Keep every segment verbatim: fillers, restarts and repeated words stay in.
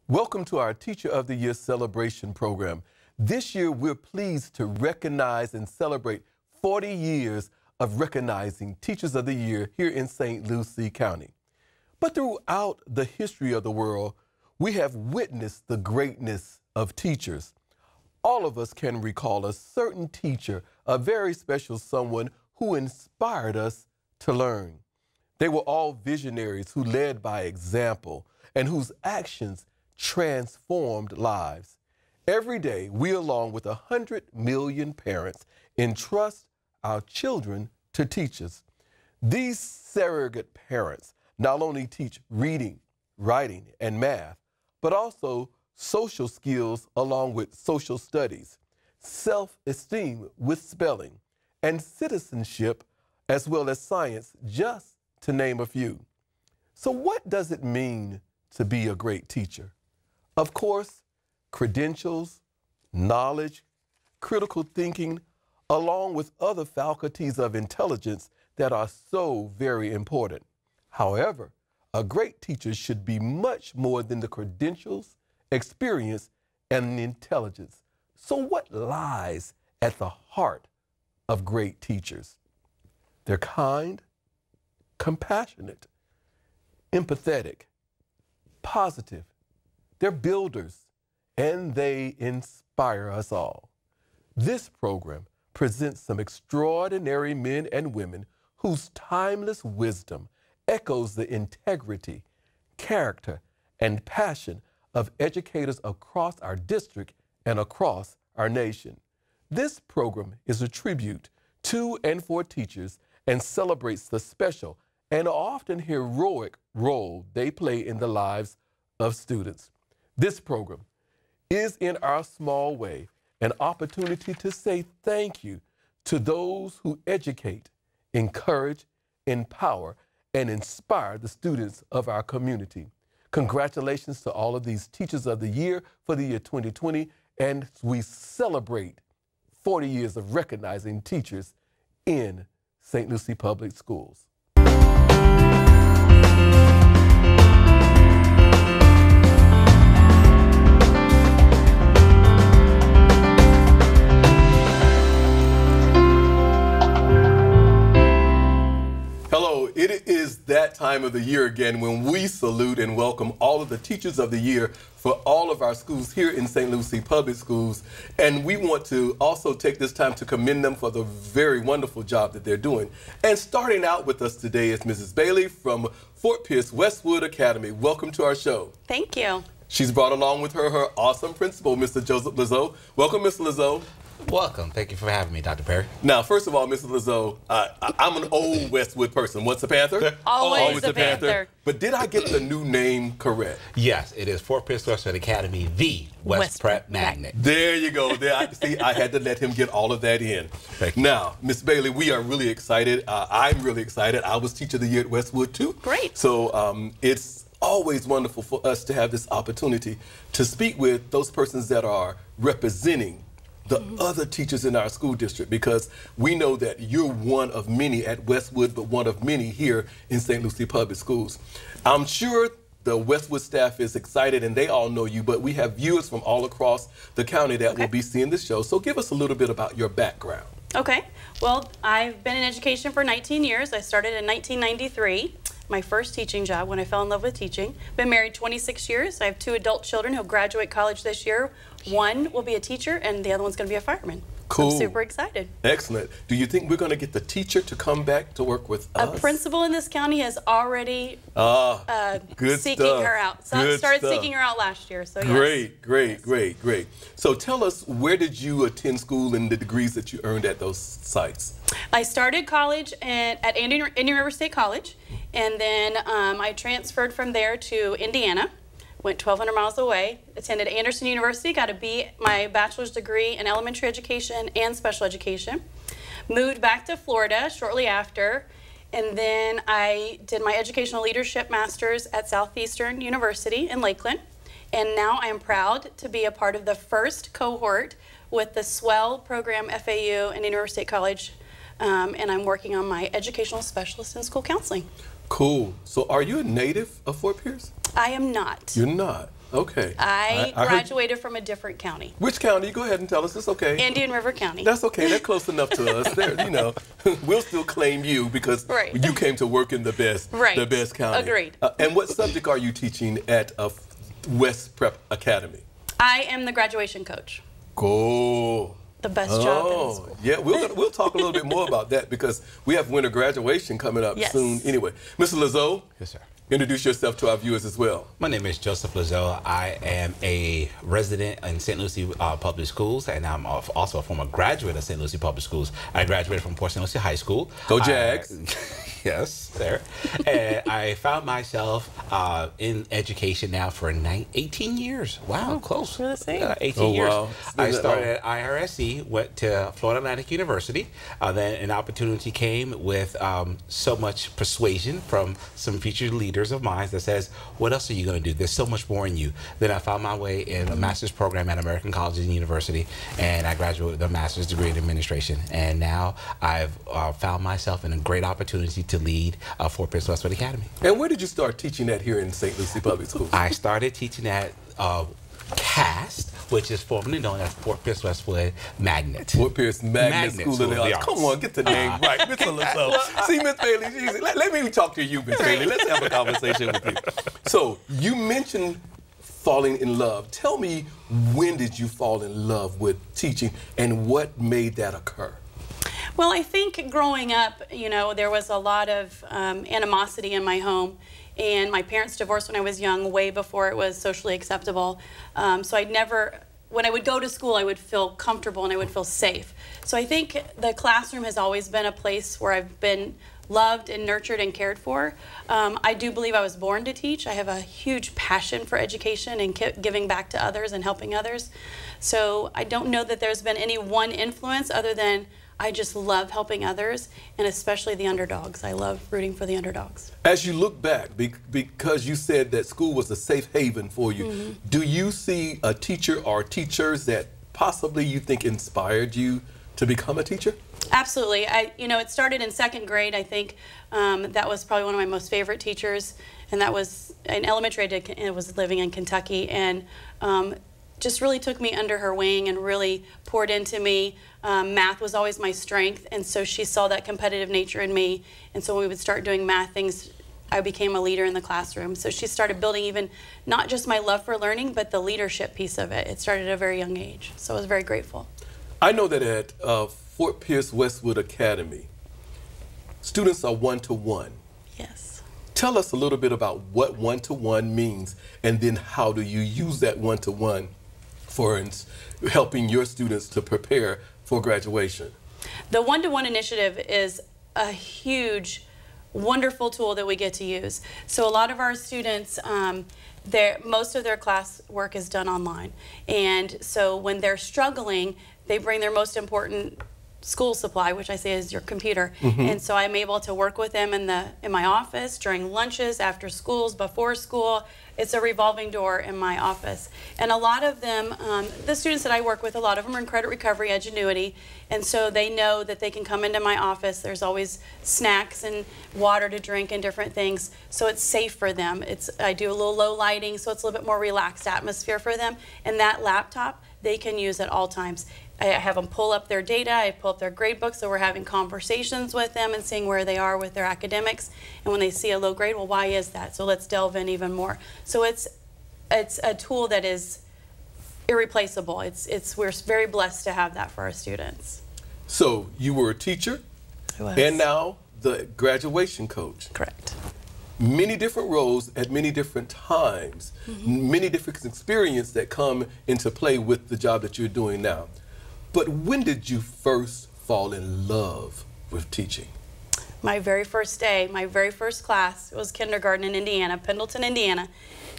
Welcome to our Teacher of the Year celebration program. This year, we're pleased to recognize and celebrate forty years of recognizing Teachers of the Year here in Saint Lucie County. But throughout the history of the world, we have witnessed the greatness of teachers. All of us can recall a certain teacher, a very special someone who inspired us to learn. They were all visionaries who led by example and whose actions transformed lives. Every day, we, along with a hundred million parents, entrust our children to teachers. These surrogate parents not only teach reading, writing, and math, but also social skills along with social studies, self-esteem with spelling, and citizenship, as well as science, just to name a few. So what does it mean to be a great teacher? Of course, credentials, knowledge, critical thinking, along with other faculties of intelligence that are so very important. However, a great teacher should be much more than the credentials, experience, and intelligence. So what lies at the heart of great teachers? They're kind, compassionate, empathetic, positive. They're builders, and they inspire us all. This program presents some extraordinary men and women whose timeless wisdom echoes the integrity, character, and passion of educators across our district and across our nation. This program is a tribute to and for teachers and celebrates the special and often heroic role they play in the lives of students. This program is, in our small way, an opportunity to say thank you to those who educate, encourage, empower, and inspire the students of our community. Congratulations to all of these Teachers of the Year for the year twenty twenty, and we celebrate forty years of recognizing teachers in Saint Lucie Public Schools. It is that time of the year again when we salute and welcome all of the Teachers of the Year for all of our schools here in Saint Lucie Public Schools. And we want to also take this time to commend them for the very wonderful job that they're doing. And starting out with us today is Missus Bailey from Fort Pierce Westwood Academy. Welcome to our show. Thank you. She's brought along with her her awesome principal, Mister Joseph Lazo. Welcome, Mister Lazo. Welcome. Thank you for having me, Doctor Perry. Now, first of all, Missus Lazo, uh, I'm an old Westwood person. What's a Panther? Always, Always a Panther. Panther. But did I get the new name correct? Yes, it is Fort Pierce Westwood Academy, the West, West Prep Magnet. There you go. There, I, see, I had to let him get all of that in. Now, Miss Bailey, we are really excited. Uh, I'm really excited. I was Teacher of the Year at Westwood, too. Great. So um, it's always wonderful for us to have this opportunity to speak with those persons that are representing the mm-hmm. other teachers in our school district, because we know that you're one of many at Westwood, but one of many here in Saint Lucie Public Schools. I'm sure the Westwood staff is excited and they all know you, but we have viewers from all across the county that okay. will be seeing this show. So give us a little bit about your background. Okay. Well, I've been in education for nineteen years. I started in nineteen ninety-three. My first teaching job when I fell in love with teaching. Been married twenty-six years. I have two adult children who'll graduate college this year. One will be a teacher and the other one's going to be a fireman. Cool. I'm super excited. Excellent. Do you think we're going to get the teacher to come back to work with us? A principal in this county has already ah, uh, good seeking stuff. her out. So good I started stuff. seeking her out last year. So great, yes. great, yes. great, great. So tell us, where did you attend school and the degrees that you earned at those sites? I started college at, at Indian, Indian River State College, and then um, I transferred from there to Indiana. Went twelve hundred miles away, attended Anderson University, got a B, my bachelor's degree in elementary education and special education. Moved back to Florida shortly after, and then I did my educational leadership master's at Southeastern University in Lakeland. And now I am proud to be a part of the first cohort with the SWELL program F A U and Indian River State College, um, and I'm working on my educational specialist in school counseling. Cool. So are you a native of Fort Pierce? I am not. You're not? Okay. I, I, I graduated from a different county. Which county? Go ahead and tell us. It's okay. Indian River County. That's okay. They're close enough to us. They're, you know, we'll still claim you because right. you came to work in the best, right. the best county. Agreed. Uh, and what subject are you teaching at uh, West Prep Academy? I am the graduation coach. Go. The best oh, job in the school. Yeah, we'll, we'll talk a little bit more about that because we have winter graduation coming up yes. soon. Anyway, Mister Lazo. Yes, sir. Introduce yourself to our viewers as well. My name is Joseph Lazo. I am a resident in Saint Lucie uh, Public Schools, and I'm also a former graduate of Saint Lucie Public Schools. I graduated from Port Saint Lucie High School. Go Jags. I, yes, there. And I found myself uh, in education now for nine, eighteen years. Wow, oh, close. We're the same. Uh, eighteen oh, years. Wow. I started at I R S C, went to Florida Atlantic University. Uh, then an opportunity came with um, so much persuasion from some future leaders of mine that says, what else are you going to do? There's so much more in you. Then I found my way in a master's program at American College and University, and I graduated with a master's degree in administration. And now I've uh, found myself in a great opportunity to lead uh, Fort Pierce Westwood Academy. And where did you start teaching at here in Saint Lucie Public Schools? I started teaching at uh, CAST, which is formerly known as Fort Pierce Westwood Magnet. Fort Pierce Magnet, Magnet School, School of the Arts. Arts. Come on, get the name uh, right, Mister Lazo. See, Miss Bailey, geez, let, let me talk to you, Miss Bailey. Let's have a conversation with you. So, you mentioned falling in love. Tell me, when did you fall in love with teaching, and what made that occur? Well, I think growing up, you know, there was a lot of um, animosity in my home. And my parents divorced when I was young, way before it was socially acceptable. Um, so I'd never, when I would go to school, I would feel comfortable and I would feel safe. So I think the classroom has always been a place where I've been loved and nurtured and cared for. Um, I do believe I was born to teach. I have a huge passion for education and giving back to others and helping others. So I don't know that there's been any one influence other than I just love helping others, and especially the underdogs. I love rooting for the underdogs. As you look back, be because you said that school was a safe haven for you, mm-hmm. do you see a teacher or teachers that possibly you think inspired you to become a teacher? Absolutely. I, you know, it started in second grade. I think um, that was probably one of my most favorite teachers, and that was in elementary. I, did, I was living in Kentucky, and um, just really took me under her wing and really poured into me. Um, math was always my strength, and so she saw that competitive nature in me. And so when we would start doing math things, I became a leader in the classroom. So she started building even not just my love for learning, but the leadership piece of it. It started at a very young age. So I was very grateful. I know that at uh, Fort Pierce Westwood Academy, students are one-to-one. Yes. Tell us a little bit about what one-to-one means, and then how do you use that one-to-one for helping your students to prepare for graduation? The one-to-one initiative is a huge, wonderful tool that we get to use. So a lot of our students, um, their, most of their class work is done online. And so when they're struggling, they bring their most important school supply, which I say is your computer. Mm-hmm. And so I'm able to work with them in the in my office during lunches, after schools, before school. It's a revolving door in my office. And a lot of them, um, the students that I work with, a lot of them are in credit recovery, Edgenuity, and so they know that they can come into my office. There's always snacks and water to drink and different things, so it's safe for them. It's I do a little low lighting, so it's a little bit more relaxed atmosphere for them. And that laptop they can use at all times. I have them pull up their data, I pull up their grade book, so we're having conversations with them and seeing where they are with their academics. And when they see a low grade, well, why is that? So let's delve in even more. So it's it's a tool that is irreplaceable. It's it's we're very blessed to have that for our students. So you were a teacher, I was. and now the graduation coach. Correct. Many different roles at many different times, mm-hmm. many different experiences that come into play with the job that you're doing now. But when did you first fall in love with teaching? My very first day, my very first class, it was kindergarten in Indiana, Pendleton, Indiana.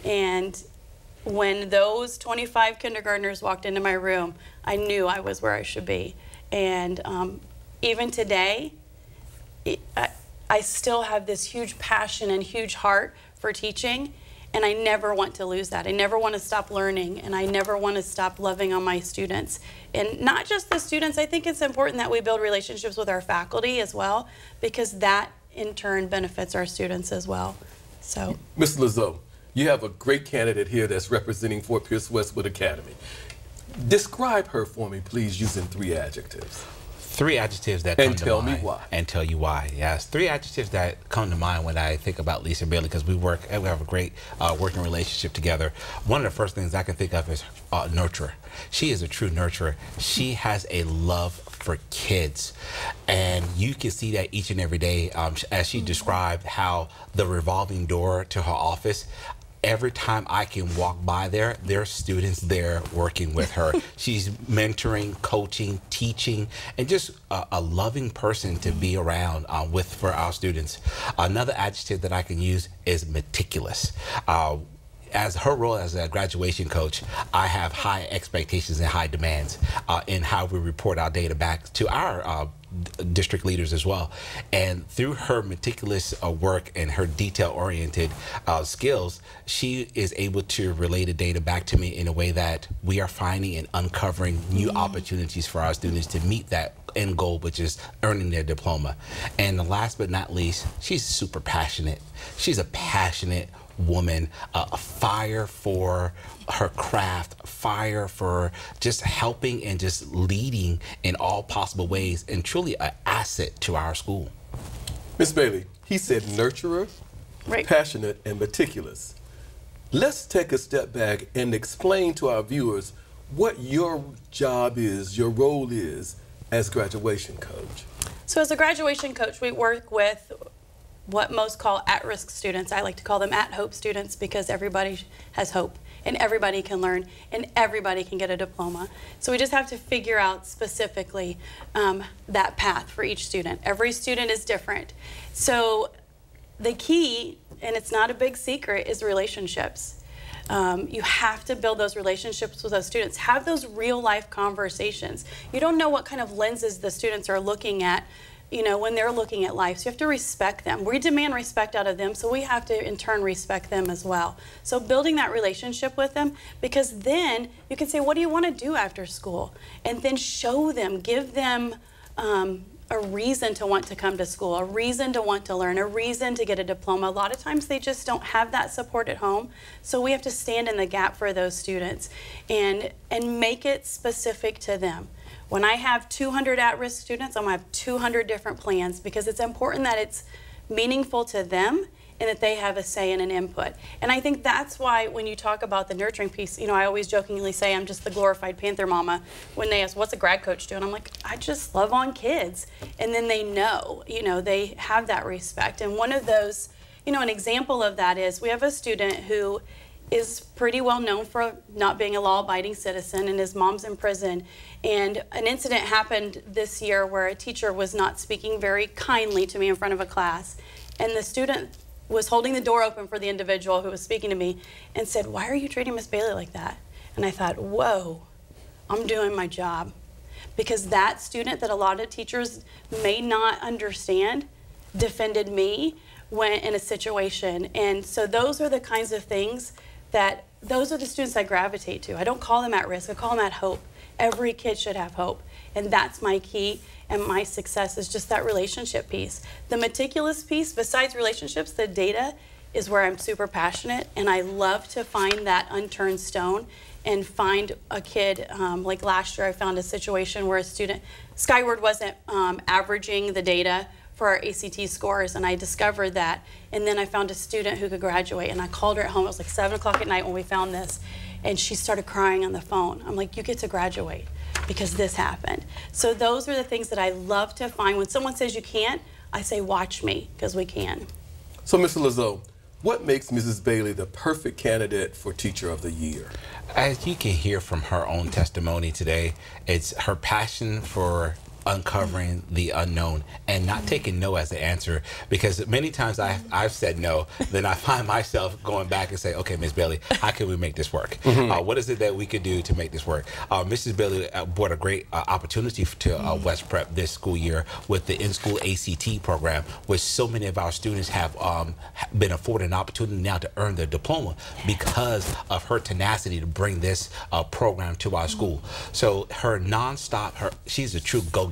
And when those twenty-five kindergartners walked into my room, I knew I was where I should be. And um, even today, it, I, I still have this huge passion and huge heart for teaching. And I never want to lose that. I never want to stop learning, and I never want to stop loving on my students. And not just the students, I think it's important that we build relationships with our faculty as well, because that in turn benefits our students as well. So, Miz Lazo, you have a great candidate here that's representing Fort Pierce Westwood Academy. Describe her for me, please, using three adjectives. Three adjectives that come and to tell mind. me why. And tell you why. Yes, three adjectives that come to mind when I think about Lisa Bailey, because we work, we have a great uh, working relationship together. One of the first things I can think of is uh, nurturer. She is a true nurturer. She has a love for kids, and you can see that each and every day. Um, as she described how the revolving door to her office, every time I can walk by there, there are students there working with her. She's mentoring, coaching, teaching, and just a, a loving person to be around uh, with for our students. Another adjective that I can use is meticulous. Uh, As her role as a graduation coach, I have high expectations and high demands uh, in how we report our data back to our uh, district leaders as well. And through her meticulous uh, work and her detail-oriented uh, skills, she is able to relay the data back to me in a way that we are finding and uncovering new mm-hmm. opportunities for our students to meet that end goal, which is earning their diploma. And last but not least, she's super passionate. She's a passionate woman, uh, a fire for her craft, fire for just helping and just leading in all possible ways, and truly an asset to our school. Miz Bailey, he said nurturer, right. passionate, and meticulous. Let's take a step back and explain to our viewers what your job is, your role is as graduation coach. So as a graduation coach, we work with what most call at-risk students. I like to call them at-hope students because everybody has hope and everybody can learn and everybody can get a diploma. So we just have to figure out specifically um, that path for each student. Every student is different. So the key, and it's not a big secret, is relationships. Um, you have to build those relationships with those students. Have those real-life conversations. You don't know what kind of lenses the students are looking at, you know, when they're looking at life. So you have to respect them. We demand respect out of them, so we have to in turn respect them as well. So building that relationship with them, because then you can say, what do you want to do after school? And then show them, give them um, a reason to want to come to school, a reason to want to learn, a reason to get a diploma. A lot of times they just don't have that support at home. So we have to stand in the gap for those students and, and make it specific to them. When I have two hundred at-risk students, I'm going to have two hundred different plans because it's important that it's meaningful to them and that they have a say and an input. And I think that's why when you talk about the nurturing piece, you know, I always jokingly say I'm just the glorified Panther mama when they ask, what's a grad coach do? And I'm like, I just love on kids. And then they know, you know, they have that respect. And one of those, you know, an example of that is we have a student who is pretty well known for not being a law-abiding citizen, and his mom's in prison. And an incident happened this year where a teacher was not speaking very kindly to me in front of a class, and the student was holding the door open for the individual who was speaking to me and said, why are you treating Miss Bailey like that? And I thought, whoa, I'm doing my job. Because that student that a lot of teachers may not understand defended me when in a situation. And so those are the kinds of things that, those are the students I gravitate to. I don't call them at risk, I call them at hope. Every kid should have hope. And that's my key, and my success is just that relationship piece. The meticulous piece, besides relationships, the data is where I'm super passionate, and I love to find that unturned stone and find a kid, um, like last year I found a situation where a student, Skyward wasn't um, averaging the data for our A C T scores, and I discovered that. And then I found a student who could graduate, and I called her at home. It was like seven o'clock at night when we found this, and she started crying on the phone. I'm like, you get to graduate because this happened. So those are the things that I love to find. When someone says you can't, I say, watch me, because we can. So, Mister Lazo, what makes Missus Bailey the perfect candidate for Teacher of the Year? As you can hear from her own testimony today, it's her passion for uncovering the unknown and not taking no as the answer, because many times I've, I've said no, then I find myself going back and say, okay, Miz Bailey, how can we make this work? Mm-hmm. uh, what is it that we could do to make this work? Uh, Missus Bailey uh, brought a great uh, opportunity to uh, West Prep this school year with the in-school A C T program, which so many of our students have um, been afforded an opportunity now to earn their diploma because of her tenacity to bring this uh, program to our school. So her nonstop, her, she's a true go-getter.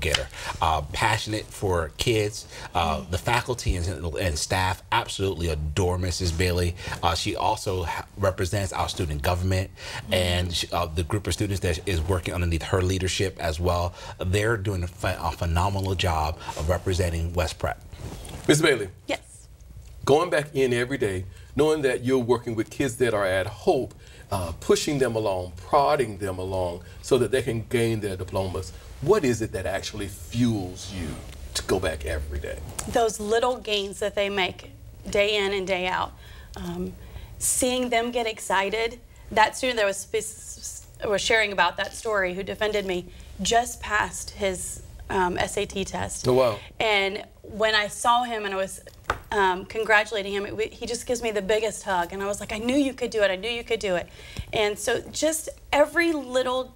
go-getter, uh, passionate for kids. Uh, the faculty and, and staff absolutely adore Missus Bailey. Uh, she also represents our student government, and she, uh, the group of students that is working underneath her leadership as well. They're doing a, ph a phenomenal job of representing West Prep. Miz Bailey. Yes. Going back in every day, knowing that you're working with kids that are at Hope, uh, pushing them along, prodding them along so that they can gain their diplomas. What is it that actually fuels you to go back every day? Those little gains that they make day in and day out. Um, seeing them get excited. That student that was, was sharing about that story who defended me just passed his um, S A T test. Oh, wow. And when I saw him and I was um, congratulating him, it, he just gives me the biggest hug. And I was like, I knew you could do it. I knew you could do it. And so just every little,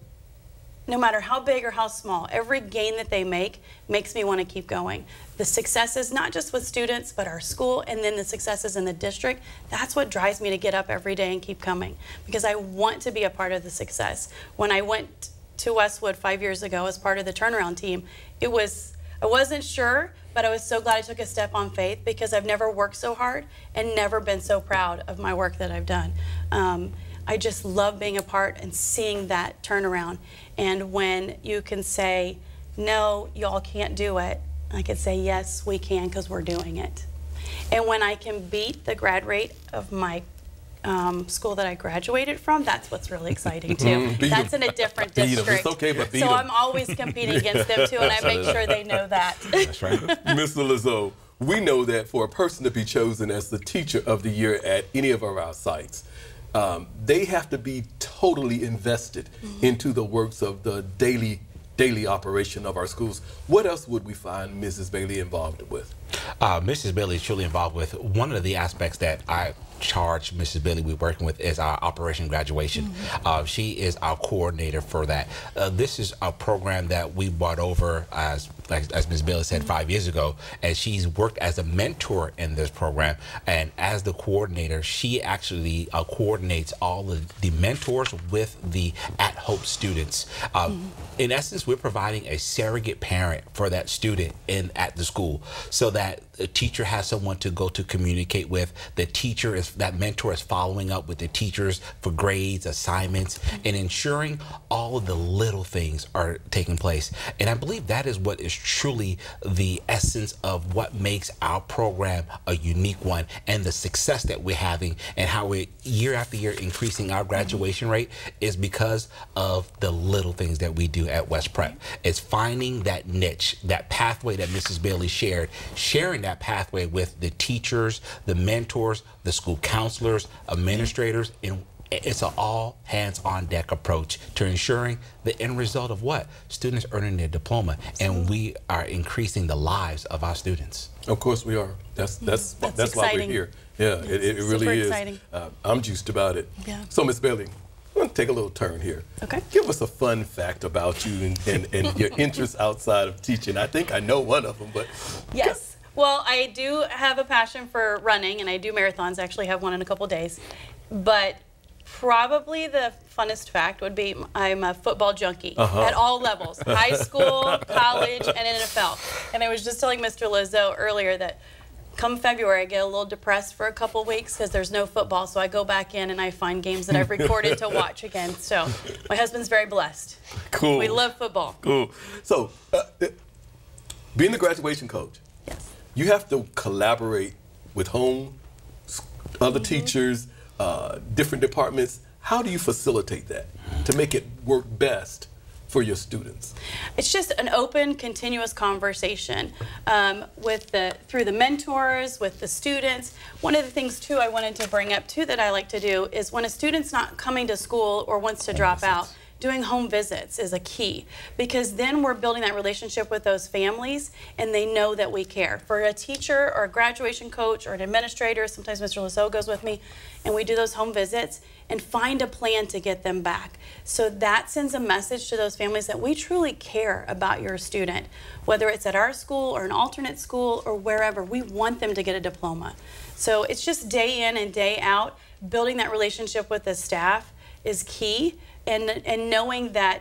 no matter how big or how small, every gain that they make makes me want to keep going. The successes, not just with students, but our school, and then the successes in the district, that's what drives me to get up every day and keep coming, because I want to be a part of the success. When I went to Westwood five years ago as part of the turnaround team, it was, I wasn't sure, but I was so glad I took a step on faith, because I've never worked so hard and never been so proud of my work that I've done. Um, I just love being a part and seeing that turnaround. And when you can say, no, y'all can't do it, I can say, yes, we can, because we're doing it. And when I can beat the grad rate of my um, school that I graduated from, that's what's really exciting too. That's in a different Beat 'em. district. It's okay, but beat so 'em. I'm always competing against them too, and I make sure they know that. That's right. Mister Lazo, we know that for a person to be chosen as the teacher of the year at any of our sites, um, they have to be totally invested mm-hmm. into the works of the daily daily operation of our schools. What else would we find Missus Bailey involved with? Uh, Missus Bailey is truly involved with one of the aspects that I charge Missus Bailey with working with is our Operation Graduation. Mm-hmm. uh, she is our coordinator for that. Uh, this is a program that we brought over, as as, as Miz Bailey said, mm-hmm. five years ago, and she's worked as a mentor in this program. And as the coordinator, she actually uh, coordinates all of the mentors with the At Hope students. Uh, mm-hmm. In essence, we're providing a surrogate parent for that student in at the school, so that the teacher has someone to go to communicate with. The teacher is, that mentor is following up with the teachers for grades, assignments, and ensuring all of the little things are taking place. And I believe that is what is truly the essence of what makes our program a unique one, and the success that we're having, and how we're year after year increasing our graduation rate is because of the little things that we do at West Prep. It's finding that niche, that pathway that Missus Bailey shared, sharing that pathway with the teachers, the mentors, the school counselors, administrators, and it's an all hands on deck approach to ensuring the end result of what? Students earning their diploma, and we are increasing the lives of our students. Of course we are. That's that's That's that's, why we're exciting. here. Yeah, Yes, it, it it's really super is. exciting. Uh, I'm juiced about it. Yeah. So, Miz Bailey, I'm going to take a little turn here. Okay. Give us a fun fact about you and, and, and your interests outside of teaching. I think I know one of them, but Yes. Well, I do have a passion for running, and I do marathons. I actually have one in a couple days. But probably the funnest fact would be I'm a football junkie Uh-huh. at all levels, high school, college, and N F L. And I was just telling Mister Lizzo earlier that come February, I get a little depressed for a couple weeks because there's no football, so I go back in and I find games that I've recorded to watch again. So my husband's very blessed. cool. We love football. Cool. So, uh, being the graduation coach, Yes. you have to collaborate with home, s- other Mm-hmm. teachers, uh, different departments. How do you facilitate that to make it work best for your students? It's just an open, continuous conversation um, with the through the mentors, with the students. One of the things too I wanted to bring up too that I like to do is when a student's not coming to school or wants to drop out, doing home visits is a key, because then we're building that relationship with those families and they know that we care. For a teacher or a graduation coach or an administrator, sometimes Mister Lasso goes with me, and we do those home visits and find a plan to get them back. So that sends a message to those families that we truly care about your student, whether it's at our school or an alternate school or wherever. We want them to get a diploma. So it's just day in and day out, building that relationship with the staff is key. And, and knowing that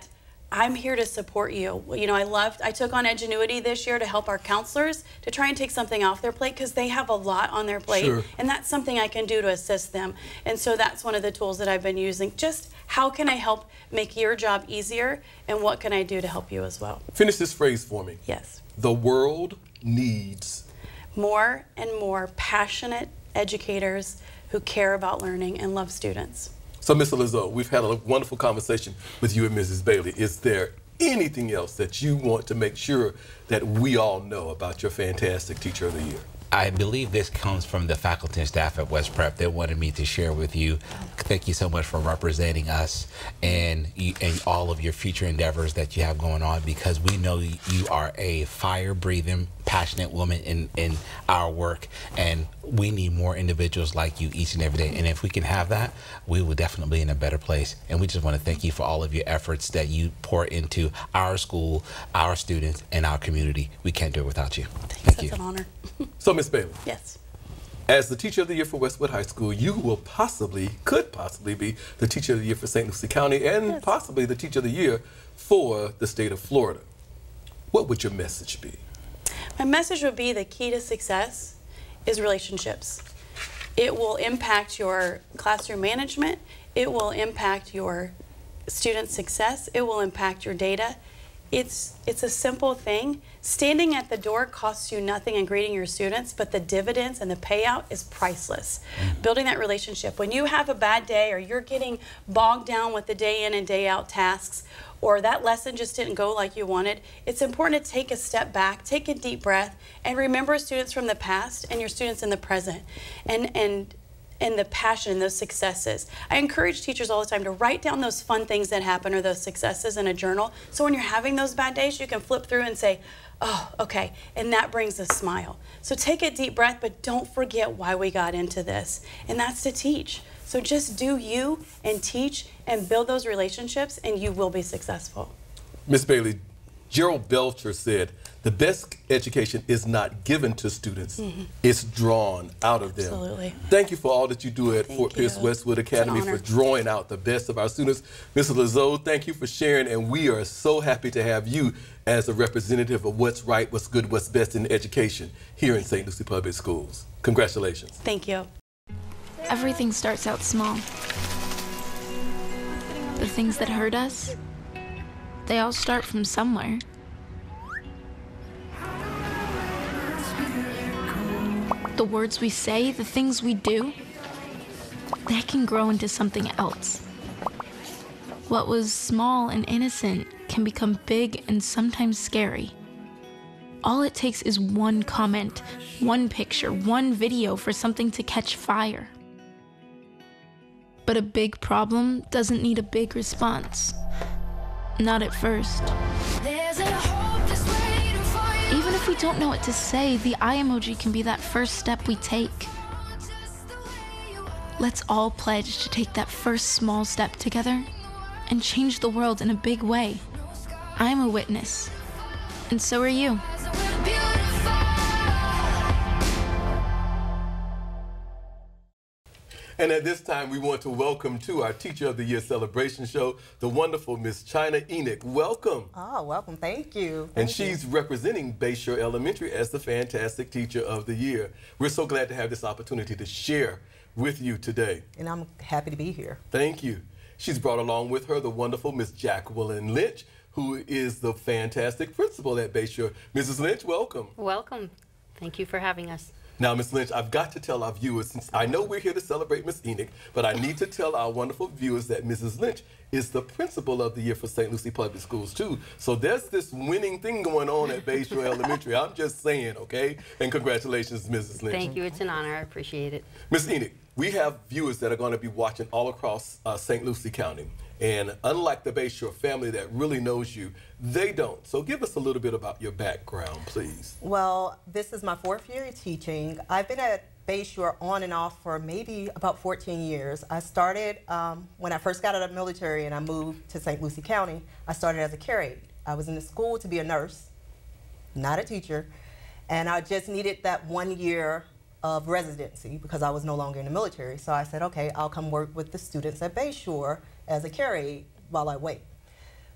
I'm here to support you. You know, I loved, I took on Edgenuity this year to help our counselors to try and take something off their plate because they have a lot on their plate. Sure. And that's something I can do to assist them. And so that's one of the tools that I've been using. Just how can I help make your job easier, and what can I do to help you as well? Finish this phrase for me. Yes. The world needs more and more passionate educators who care about learning and love students. So, Miz Elizondo, we've had a wonderful conversation with you and Missus Bailey. Is there anything else that you want to make sure that we all know about your fantastic Teacher of the Year? I believe this comes from the faculty and staff at West Prep. They wanted me to share with you. Thank you so much for representing us and, and all of your future endeavors that you have going on, because we know you are a fire-breathing, passionate woman in, in our work, and we need more individuals like you each and every day. And if we can have that, we will definitely be in a better place. And we just want to thank you for all of your efforts that you pour into our school, our students, and our community. We can't do it without you. Thanks, Thank that's you. an honor. So, Miz Bailey. Yes. As the Teacher of the Year for Westwood High School, you will possibly, could possibly be the Teacher of the Year for Saint Lucie County, and Yes. possibly the Teacher of the Year for the state of Florida. What would your message be? My message would be the key to success is relationships. It will impact your classroom management. It will impact your student success. It will impact your data. It's, it's a simple thing. Standing at the door costs you nothing and greeting your students, but the dividends and the payout is priceless. Mm-hmm. Building that relationship. When you have a bad day, or you're getting bogged down with the day in and day out tasks, or that lesson just didn't go like you wanted, it's important to take a step back, take a deep breath, and remember students from the past and your students in the present. And, and and the passion and those successes. I encourage teachers all the time to write down those fun things that happen or those successes in a journal, so when you're having those bad days, you can flip through and say, oh, okay, and that brings a smile. So take a deep breath, but don't forget why we got into this, and that's to teach. So just do you and teach and build those relationships, and you will be successful. Miz Bailey, Gerald Belcher said, the best education is not given to students, mm-hmm. it's drawn out of them. Absolutely. Thank you for all that you do at Thank Fort Pierce you. Westwood Academy, for drawing out the best of our students. Missus Elizondo, thank you for sharing, and we are so happy to have you as a representative of what's right, what's good, what's best in education here in Saint Lucie Public Schools. Congratulations. Thank you. Everything starts out small. The things that hurt us, they all start from somewhere. The words we say, the things we do, they can grow into something else. What was small and innocent can become big and sometimes scary. All it takes is one comment, one picture, one video for something to catch fire. But a big problem doesn't need a big response. Not at first. Even if we don't know what to say, the eye emoji can be that first step we take. Let's all pledge to take that first small step together and change the world in a big way. I'm a witness, and so are you. And at this time, we want to welcome to our Teacher of the Year celebration show, the wonderful Miss China Enoch. Welcome. Oh, welcome. Thank you. Thank and you. she's representing Bayshore Elementary as the fantastic Teacher of the Year. We're so glad to have this opportunity to share with you today. And I'm happy to be here. Thank you. She's brought along with her the wonderful Miss Jacqueline Lynch, who is the fantastic principal at Bayshore. Missus Lynch, welcome. Welcome. Thank you for having us. Now, Miz Lynch, I've got to tell our viewers, since I know we're here to celebrate Miss Enoch, but I need to tell our wonderful viewers that Missus Lynch is the principal of the year for Saint Lucie Public Schools, too. So there's this winning thing going on at Bayshore Elementary. I'm just saying, okay? And congratulations, Missus Lynch. Thank you. It's an honor. I appreciate it. Miss Enoch, we have viewers that are going to be watching all across uh, Saint Lucie County. And unlike the Bayshore family that really knows you, they don't. So give us a little bit about your background, please. Well, this is my fourth year teaching. I've been at Bayshore on and off for maybe about fourteen years. I started um, when I first got out of the military and I moved to Saint Lucie County. I started as a care aide. I was in the school to be a nurse, not a teacher, and I just needed that one year of residency because I was no longer in the military. So I said, okay, I'll come work with the students at Bayshore as a care aide while I wait.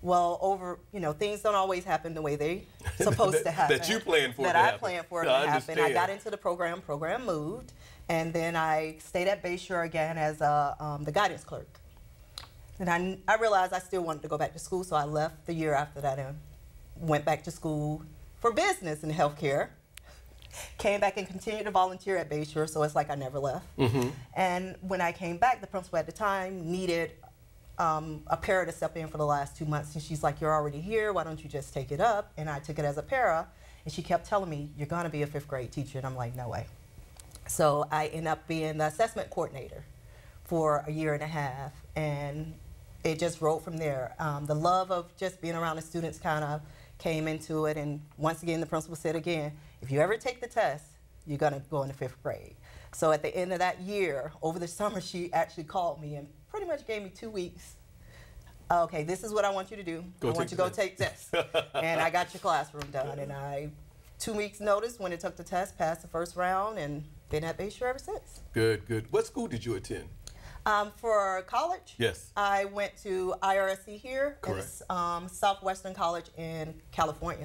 Well, over, you know, things don't always happen the way they supposed that, to happen. That you planned for That it to I happen. planned for it I to happen. I understand. got into the program, program moved, and then I stayed at Bayshore again as a, um, the guidance clerk. And I, I realized I still wanted to go back to school, so I left the year after that and went back to school for business and healthcare. Came back and continued to volunteer at Bayshore, so it's like I never left. Mm-hmm. And when I came back, the principal at the time needed um, a para to step in for the last two months. And she's like, you're already here, why don't you just take it up? And I took it as a para. And she kept telling me, you're gonna be a fifth grade teacher. And I'm like, no way. So I ended up being the assessment coordinator for a year and a half. And it just rolled from there. Um, the love of just being around the students kind of came into it. And once again, the principal said again, if you ever take the test, you're gonna go into fifth grade. So at the end of that year, over the summer, she actually called me and pretty much gave me two weeks. Okay, this is what I want you to do. Go I want take you to the go take tests. And I got your classroom done. And I, two weeks notice when it took the test, passed the first round, and been at Bayshore ever since. Good, good. What school did you attend? Um, for college, Yes. I went to I R S C here, and Correct. it's, um, Southwestern College in California.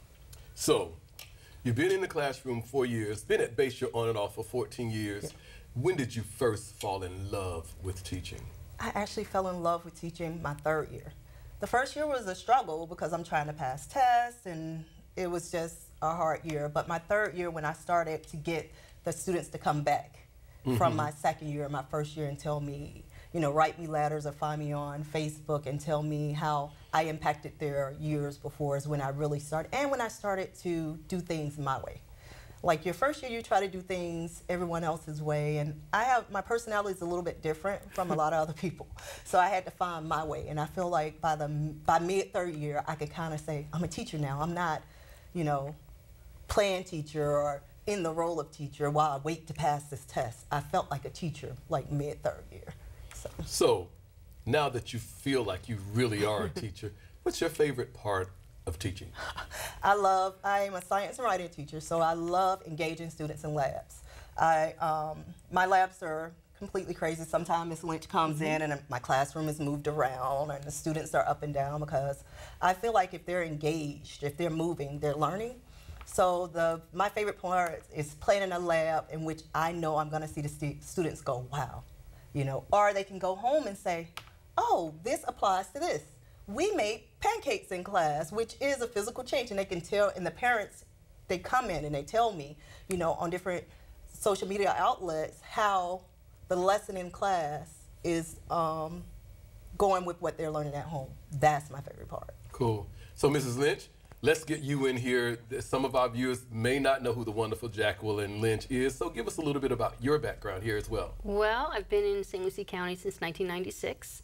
So, you've been in the classroom four years, been at Bayshore on and off for fourteen years. Yeah. When did you first fall in love with teaching? I actually fell in love with teaching my third year. The first year was a struggle because I'm trying to pass tests, and it was just a hard year. But my third year, when I started to get the students to come back Mm-hmm. from my second year and my first year and tell me, you know, write me letters or find me on Facebook and tell me how I impacted their years before is when I really started, and when I started to do things my way. Like your first year, you try to do things everyone else's way, and I have, my personality is a little bit different from a lot of other people. So I had to find my way, and I feel like by the by mid third year, I could kind of say, I'm a teacher now. I'm not, you know, playing teacher or in the role of teacher while I wait to pass this test. I felt like a teacher, like mid third year. So. So, now that you feel like you really are a teacher, what's your favorite part of teaching? I love, I am a science and writing teacher, so I love engaging students in labs. I, um, my labs are completely crazy. Sometimes Miss Lynch comes in and my classroom is moved around and the students are up and down because I feel like if they're engaged, if they're moving, they're learning. So the, my favorite part is planning a lab in which I know I'm gonna see the stu students go, wow, you know, or they can go home and say, oh, this applies to this. We made pancakes in class, which is a physical change, and they can tell, and the parents, they come in and they tell me, you know, on different social media outlets, how the lesson in class is um, going with what they're learning at home. That's my favorite part. Cool. So, Missus Lynch, let's get you in here. Some of our viewers may not know who the wonderful Jacqueline Lynch is, so give us a little bit about your background here as well. Well, I've been in Saint Lucie County since nineteen ninety-six.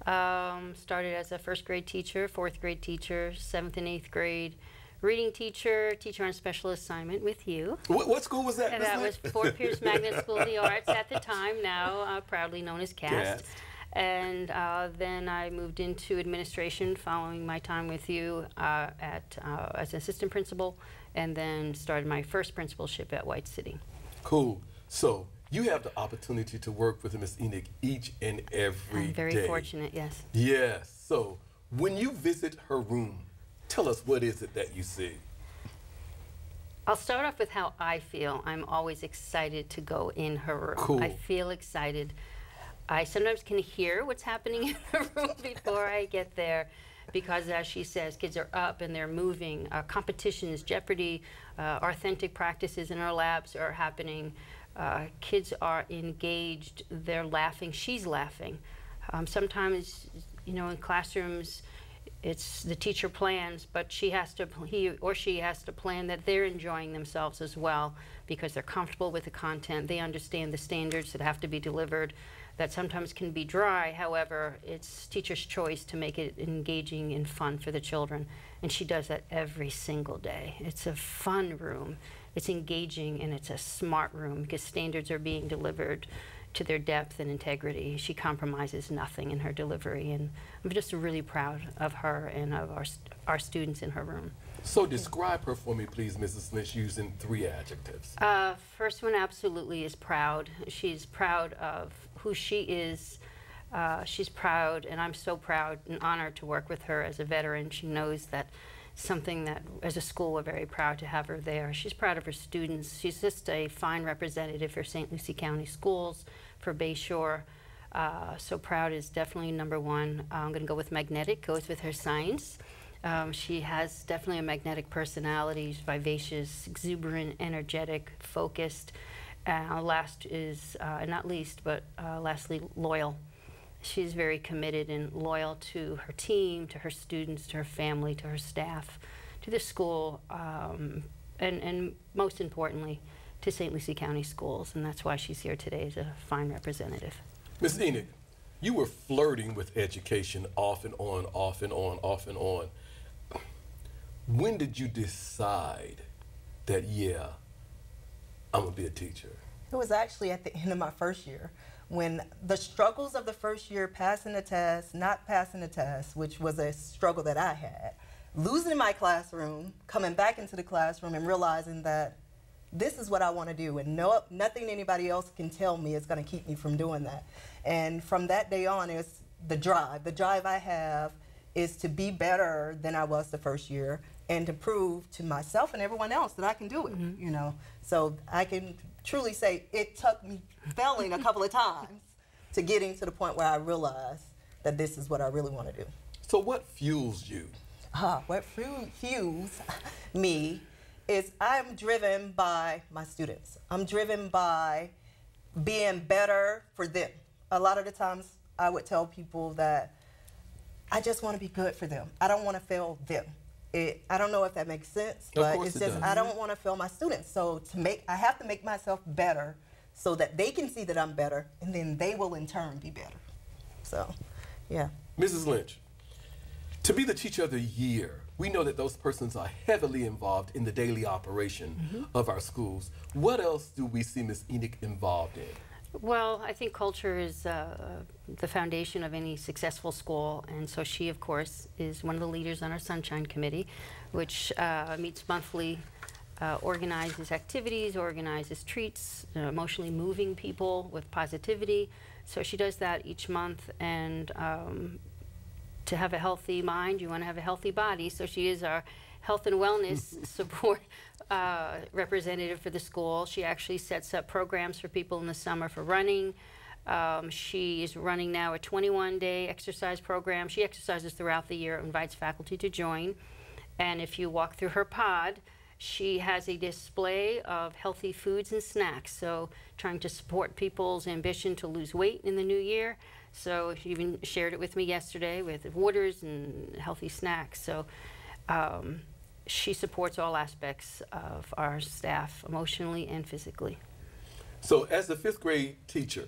Um, started as a first grade teacher, fourth grade teacher, seventh and eighth grade reading teacher, teacher on special assignment with you. What, what school was that? And Miz that Lynch? was Fort Pierce Magnet School of the Arts at the time, now uh, proudly known as CAST. CAST. And uh, then I moved into administration following my time with you uh, at, uh, as an assistant principal, and then started my first principalship at White City. Cool. So, you have the opportunity to work with Miss Enoch each and every I'm very day. fortunate, yes. Yes. So, when you visit her room, tell us what is it that you see? I'll start off with how I feel. I'm always excited to go in her room. Cool. I feel excited. I sometimes can hear what's happening in the room before I get there, because as she says, kids are up and they're moving. Uh, competitions, Jeopardy, uh, authentic practices in our labs are happening. Uh, kids are engaged, they're laughing, she's laughing. Um, sometimes, you know, in classrooms, it's the teacher plans, but she has to, he or she has to plan that they're enjoying themselves as well, because they're comfortable with the content, they understand the standards that have to be delivered, that sometimes can be dry. However, it's teacher's choice to make it engaging and fun for the children, and she does that every single day. It's a fun room, it's engaging, and it's a smart room because standards are being delivered to their depth and integrity. She compromises nothing in her delivery, and I'm just really proud of her and of our, st our students in her room. So, describe her for me, please, Missus Lynch, using three adjectives. Uh, first one absolutely is proud. She's proud of who she is, Uh, she's proud, and I'm so proud and honored to work with her as a veteran. She knows that something that, as a school, we're very proud to have her there. She's proud of her students. She's just a fine representative for Saint Lucie County Schools, for Bayshore. Uh, so proud is definitely number one. Uh, I'm going to go with magnetic, goes with her science. Um, she has definitely a magnetic personality. She's vivacious, exuberant, energetic, focused. Uh, last is, uh, not least, but uh, lastly, loyal. She's very committed and loyal to her team, to her students, to her family, to her staff, to the school, um, and, and most importantly, to Saint Lucie County Schools. And that's why she's here today as a fine representative. Miz Enoch, you were flirting with education off and on, off and on, off and on. When did you decide that, yeah, I'm gonna be a teacher? It was actually at the end of my first year, when the struggles of the first year, passing the test, not passing the test, which was a struggle that I had, losing my classroom, coming back into the classroom and realizing that this is what I want to do, and no, nothing anybody else can tell me is going to keep me from doing that. And from that day on, it's the drive. The drive I have is to be better than I was the first year, and to prove to myself and everyone else that I can do it. Mm-hmm. You know, so I can truly say it took me failing a couple of times to getting to the point where I realized that this is what I really want to do. So what fuels you? Uh, what fu fuels me is I'm driven by my students. I'm driven by being better for them. A lot of the times I would tell people that I just want to be good for them. I don't want to fail them. It, I don't know if that makes sense, but it's it just does. I don't want to fail my students. So to make, I have to make myself better so that they can see that I'm better, and then they will in turn be better. So, yeah. Missus Lynch, to be the Teacher of the Year, we know that those persons are heavily involved in the daily operation mm-hmm. of our schools. What else do we see Miz Enoch involved in? Well, I think culture is uh, the foundation of any successful school, and so she, of course, is one of the leaders on our Sunshine Committee, which uh, meets monthly, uh, organizes activities, organizes treats, uh, emotionally moving people with positivity. So she does that each month, and um, to have a healthy mind, you want to have a healthy body, so she is our health and wellness support uh, representative for the school. She actually sets up programs for people in the summer for running. Um, she is running now a twenty-one day exercise program. She exercises throughout the year, invites faculty to join. And if you walk through her pod, she has a display of healthy foods and snacks. So trying to support people's ambition to lose weight in the new year. So she even shared it with me yesterday with waters and healthy snacks. So um, she supports all aspects of our staff, emotionally and physically. So as a fifth grade teacher,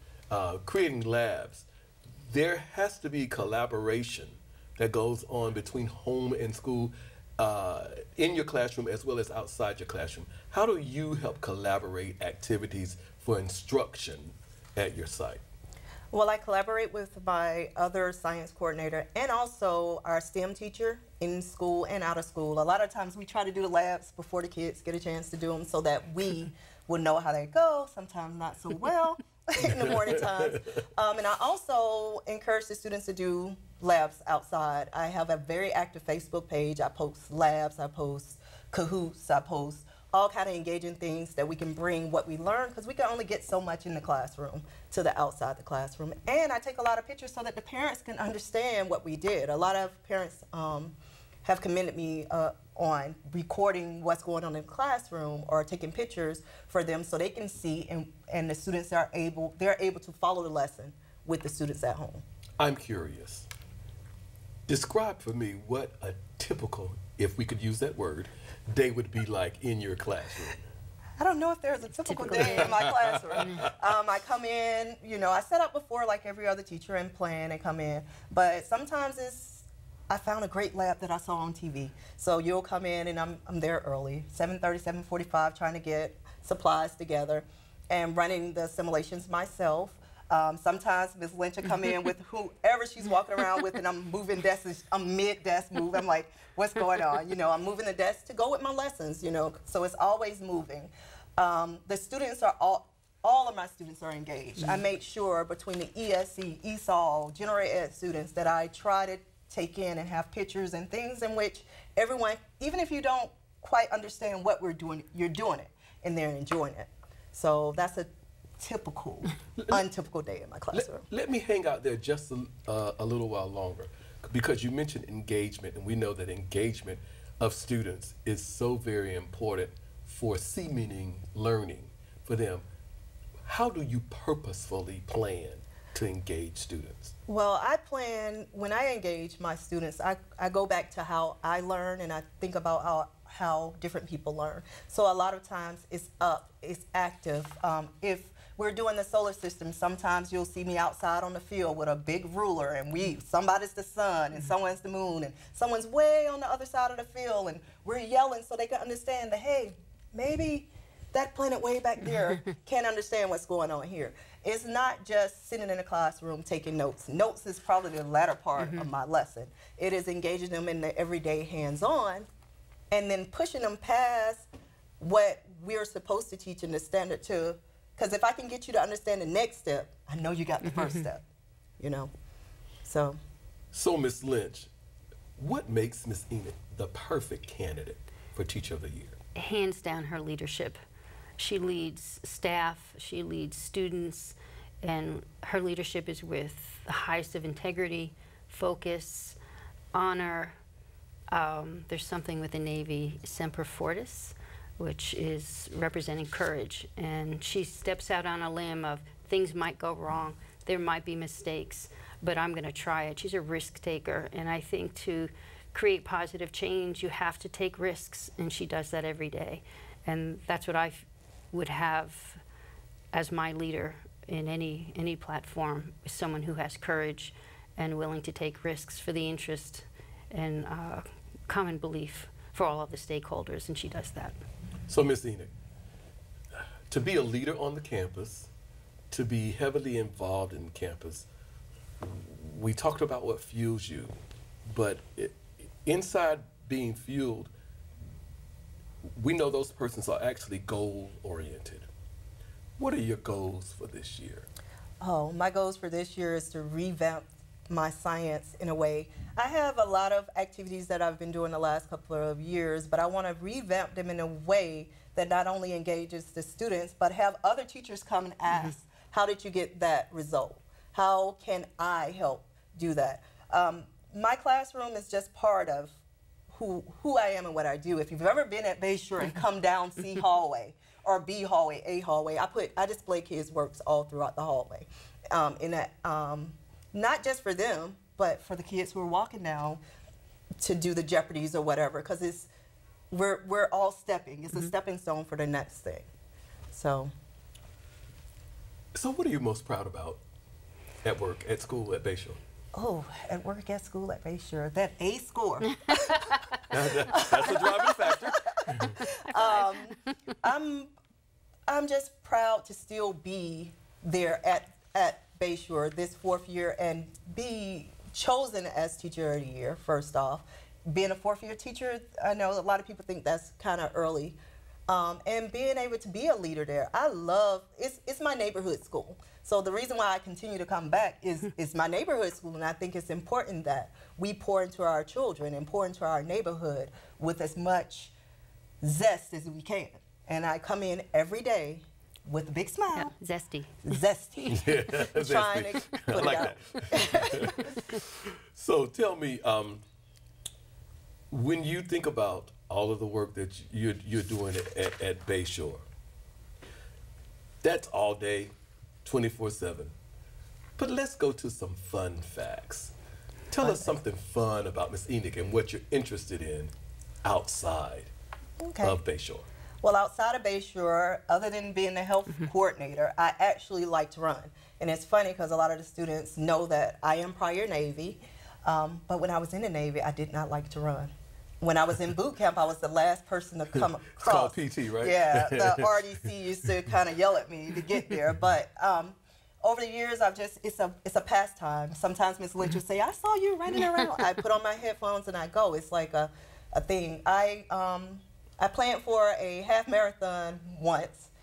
uh, creating labs, there has to be collaboration that goes on between home and school, uh, in your classroom as well as outside your classroom. How do you help collaborate activities for instruction at your site? Well, I collaborate with my other science coordinator and also our STEM teacher in school and out of school. A lot of times we try to do the labs before the kids get a chance to do them so that we will know how they go, sometimes not so well in the morning times. Um, and I also encourage the students to do labs outside. I have a very active Facebook page. I post labs, I post Kahoots, I post all kind of engaging things that we can bring what we learn, because we can only get so much in the classroom to the outside the classroom. And I take a lot of pictures so that the parents can understand what we did. A lot of parents um, have commended me uh, on recording what's going on in the classroom or taking pictures for them so they can see, and, and the students are able, they're able to follow the lesson with the students at home. I'm curious. Describe for me what a typical, if we could use that word, day would be like in your classroom. I don't know if there's a typical, typical day in my classroom. um, I come in, you know, I set up before like every other teacher and plan and come in, but sometimes it's, I found a great lab that I saw on T V. So you'll come in and I'm, I'm there early, seven thirty, seven forty-five, trying to get supplies together and running the simulations myself. Um, sometimes Miz Lynch will come in with whoever she's walking around with, and I'm moving desks, I'm mid-desk move. I'm like, what's going on? You know, I'm moving the desk to go with my lessons, you know, so it's always moving. Um, the students are all all of my students are engaged. Mm-hmm. I make sure between the E S C, E S O L, general ed students that I try to take in and have pictures and things in which everyone, even if you don't quite understand what we're doing, you're doing it and they're enjoying it. So that's a typical, untypical day in my classroom. Let, let me hang out there just a, uh, a little while longer, because you mentioned engagement, and we know that engagement of students is so very important for C-meaning learning for them. How do you purposefully plan to engage students? Well, I plan, when I engage my students, I, I go back to how I learn, and I think about how, how different people learn. So a lot of times it's up, it's active. Um, if we're doing the solar system, sometimes you'll see me outside on the field with a big ruler, and we, somebody's the sun and someone's the moon, and someone's way on the other side of the field, and we're yelling so they can understand that, hey, maybe that planet way back there can't understand what's going on here. It's not just sitting in a classroom taking notes. Notes is probably the latter part mm-hmm. of my lesson. It is engaging them in the everyday hands-on, and then pushing them past what we're supposed to teach in the standard two. Because if I can get you to understand the next step, I know you got the first step, you know, so. So, Miz Lynch, what makes Miz Enoch the perfect candidate for Teacher of the Year? Hands down, her leadership. She leads staff, she leads students, and her leadership is with the highest of integrity, focus, honor. Um, there's something with the Navy, Semper Fortis, which is representing courage, and she steps out on a limb of things might go wrong, there might be mistakes, but I'm gonna try it. She's a risk taker, and I think to create positive change, you have to take risks, and she does that every day. And that's what I f would have as my leader in any, any platform, is someone who has courage and willing to take risks for the interest and uh, common belief for all of the stakeholders, and she does that. So, Miz Enoch, to be a leader on the campus, to be heavily involved in campus, we talked about what fuels you, but it, inside being fueled, we know those persons are actually goal-oriented. What are your goals for this year? Oh, my goals for this year is to revamp my science in a way. I have a lot of activities that I've been doing the last couple of years, but I want to revamp them in a way that not only engages the students, but have other teachers come and ask, mm-hmm. how did you get that result? How can I help do that? Um, my classroom is just part of who, who I am and what I do. If you've ever been at Bayshore and come down C hallway or B hallway, A hallway, I put I display kids' works all throughout the hallway. Um, in that, um, not just for them, but for the kids who are walking down to do the Jeopardies or whatever, because it's we're we're all stepping. It's mm-hmm. a stepping stone for the next thing. So. So, what are you most proud about at work, at school, at Bayshore? Oh, at work, at school, at Bayshore, that A score. That's a driving factor. um, I'm I'm just proud to still be there at at Bayshore this fourth year and be chosen as Teacher of the Year, first off. Being a fourth year teacher, I know a lot of people think that's kind of early. Um, and being able to be a leader there, I love, it's, it's my neighborhood school. So the reason why I continue to come back is, is my neighborhood school, and I think it's important that we pour into our children and pour into our neighborhood with as much zest as we can. And I come in every day with a big smile. Yeah, zesty. Zesty. Yeah, trying zesty. to put I like it out. That. So tell me, um, when you think about all of the work that you're, you're doing at, at, at Bayshore, that's all day, twenty-four seven. But let's go to some fun facts. Tell fun us facts. something fun about Miz Enoch and what you're interested in outside okay. of Bayshore. Well, outside of Bayshore, other than being the health mm-hmm. coordinator, I actually like to run. And it's funny because a lot of the students know that I am prior Navy, um, but when I was in the Navy, I did not like to run. When I was in boot camp, I was the last person to come across. It's called P T, right? Yeah, the R D C used to kind of yell at me to get there. But um, over the years, I've just, it's a, it's a pastime. Sometimes Miz Lynch would say, I saw you running around. I put on my headphones and I go. It's like a, a thing. I, um, I planned for a half marathon once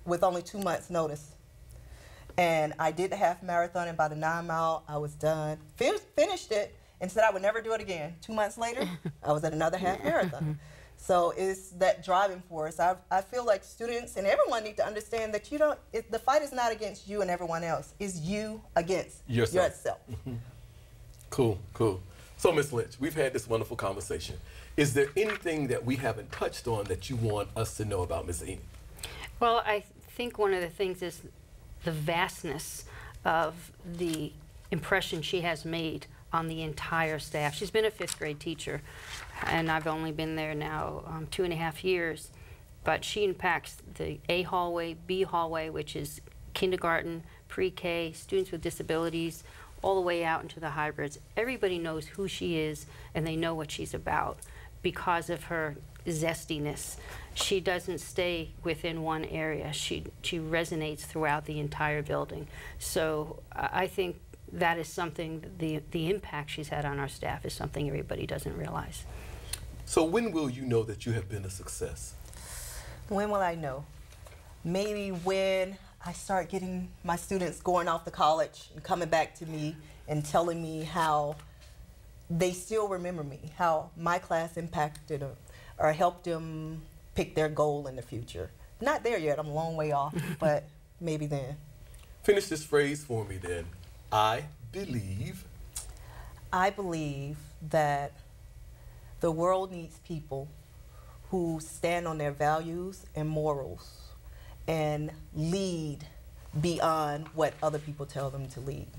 with only two months notice. And I did the half marathon, and by the nine mile, I was done. Fin finished it and said I would never do it again. Two months later, I was at another half marathon. So it's that driving force. I, I feel like students and everyone need to understand that you don't, it, the fight is not against you and everyone else. It's you against yourself. yourself. Cool, cool. So, Miz Lynch, we've had this wonderful conversation. Is there anything that we haven't touched on that you want us to know about Miz Enid? Well, I think one of the things is the vastness of the impression she has made on the entire staff. She's been a fifth grade teacher, and I've only been there now um, two and a half years, but she impacts the A hallway, B hallway, which is kindergarten, pre-K, students with disabilities, all the way out into the hybrids. Everybody knows who she is, and they know what she's about because of her zestiness. She doesn't stay within one area. She, she resonates throughout the entire building. So I think that is something, the, the impact she's had on our staff is something everybody doesn't realize. So when will you know that you have been a success? When will I know? Maybe when I start getting my students going off to college and coming back to me and telling me how they still remember me, how my class impacted them or helped them pick their goal in the future. Not there yet, I'm a long way off, but maybe then. Finish this phrase for me then. I believe. I believe that the world needs people who stand on their values and morals and lead beyond what other people tell them to lead.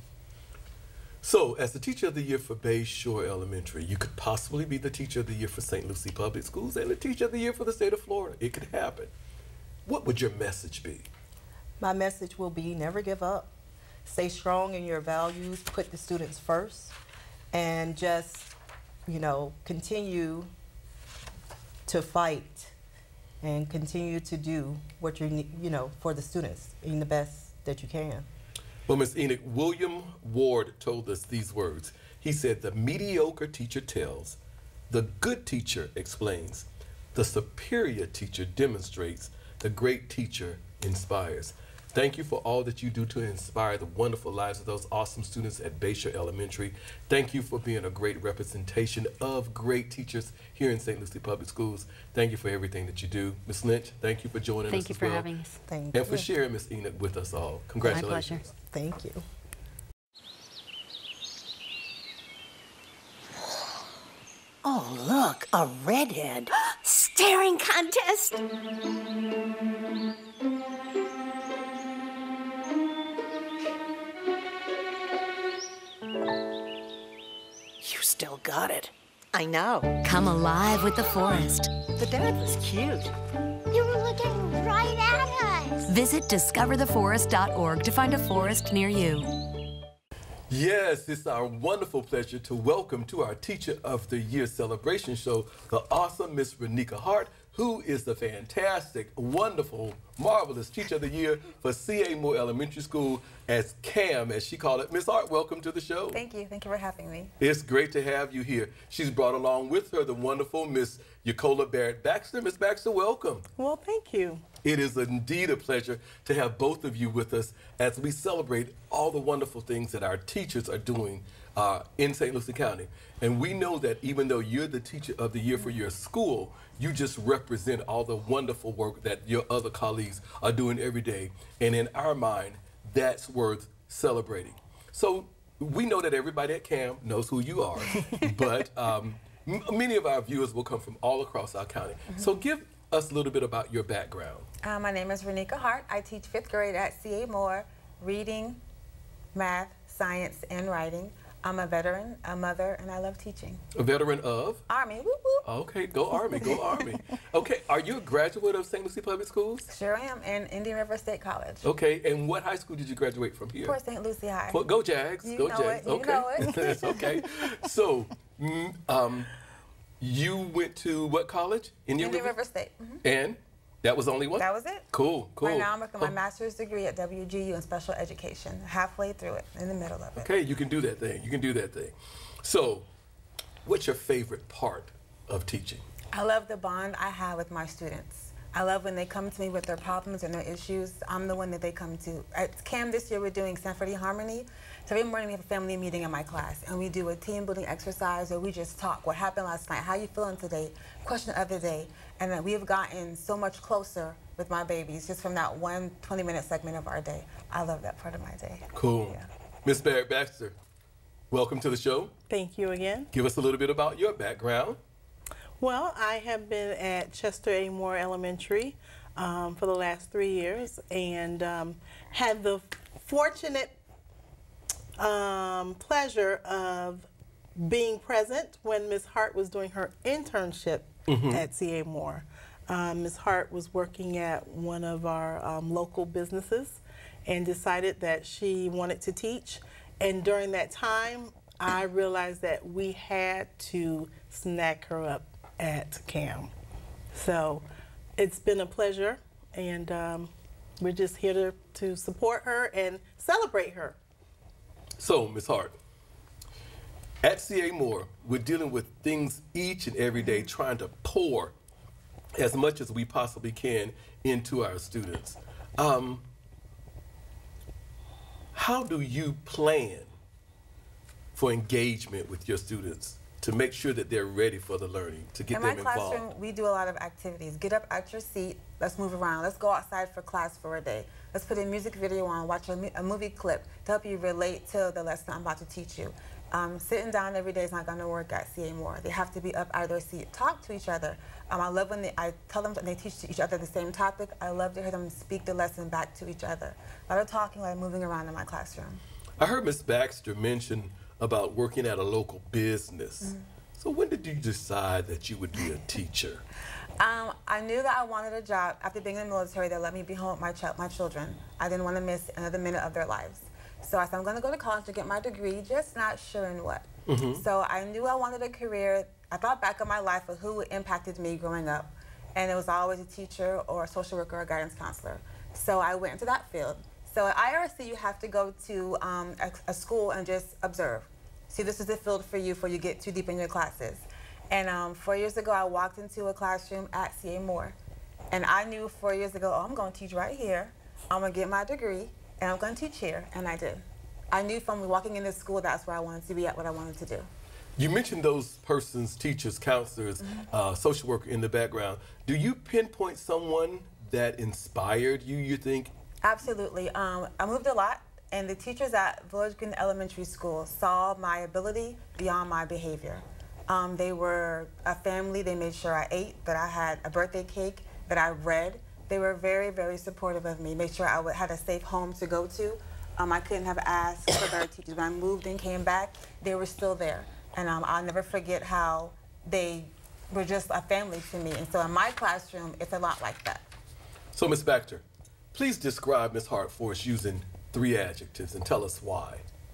So, as the Teacher of the Year for Bay Shore Elementary, you could possibly be the Teacher of the Year for Saint Lucie Public Schools and the Teacher of the Year for the state of Florida. It could happen. What would your message be? My message will be never give up. Stay strong in your values, put the students first, and just, you know, continue to fight and continue to do what you need, you know, for the students in the best that you can. Well, Miz Enoch, William Ward told us these words. He said, the mediocre teacher tells, the good teacher explains, the superior teacher demonstrates, the great teacher inspires. Thank you for all that you do to inspire the wonderful lives of those awesome students at Bay Shore Elementary. Thank you for being a great representation of great teachers here in Saint Lucie Public Schools. Thank you for everything that you do. Miz Lynch, thank you for joining Thank us you as for well. having us. Thank And you. for sharing Miz Enoch with us all. Congratulations. My pleasure. Thank you. Oh, look, a redhead. Staring contest. You still got it. I know. Come alive with the forest. The dad was cute. You were looking right at us. Visit discover the forest dot org to find a forest near you. Yes, it's our wonderful pleasure to welcome to our Teacher of the Year celebration show the awesome Miss Renika Hart, who is the fantastic, wonderful, marvelous Teacher of the Year for C A Moore Elementary School as CAM, as she called it. Miss Hart, welcome to the show. Thank you. Thank you for having me. It's great to have you here. She's brought along with her the wonderful Miss Yacola Barrett Baxter. Miss Baxter, welcome. Well, thank you. It is indeed a pleasure to have both of you with us as we celebrate all the wonderful things that our teachers are doing uh, in Saint Lucie County. And we know that even though you're the Teacher of the Year for your school, you just represent all the wonderful work that your other colleagues are doing every day. And in our mind, that's worth celebrating. So we know that everybody at CAM knows who you are, but um, m many of our viewers will come from all across our county. Mm-hmm. So give us a little bit about your background. Uh, my name is Renika Hart. I teach fifth grade at C A Moore, reading, math, science, and writing. I'm a veteran, a mother, and I love teaching. A veteran of? Army, whoop whoop. Okay, go Army, go Army. Okay, are you a graduate of Saint Lucie Public Schools? Sure am, and Indian River State College. Okay, and what high school did you graduate from here? Port Saint Lucie High. Well, go Jags, You go know Jags. it, you okay, know it. that's okay. So, mm, um, you went to what college? Indian, Indian River? River State. Mm-hmm. And that was the only one? That was it. Cool, cool. Right now I'm working Oh. my master's degree at W G U in special education, halfway through it, in the middle of it. Okay, you can do that thing. You can do that thing. So, what's your favorite part of teaching? I love the bond I have with my students. I love when they come to me with their problems and their issues. I'm the one that they come to. At C A M this year, we're doing Sanford eHarmony. So every morning we have a family meeting in my class, and we do a team building exercise, or we just talk. What happened last night? How you feeling today? Question of the day. And then we have gotten so much closer with my babies just from that one twenty minute segment of our day. I love that part of my day. Cool. Yeah. Miss Barrett Baxter, welcome to the show. Thank you again. Give us a little bit about your background. Well, I have been at Chester A. Moore Elementary um, for the last three years and um, had the fortunate um, pleasure of being present when Miz Hart was doing her internship mm-hmm. at C A. Moore. Um, Miz Hart was working at one of our um, local businesses and decided that she wanted to teach. And during that time, I realized that we had to snag her up at C A M. So it's been a pleasure, and um, we're just here to, to support her and celebrate her. So, Miz Hart, at C A. Moore, we're dealing with things each and every day, trying to pour as much as we possibly can into our students. Um, how do you plan for engagement with your students to make sure that they're ready for the learning, to get them involved? In my classroom, we do a lot of activities. Get up at your seat, let's move around. Let's go outside for class for a day. Let's put a music video on, watch a, a movie clip to help you relate to the lesson I'm about to teach you. Um, sitting down every day is not going to work at C A. Moore. They have to be up out of their seat, talk to each other. Um, I love when they, I tell them that they teach each other the same topic. I love to hear them speak the lesson back to each other. A lot of talking, a lot of moving around in my classroom. I heard Miz Baxter mention about working at a local business. Mm-hmm. So when did you decide that you would be a teacher? Um, I knew that I wanted a job after being in the military that let me be home with my, ch my children. I didn't want to miss another minute of their lives. So I said, I'm going to go to college to get my degree, just not sure in what. Mm-hmm. So I knew I wanted a career. I thought back on my life of who impacted me growing up, and it was always a teacher or a social worker or a guidance counselor. So I went into that field. So at I R C, you have to go to um, a, a school and just observe. See, this is the field for you before you get too deep in your classes. And um, four years ago, I walked into a classroom at C A. Moore. And I knew four years ago, oh, I'm going to teach right here. I'm going to get my degree, and I'm going to teach here. And I did. I knew from walking into school, that's where I wanted to be at, what I wanted to do. You mentioned those persons, teachers, counselors, mm-hmm. uh, social worker in the background. Do you pinpoint someone that inspired you, you think? Absolutely. Um, I moved a lot. And the teachers at Village Green Elementary School saw my ability beyond my behavior. Um, they were a family. They made sure I ate, that I had a birthday cake, that I read. They were very, very supportive of me, made sure I would, had a safe home to go to. Um, I couldn't have asked for better teachers. When I moved and came back, they were still there. And um, I'll never forget how they were just a family to me. And so in my classroom, it's a lot like that. So, Miz Baxter, please describe Miz Hart for us using three adjectives and tell us why.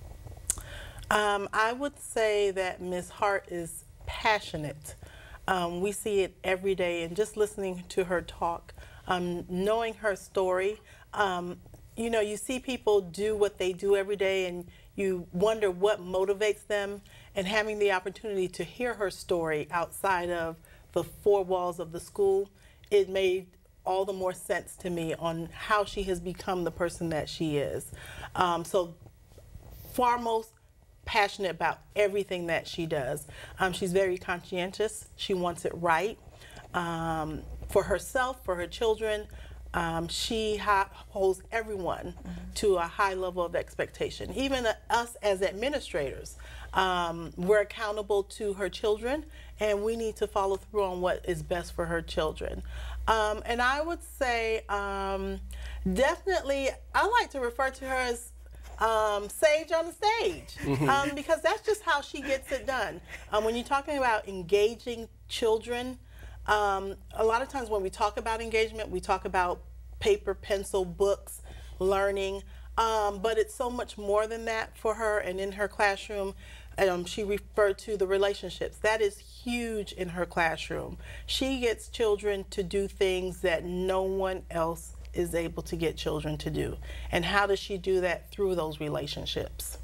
Um, I would say that Miz Hart is passionate. Um, we see it every day, and just listening to her talk, um, knowing her story, um, you know, you see people do what they do every day, and you wonder what motivates them, and having the opportunity to hear her story outside of the four walls of the school, it made all the more sense to me on how she has become the person that she is. Um, so far most passionate about everything that she does. Um, she's very conscientious. She wants it right um, for herself, for her children. Um, she holds everyone mm-hmm. to a high level of expectation. Even uh, us as administrators, um, we're accountable to her children, and we need to follow through on what is best for her children. Um, and I would say um, definitely, I like to refer to her as um, Sage on the stage, mm-hmm. um, because that's just how she gets it done. Um, when you're talking about engaging children, um, a lot of times when we talk about engagement, we talk about paper, pencil, books, learning, um, but it's so much more than that for her. And in her classroom, um, she referred to the relationships. That is huge in her classroom. She gets children to do things that no one else is able to get children to do. And how does she do that? Through those relationships.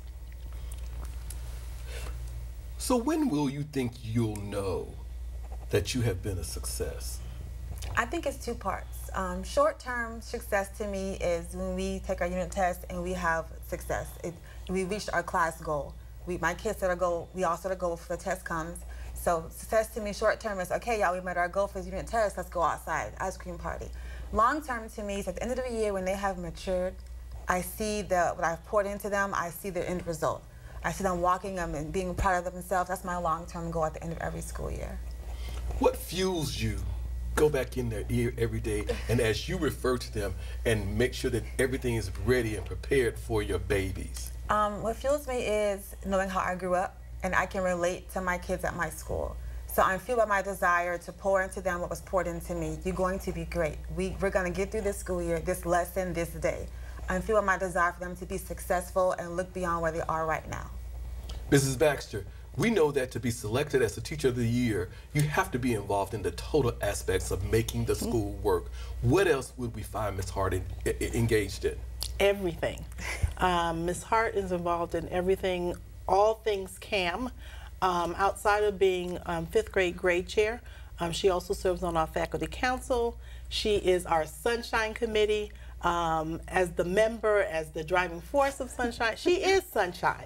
So when will you think you'll know that you have been a success? I think it's two parts. Um, short-term success to me is when we take our unit test and we have success. It, we reached our class goal. We, my kids set a goal, we all set a goal before the test comes. So success to me short-term is, okay, y'all, we met our goal for this unit test, let's go outside, ice cream party. Long-term to me is at the end of the year when they have matured, I see the, what I've poured into them, I see the end result. I see them walking them and being proud of themselves. That's my long-term goal at the end of every school year. What fuels you? Go back in their ear every day, and as you refer to them, and make sure that everything is ready and prepared for your babies. Um, what fuels me is knowing how I grew up, and I can relate to my kids at my school. So I'm fueled by my desire to pour into them what was poured into me. You're going to be great. We, we're going to get through this school year, this lesson, this day. I'm fueled by my desire for them to be successful and look beyond where they are right now. Missus Baxter, we know that to be selected as the Teacher of the Year, you have to be involved in the total aspects of making the school work. What else would we find Miz Hart in, in, engaged in? Everything. Um, Miz Hart is involved in everything, all things C A M. Um, outside of being um, fifth grade grade chair, um, she also serves on our faculty council. She is our Sunshine Committee. Um, as the member, as the driving force of Sunshine, she is Sunshine.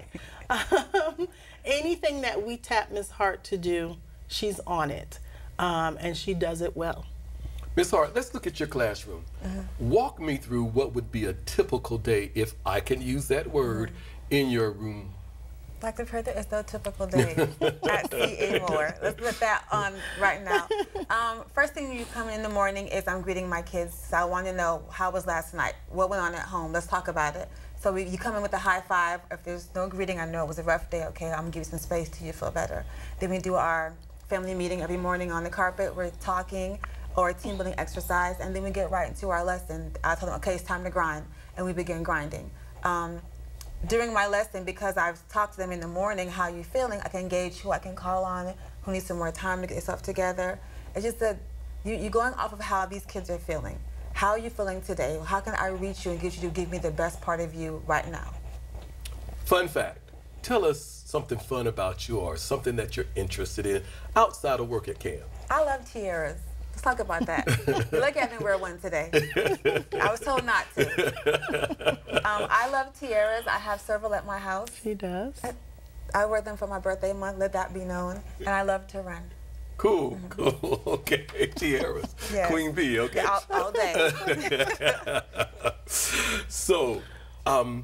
Um, anything that we tap Miz Hart to do, she's on it, um, and she does it well. Miz Hart, let's look at your classroom. Mm-hmm. Walk me through what would be a typical day, if I can use that word, mm-hmm. in your room. Doctor Prather, it's no typical day at C A Moore. Let's put that on right now. Um, first thing you come in the morning is I'm greeting my kids. So I want to know, how was last night? What went on at home? Let's talk about it. So we, you come in with a high five. If there's no greeting, I know it was a rough day. Okay, I'm going to give you some space till you feel better. Then we do our family meeting every morning on the carpet. We're talking, or a team building exercise, and then we get right into our lesson. I tell them, okay, it's time to grind, and we begin grinding. Um, During my lesson, because I've talked to them in the morning, how you feeling, I can gauge who I can call on, who needs some more time to get yourself together. It's just that you, you're going off of how these kids are feeling. How are you feeling today? How can I reach you and get you to give me the best part of you right now? Fun fact, tell us something fun about you or something that you're interested in outside of work at camp. I love tiaras. Let's talk about that. Look at me wear one today. I was told not to. Um, I love tiaras. I have several at my house. She does. I, I wear them for my birthday month, let that be known. And I love to run. Cool, mm-hmm. cool. Okay, tiaras. Yes. Queen Bee, okay. Yeah, all, all day. So, um,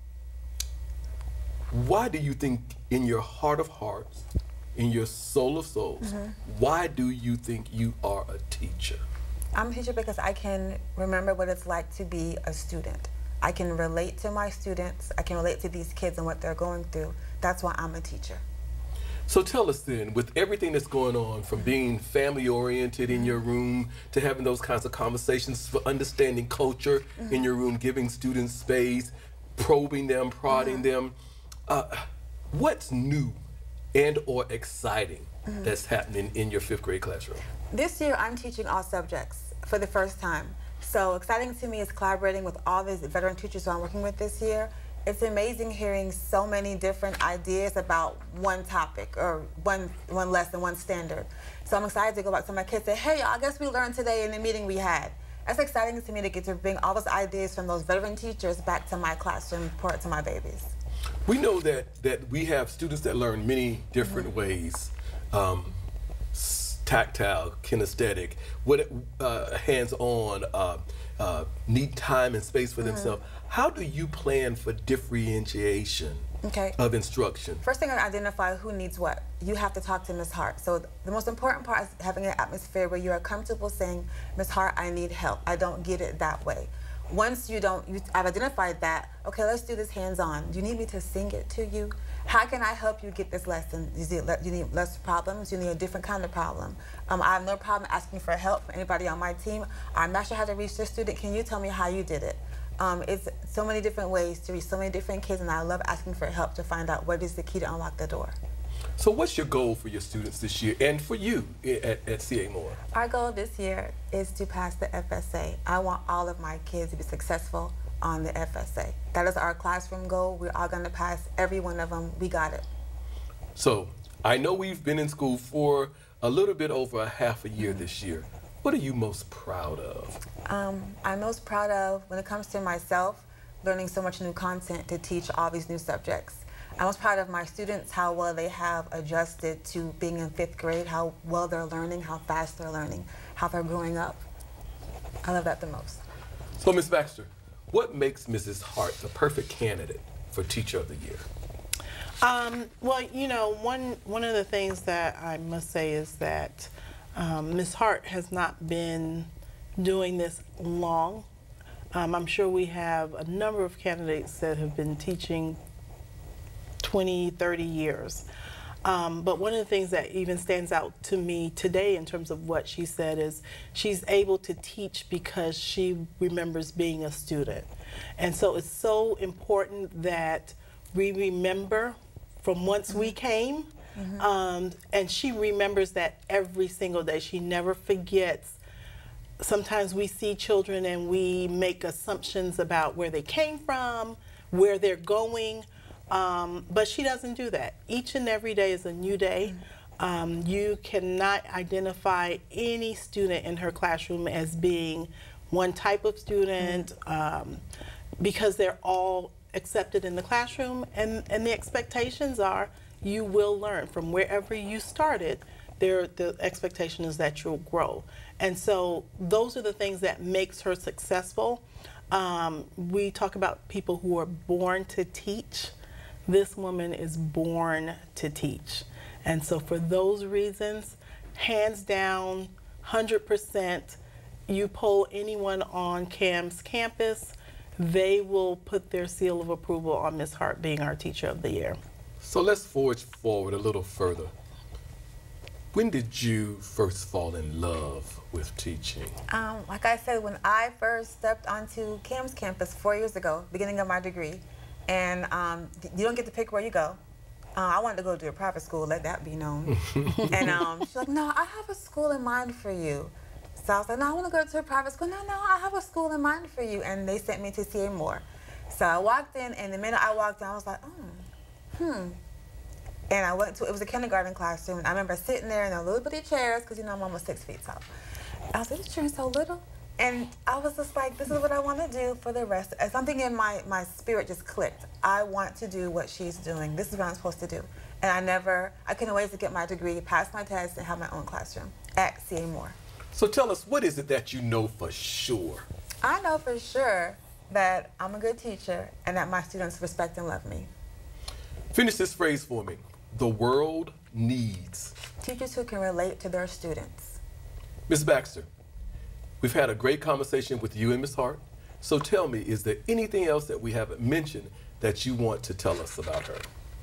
why do you think in your heart of hearts, in your soul of souls, mm-hmm. why do you think you are a teacher? I'm a teacher because I can remember what it's like to be a student. I can relate to my students. I can relate to these kids and what they're going through. That's why I'm a teacher. So tell us then, with everything that's going on, from being family-oriented in your room to having those kinds of conversations, for understanding culture mm-hmm. in your room, giving students space, probing them, prodding mm-hmm. them, uh, what's new and or exciting mm-hmm. that's happening in your fifth grade classroom? This year I'm teaching all subjects for the first time. So exciting to me is collaborating with all these veteran teachers who I'm working with this year. It's amazing hearing so many different ideas about one topic or one, one lesson, one standard. So I'm excited to go back to my kids and say, hey, I guess we learned today in the meeting we had. That's exciting to me to get to bring all those ideas from those veteran teachers back to my classroom and pour it to my babies. We know that, that we have students that learn many different mm-hmm. ways. Um, tactile, kinesthetic, what, uh, hands-on, uh, uh, need time and space for mm-hmm. themselves. How do you plan for differentiation okay. of instruction? First thing, I identify who needs what. You have to talk to Miz Hart. So the most important part is having an atmosphere where you are comfortable saying, Miz Hart, I need help. I don't get it that way. Once you don't, you, I've identified that, okay, let's do this hands-on. Do you need me to sing it to you? How can I help you get this lesson? You need, you need less problems, you need a different kind of problem. Um, I have no problem asking for help from anybody on my team. I'm not sure how to reach this student. Can you tell me how you did it? Um, it's so many different ways to reach so many different kids, and I love asking for help to find out what is the key to unlock the door. So what's your goal for your students this year and for you at, at C A Moore? Our goal this year is to pass the F S A. I want all of my kids to be successful on the F S A. That is our classroom goal. We're all going to pass every one of them. We got it. So I know we've been in school for a little bit over a half a year mm-hmm. this year. What are you most proud of? Um, I'm most proud of, when it comes to myself, learning so much new content to teach all these new subjects. I'm most proud of my students, how well they have adjusted to being in fifth grade, how well they're learning, how fast they're learning, how they're growing up. I love that the most. So, Miz Baxter, what makes Missus Hart the perfect candidate for Teacher of the Year? Um, well, you know, one, one of the things that I must say is that um, Miz Hart has not been doing this long. Um, I'm sure we have a number of candidates that have been teaching twenty, thirty years. Um, but one of the things that even stands out to me today in terms of what she said is she's able to teach because she remembers being a student. And so it's so important that we remember from whence we came. Mm-hmm. um, and she remembers that every single day. She never forgets. Sometimes we see children and we make assumptions about where they came from, where they're going. Um, but she doesn't do that. Each and every day is a new day. Um, you cannot identify any student in her classroom as being one type of student um, because they're all accepted in the classroom, and, and the expectations are you will learn from wherever you started. There, the expectation is that you'll grow. And so those are the things that makes her successful. Um, we talk about people who are born to teach. This woman is born to teach. And so for those reasons, hands down, one hundred percent, you poll anyone on C A M's campus, they will put their seal of approval on Miz Hart being our Teacher of the Year. So let's forge forward a little further. When did you first fall in love with teaching? Um, like I said, when I first stepped onto C A M's campus four years ago, beginning of my degree, and um, you don't get to pick where you go. Uh, I wanted to go to a private school, let that be known. And um, she's like, no, I have a school in mind for you. So I was like, no, I want to go to a private school. No, no, I have a school in mind for you. And they sent me to C A Moore. So I walked in, and the minute I walked in, I was like, oh, hmm. And I went to, it was a kindergarten classroom. And I remember sitting there in the little bitty chairs, because, you know, I'm almost six feet tall. I was like, this chair is so little. And I was just like, this is what I want to do for the rest. And something in my, my spirit just clicked. I want to do what she's doing. This is what I'm supposed to do. And I never, I couldn't wait to get my degree, pass my test, and have my own classroom at C A Moore. So tell us, what is it that you know for sure? I know for sure that I'm a good teacher and that my students respect and love me. Finish this phrase for me. The world needs teachers who can relate to their students. Miz Baxter, we've had a great conversation with you and Miz Hart. So tell me, is there anything else that we haven't mentioned that you want to tell us about her?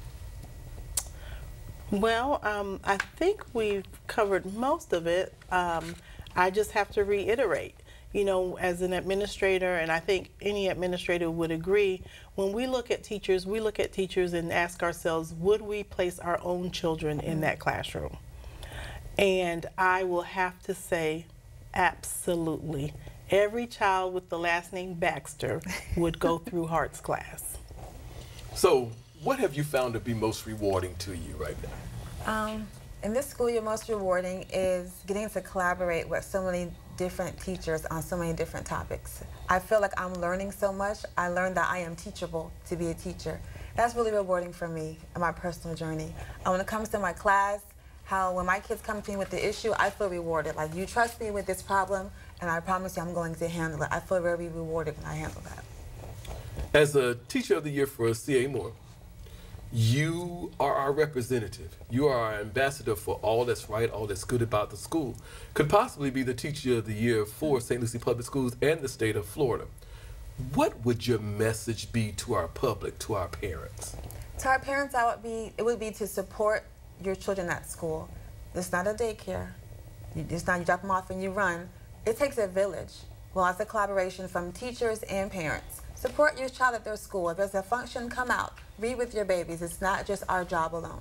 Well, um, I think we've covered most of it. Um, I just have to reiterate, you know, as an administrator, and I think any administrator would agree, when we look at teachers, we look at teachers and ask ourselves, would we place our own children in that classroom? And I will have to say, absolutely. Every child with the last name Baxter would go through Hart's class. So what have you found to be most rewarding to you right now? Um, in this school year, most rewarding is getting to collaborate with so many different teachers on so many different topics. I feel like I'm learning so much. I learned that I am teachable to be a teacher. That's really rewarding for me in my personal journey. And when it comes to my class, how when my kids come to me with the issue, I feel rewarded. Like, you trust me with this problem, and I promise you I'm going to handle it. I feel very rewarded when I handle that. As a Teacher of the Year for C A Moore, you are our representative. You are our ambassador for all that's right, all that's good about the school. Could possibly be the Teacher of the Year for Saint Lucie Public Schools and the state of Florida. What would your message be to our public, to our parents? To our parents, I would be, it would be to support your children at school. It's not a daycare. You, it's not you drop them off and you run. It takes a village. Well, it's a collaboration from teachers and parents. Support your child at their school. If there's a function, come out. Read with your babies. It's not just our job alone.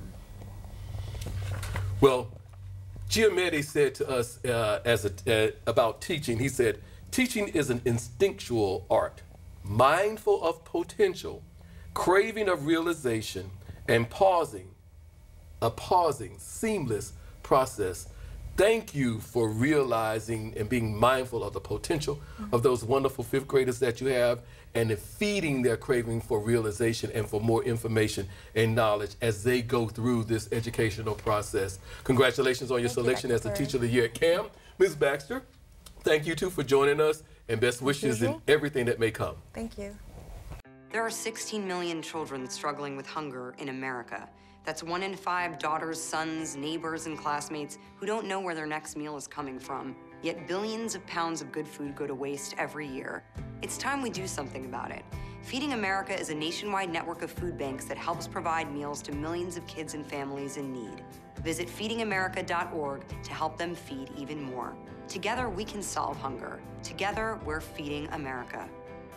Well, Giametti said to us uh, as a, uh, about teaching, he said, teaching is an instinctual art, mindful of potential, craving of realization, and pausing, a pausing, seamless process thank you for realizing and being mindful of the potential of those wonderful fifth graders that you have, and in feeding their craving for realization and for more information and knowledge as they go through this educational process. Congratulations on your Thank selection you, as the Doctor Teacher of the Year at CAM. Miz Baxter, thank you too for joining us, and best wishes in everything that may come. Thank you. There are sixteen million children struggling with hunger in America. That's one in five daughters, sons, neighbors, and classmates who don't know where their next meal is coming from. Yet billions of pounds of good food go to waste every year. It's time we do something about it. Feeding America is a nationwide network of food banks that helps provide meals to millions of kids and families in need. Visit feeding america dot org to help them feed even more. Together, we can solve hunger. Together, we're feeding America.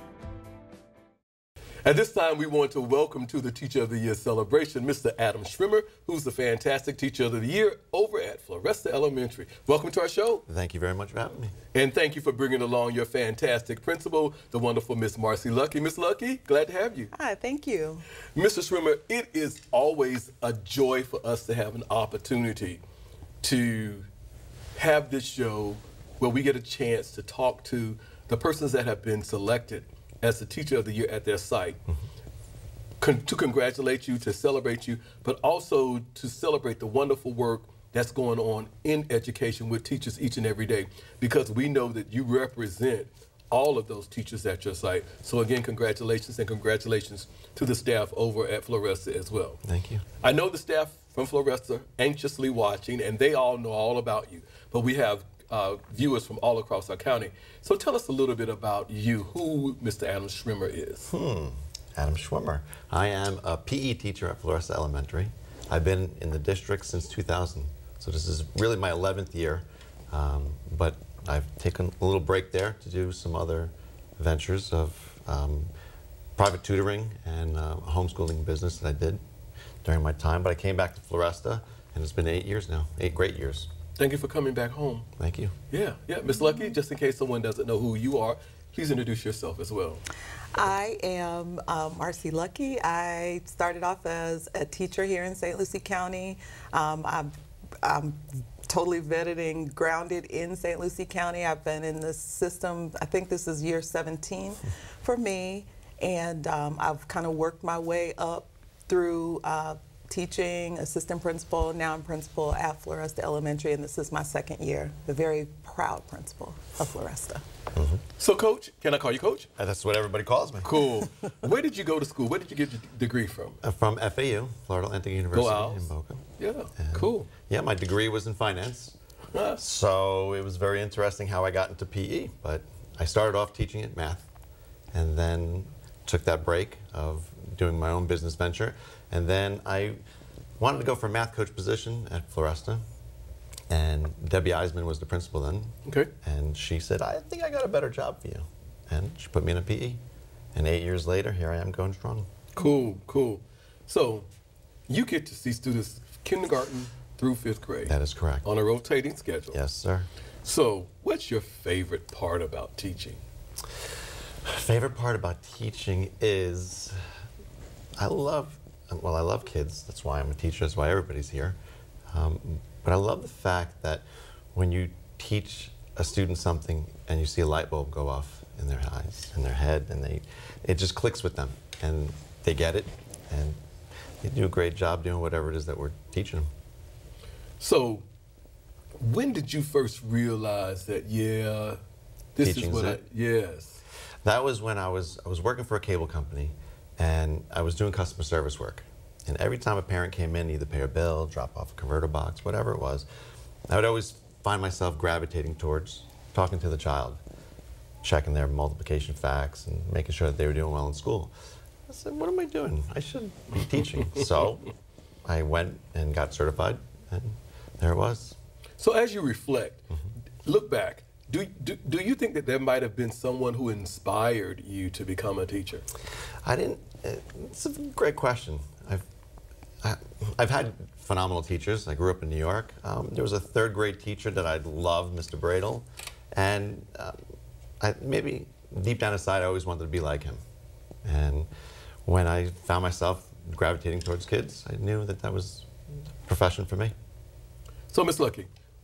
At this time, we want to welcome to the Teacher of the Year celebration, Mister Adam Schwimmer, who's the fantastic Teacher of the Year over at Floresta Elementary. Welcome to our show. Thank you very much for having me. And thank you for bringing along your fantastic principal, the wonderful Miss Marcy Lucky. Miss Lucky, glad to have you. Hi, thank you. Mister Schwimmer, it is always a joy for us to have an opportunity to have this show where we get a chance to talk to the persons that have been selected as the Teacher of the Year at their site, mm-hmm. Con to congratulate you, to celebrate you, but also to celebrate the wonderful work that's going on in education with teachers each and every day, because we know that you represent all of those teachers at your site. So again, congratulations, and congratulations to the staff over at Floresta as well. Thank you. I know the staff from Floresta anxiously watching, and they all know all about you, but we have Uh, viewers from all across our county. So tell us a little bit about you, who Mister Adam Schwimmer is. Hmm. Adam Schwimmer. I am a P E teacher at Floresta Elementary. I've been in the district since two thousand, so this is really my eleventh year. Um, but I've taken a little break there to do some other ventures of um, private tutoring and uh, homeschooling business that I did during my time. But I came back to Floresta, and it's been eight years now, eight great years. Thank you for coming back home. Thank you. Yeah, yeah. Miss Lucky, just in case someone doesn't know who you are, please introduce yourself as well. I am um, Marcy Lucky. I started off as a teacher here in Saint Lucie County. Um, I'm, I'm totally vetted and grounded in Saint Lucie County. I've been in the system, I think this is year seventeen for me, and um, I've kind of worked my way up through uh, teaching, assistant principal, now I'm principal at Floresta Elementary, and this is my second year, the very proud principal of Floresta. Mm-hmm. So, Coach, can I call you Coach? Uh, that's what everybody calls me. Cool. Where did you go to school? Where did you get your degree from? Uh, from F A U, Florida Atlantic University in Boca. Yeah, and cool. Yeah, my degree was in finance. Uh. So it was very interesting how I got into P E, but I started off teaching at math, and then took that break of doing my own business venture. And then I wanted to go for a math coach position at Floresta. And Debbie Eisman was the principal then. Okay. And she said, I think I got a better job for you. And she put me in a P E. And eight years later, here I am going strong. Cool, cool. So you get to see students kindergarten through fifth grade. That is correct. On a rotating schedule. Yes, sir. So what's your favorite part about teaching? Favorite part about teaching is I love Well, I love kids. That's why I'm a teacher. That's why everybody's here. Um, but I love the fact that when you teach a student something and you see a light bulb go off in their eyes, in their head, and they, it just clicks with them, and they get it, and they do a great job doing whatever it is that we're teaching them. So, when did you first realize that, yeah, this Teaching's is what it? I, yes. That was when I was, I was working for a cable company, and I was doing customer service work. And every time a parent came in, either pay a bill, drop off a converter box, whatever it was, I would always find myself gravitating towards talking to the child, checking their multiplication facts and making sure that they were doing well in school. I said, what am I doing? I should be teaching. So I went and got certified, and there it was. So as you reflect, mm-hmm. look back, do, do, do you think that there might have been someone who inspired you to become a teacher? I didn't, it's a great question. I've, I, I've had phenomenal teachers. I grew up in New York. Um, there was a third grade teacher that I loved, Mister Bradle, and um, I, maybe deep down inside I always wanted to be like him. And when I found myself gravitating towards kids, I knew that that was a profession for me. So, Miz Lucky,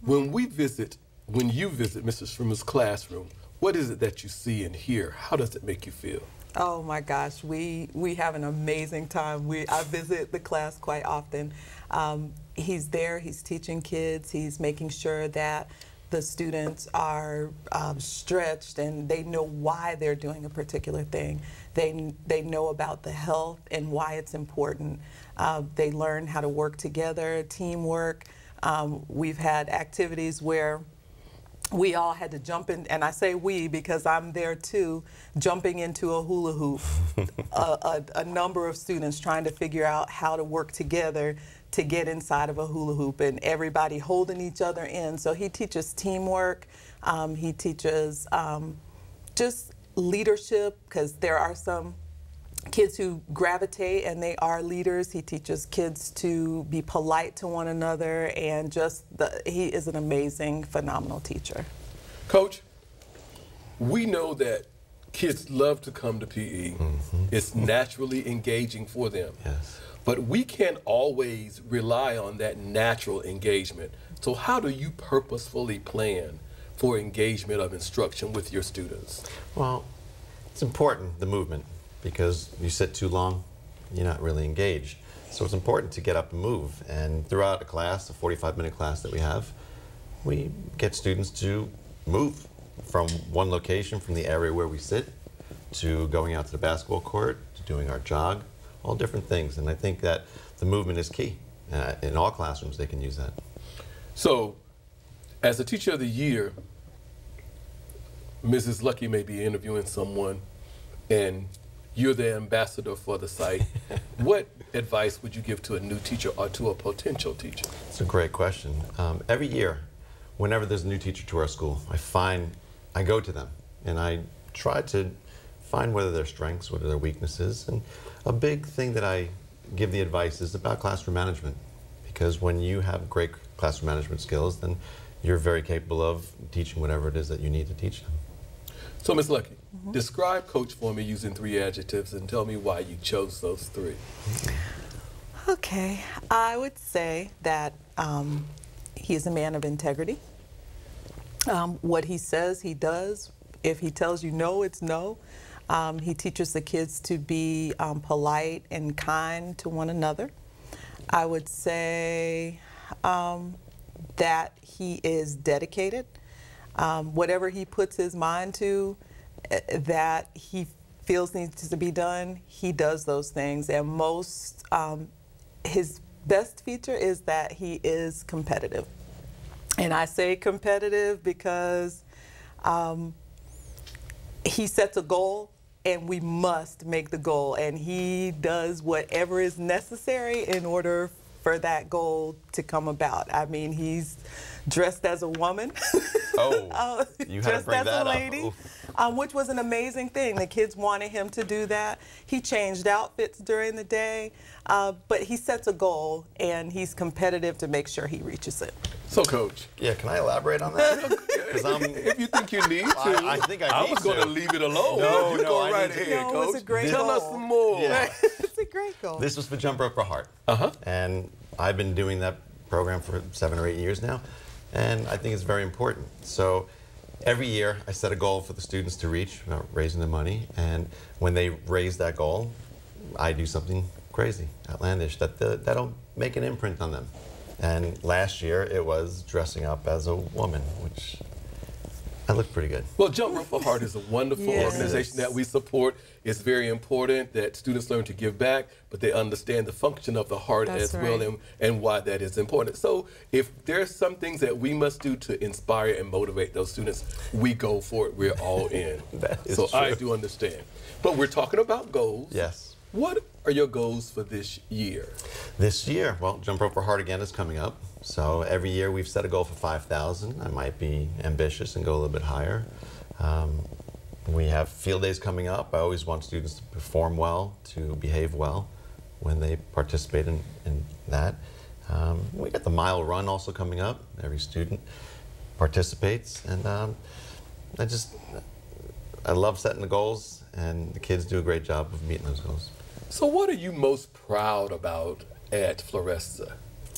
When we visit, when you visit Missus Schremer's classroom, what is it that you see and hear? How does it make you feel? Oh my gosh, we we have an amazing time. We I visit the class quite often. Um, he's there, he's teaching kids, he's making sure that the students are um, stretched and they know why they're doing a particular thing. They, they know about the health and why it's important. Uh, they learn how to work together, teamwork. Um, we've had activities where we all had to jump in, and I say we because I'm there too, jumping into a hula hoop. a, a, a number of students trying to figure out how to work together to get inside of a hula hoop, and everybody holding each other in. So he teaches teamwork. Um, he teaches um, just leadership, because there are some kids who gravitate and they are leaders. He teaches kids to be polite to one another, and just the, he is an amazing, phenomenal teacher. Coach, we know that kids love to come to P E. Mm-hmm. It's naturally engaging for them. Yes. But we can't always rely on that natural engagement. So how do you purposefully plan for engagement of instruction with your students? Well, it's important, the movement, because you sit too long, you're not really engaged. So it's important to get up and move. And throughout a class, a forty-five minute class that we have, we get students to move from one location, from the area where we sit, to going out to the basketball court, to doing our jog, all different things. And I think that the movement is key. Uh, in all classrooms, they can use that. So, as a teacher of the year, Missus Lucky may be interviewing someone, and you're the ambassador for the site. What advice would you give to a new teacher or to a potential teacher? It's a great question. Um, every year, whenever there's a new teacher to our school, I find, I go to them, and I try to find what are their strengths, what are their weaknesses. And a big thing that I give the advice is about classroom management, because when you have great classroom management skills, then you're very capable of teaching whatever it is that you need to teach them. So, Miz Lucky, mm-hmm. describe Coach for me using three adjectives and tell me why you chose those three. Okay, I would say that um, he is a man of integrity. Um, what he says, he does. If he tells you no, it's no. Um, he teaches the kids to be um, polite and kind to one another. I would say um, that he is dedicated. Um, whatever he puts his mind to, uh, that he feels needs to be done, he does those things. And most, um, his best feature is that he is competitive. And I say competitive because um, he sets a goal, and we must make the goal, and he does whatever is necessary in order for that goal to come about. I mean, he's dressed as a woman. Oh, uh, you had to bring dressed as that a lady, up. um, which was an amazing thing. The kids wanted him to do that. He changed outfits during the day, uh, but he sets a goal, and he's competitive to make sure he reaches it. So, Coach. Yeah, can I elaborate on that? I'm, if you think you need to. I, I think I, I need was going to leave it alone. No, you no, go I right need ahead, to. No, Coach. it was a great Tell goal. us some more. Yeah. It's a great goal. This was for Jump Rope for Heart. Uh-huh. And I've been doing that program for seven or eight years now, and I think it's very important. So every year I set a goal for the students to reach, about raising the money, and when they raise that goal, I do something crazy, outlandish, that the, that'll make an imprint on them. And last year it was dressing up as a woman, which I looked pretty good. Well, Jump Rope for Heart is a wonderful Yes. organization that we support. It's very important that students learn to give back, but they understand the function of the heart That's as well, right. and, and why that is important. So if there's some things that we must do to inspire and motivate those students, we go for it. We're all in. That is so true. I do understand. But we're talking about goals. Yes. What are your goals for this year? This year, well, Jump Rope for Heart again is coming up. So every year we've set a goal for five thousand. I might be ambitious and go a little bit higher. Um, we have field days coming up. I always want students to perform well, to behave well when they participate in, in that. Um, we got the mile run also coming up. Every student participates, and um, I just, I love setting the goals, and the kids do a great job of meeting those goals. So what are you most proud about at Floresta?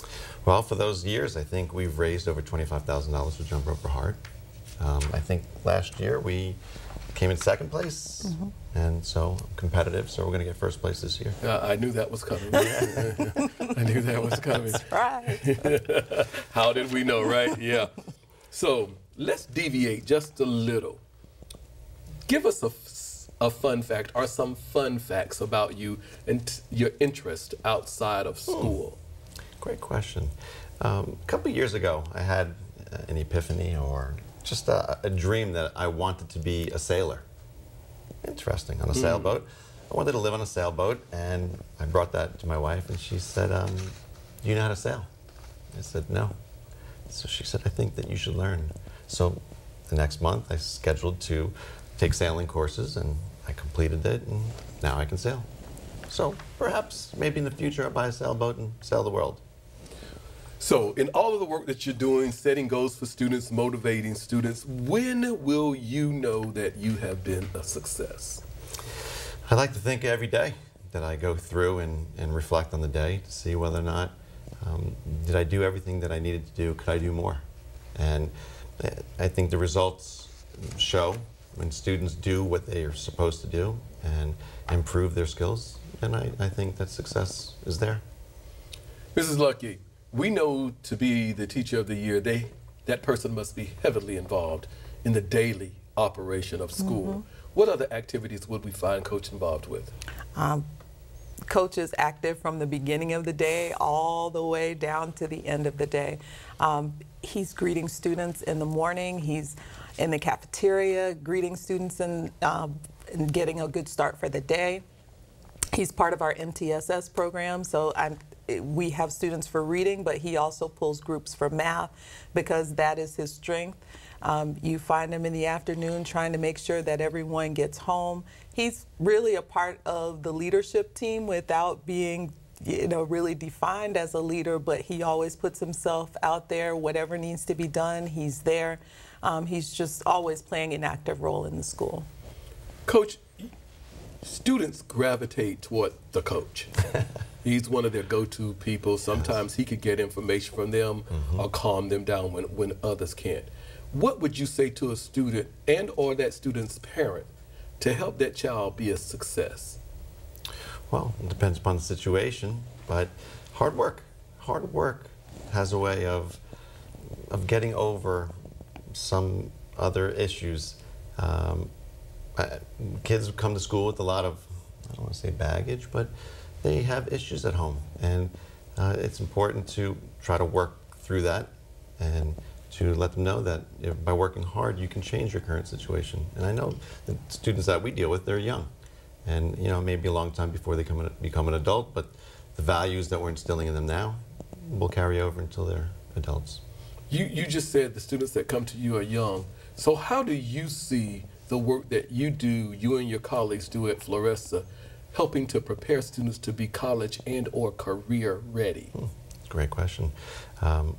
Well, for those years, I think we've raised over twenty-five thousand dollars for Jump Rope for Heart. Um, I think last year we came in second place, mm-hmm. and so competitive, so we're going to get first place this year. Uh, I knew that was coming. I knew that was coming. That's right. How did we know, right? Yeah. So let's deviate just a little. Give us a, a fun fact or some fun facts about you and t your interest outside of school. Hmm. Great question. Um, a couple of years ago, I had uh, an epiphany or just a, a dream that I wanted to be a sailor. Interesting, on a mm. sailboat. I wanted to live on a sailboat, and I brought that to my wife, and she said, um, do you know how to sail? I said, no. So she said, I think that you should learn. So the next month, I scheduled to take sailing courses, and I completed it, and now I can sail. So perhaps, maybe in the future, I'll buy a sailboat and sail the world. So in all of the work that you're doing, setting goals for students, motivating students, when will you know that you have been a success? I like to think every day that I go through and, and reflect on the day to see whether or not, um, did I do everything that I needed to do? Could I do more? And I think the results show when students do what they are supposed to do and improve their skills, then I, I think that success is there. Missus Lucky, we know to be the teacher of the year, they, that person must be heavily involved in the daily operation of school. Mm-hmm. What other activities would we find Coach involved with? Um, Coach is active from the beginning of the day all the way down to the end of the day. Um, he's greeting students in the morning. He's in the cafeteria greeting students and, um, and getting a good start for the day. He's part of our M T S S program, so I'm we have students for reading, but he also pulls groups for math because that is his strength. Um, you find him in the afternoon trying to make sure that everyone gets home. He's really a part of the leadership team without being, you know, really defined as a leader, but he always puts himself out there. Whatever needs to be done, he's there. Um, he's just always playing an active role in the school. Coach, students gravitate toward the coach. He's one of their go-to people. Sometimes he could get information from them mm-hmm. or calm them down when, when others can't. What would you say to a student and or that student's parent to help that child be a success? Well, it depends upon the situation, but hard work. Hard work has a way of, of getting over some other issues. Um, kids come to school with a lot of, I don't want to say baggage, but they have issues at home, and uh, it's important to try to work through that and to let them know that if, by working hard you can change your current situation. And I know the students that we deal with, they're young, and you know, it may be a long time before they come in, become an adult, but the values that we're instilling in them now will carry over until they're adults. You, you just said the students that come to you are young, so how do you see the work that you do, you and your colleagues do at Floresta, helping to prepare students to be college and or career ready? Hmm. Great question. Um,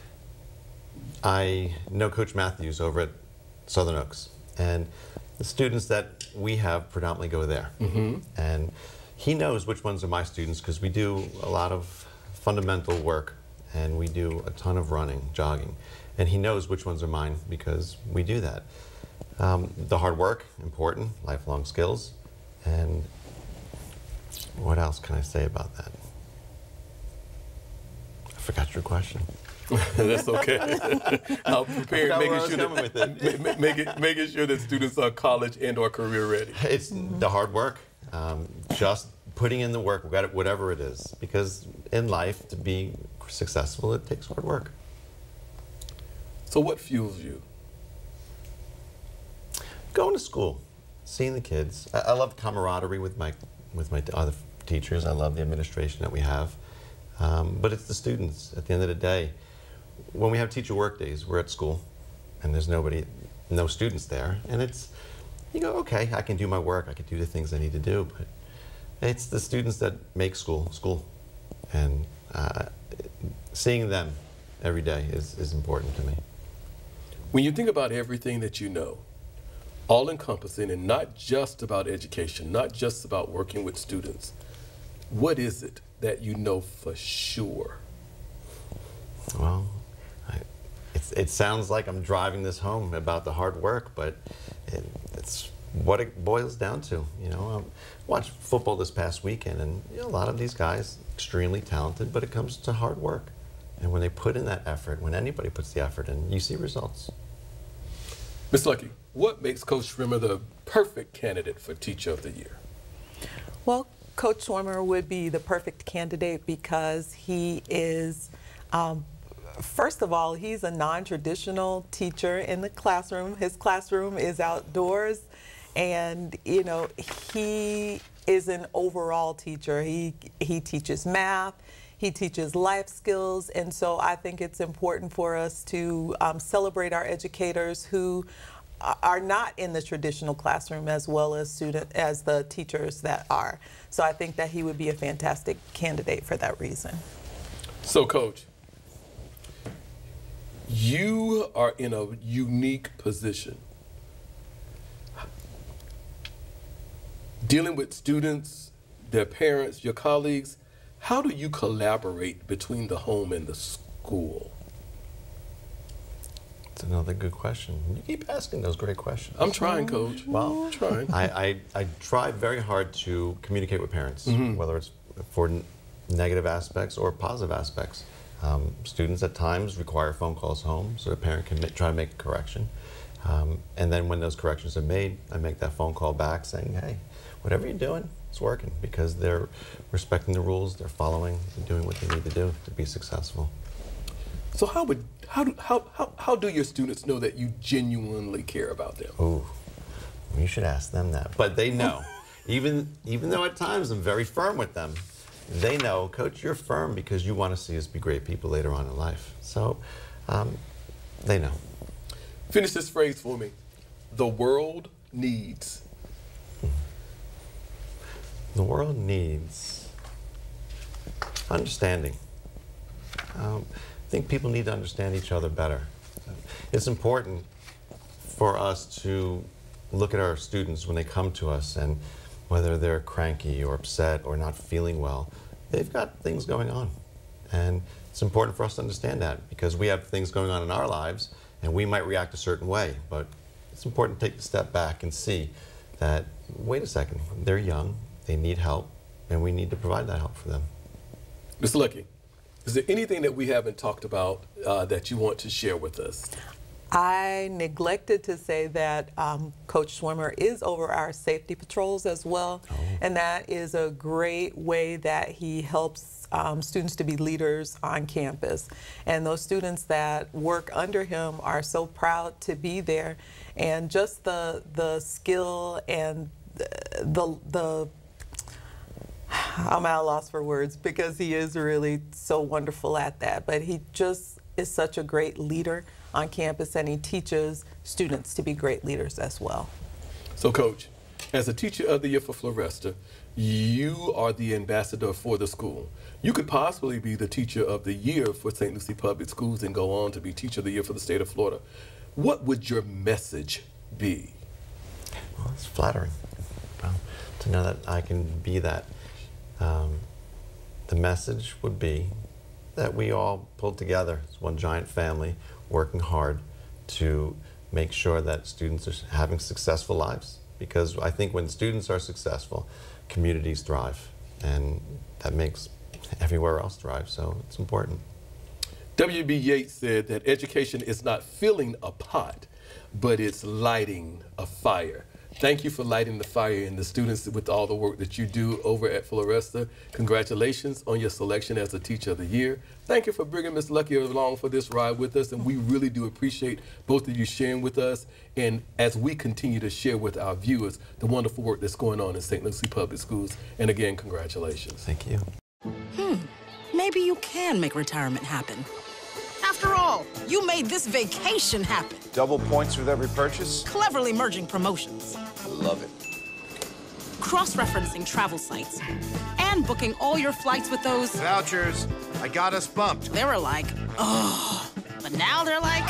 I know Coach Matthews over at Southern Oaks, and the students that we have predominantly go there. Mm-hmm. And he knows which ones are my students because we do a lot of fundamental work and we do a ton of running, jogging, and he knows which ones are mine because we do that. Um, the hard work, important, lifelong skills, and what else can I say about that? I forgot your question. That's okay. I'm prepared, making sure that, make it, making sure that students are college and or career ready. It's mm-hmm. the hard work, um, just putting in the work, whatever it is, because in life, to be successful, it takes hard work. So what fuels you? Going to school, seeing the kids. I, I love camaraderie with my with my other teachers. I love the administration that we have. Um, but it's the students at the end of the day. When we have teacher work days, we're at school and there's nobody, no students there. And it's, you go, okay, I can do my work, I can do the things I need to do, but it's the students that make school, school. And uh, seeing them every day is, is important to me. When you think about everything that you know, all-encompassing and not just about education, not just about working with students, what is it that you know for sure? Well, I, it's, it sounds like I'm driving this home about the hard work, but it, it's what it boils down to. You know, I watched football this past weekend, and you know, a lot of these guys extremely talented, but it comes to hard work. And when they put in that effort, when anybody puts the effort in, you see results. Miz Luckey, what makes Coach Schwimmer the perfect candidate for Teacher of the Year? Well, Coach Schwimmer would be the perfect candidate because he is, um, first of all, he's a non-traditional teacher in the classroom. His classroom is outdoors, and you know, he is an overall teacher. He he teaches math. He teaches life skills, and so I think it's important for us to um, celebrate our educators who are not in the traditional classroom as well as student as the teachers that are. So I think that he would be a fantastic candidate for that reason. So, Coach, you are in a unique position. Dealing with students, their parents, your colleagues, how do you collaborate between the home and the school? That's another good question. You keep asking those great questions. I'm trying, Coach. Well, I'm trying. I, I, I try very hard to communicate with parents, Mm-hmm. whether it's for n negative aspects or positive aspects. Um, students at times require phone calls home so the parent can try to make a correction. Um, and then when those corrections are made, I make that phone call back saying, hey, whatever you're doing, it's working, because they're respecting the rules, they're following, they're doing what they need to do to be successful. So how would how do how, how, how do your students know that you genuinely care about them? Ooh, you should ask them that. But they know. even even though at times I'm very firm with them, they know, Coach, you're firm because you want to see us be great people later on in life. So um, they know. Finish this phrase for me. The world needs. The world needs understanding. Um, I think people need to understand each other better. It's important for us to look at our students when they come to us, and whether they're cranky or upset or not feeling well, they've got things going on. And it's important for us to understand that, because we have things going on in our lives and we might react a certain way, but it's important to take a step back and see that, wait a second, they're young, they need help, and we need to provide that help for them. Miz Luckey, is there anything that we haven't talked about uh, that you want to share with us? I neglected to say that um, Coach Schwimmer is over our safety patrols as well, oh. and that is a great way that he helps um, students to be leaders on campus. And those students that work under him are so proud to be there, and just the the skill and the the, the I'm at a loss for words, because he is really so wonderful at that, but he just is such a great leader on campus, and he teaches students to be great leaders as well. So, Coach, as a Teacher of the Year for Floresta, you are the ambassador for the school. You could possibly be the Teacher of the Year for Saint Lucie Public Schools and go on to be Teacher of the Year for the state of Florida. What would your message be? Well, it's flattering well, to know that I can be that. Um, the message would be that we all pulled together as one giant family, working hard to make sure that students are having successful lives. Because I think when students are successful, communities thrive, and that makes everywhere else thrive, so it's important. W B Yeats said that education is not filling a pot, but it's lighting a fire. Thank you for lighting the fire in the students with all the work that you do over at Floresta. Congratulations on your selection as the Teacher of the Year. Thank you for bringing Miz Luckey along for this ride with us, and we really do appreciate both of you sharing with us, and as we continue to share with our viewers the wonderful work that's going on in Saint Lucie Public Schools. And again, congratulations. Thank you. Hmm, maybe you can make retirement happen. After all, you made this vacation happen. Double points with every purchase? Cleverly merging promotions. I love it. Cross-referencing travel sites. And booking all your flights with those... vouchers. I got us bumped. They were like, oh. But now they're like...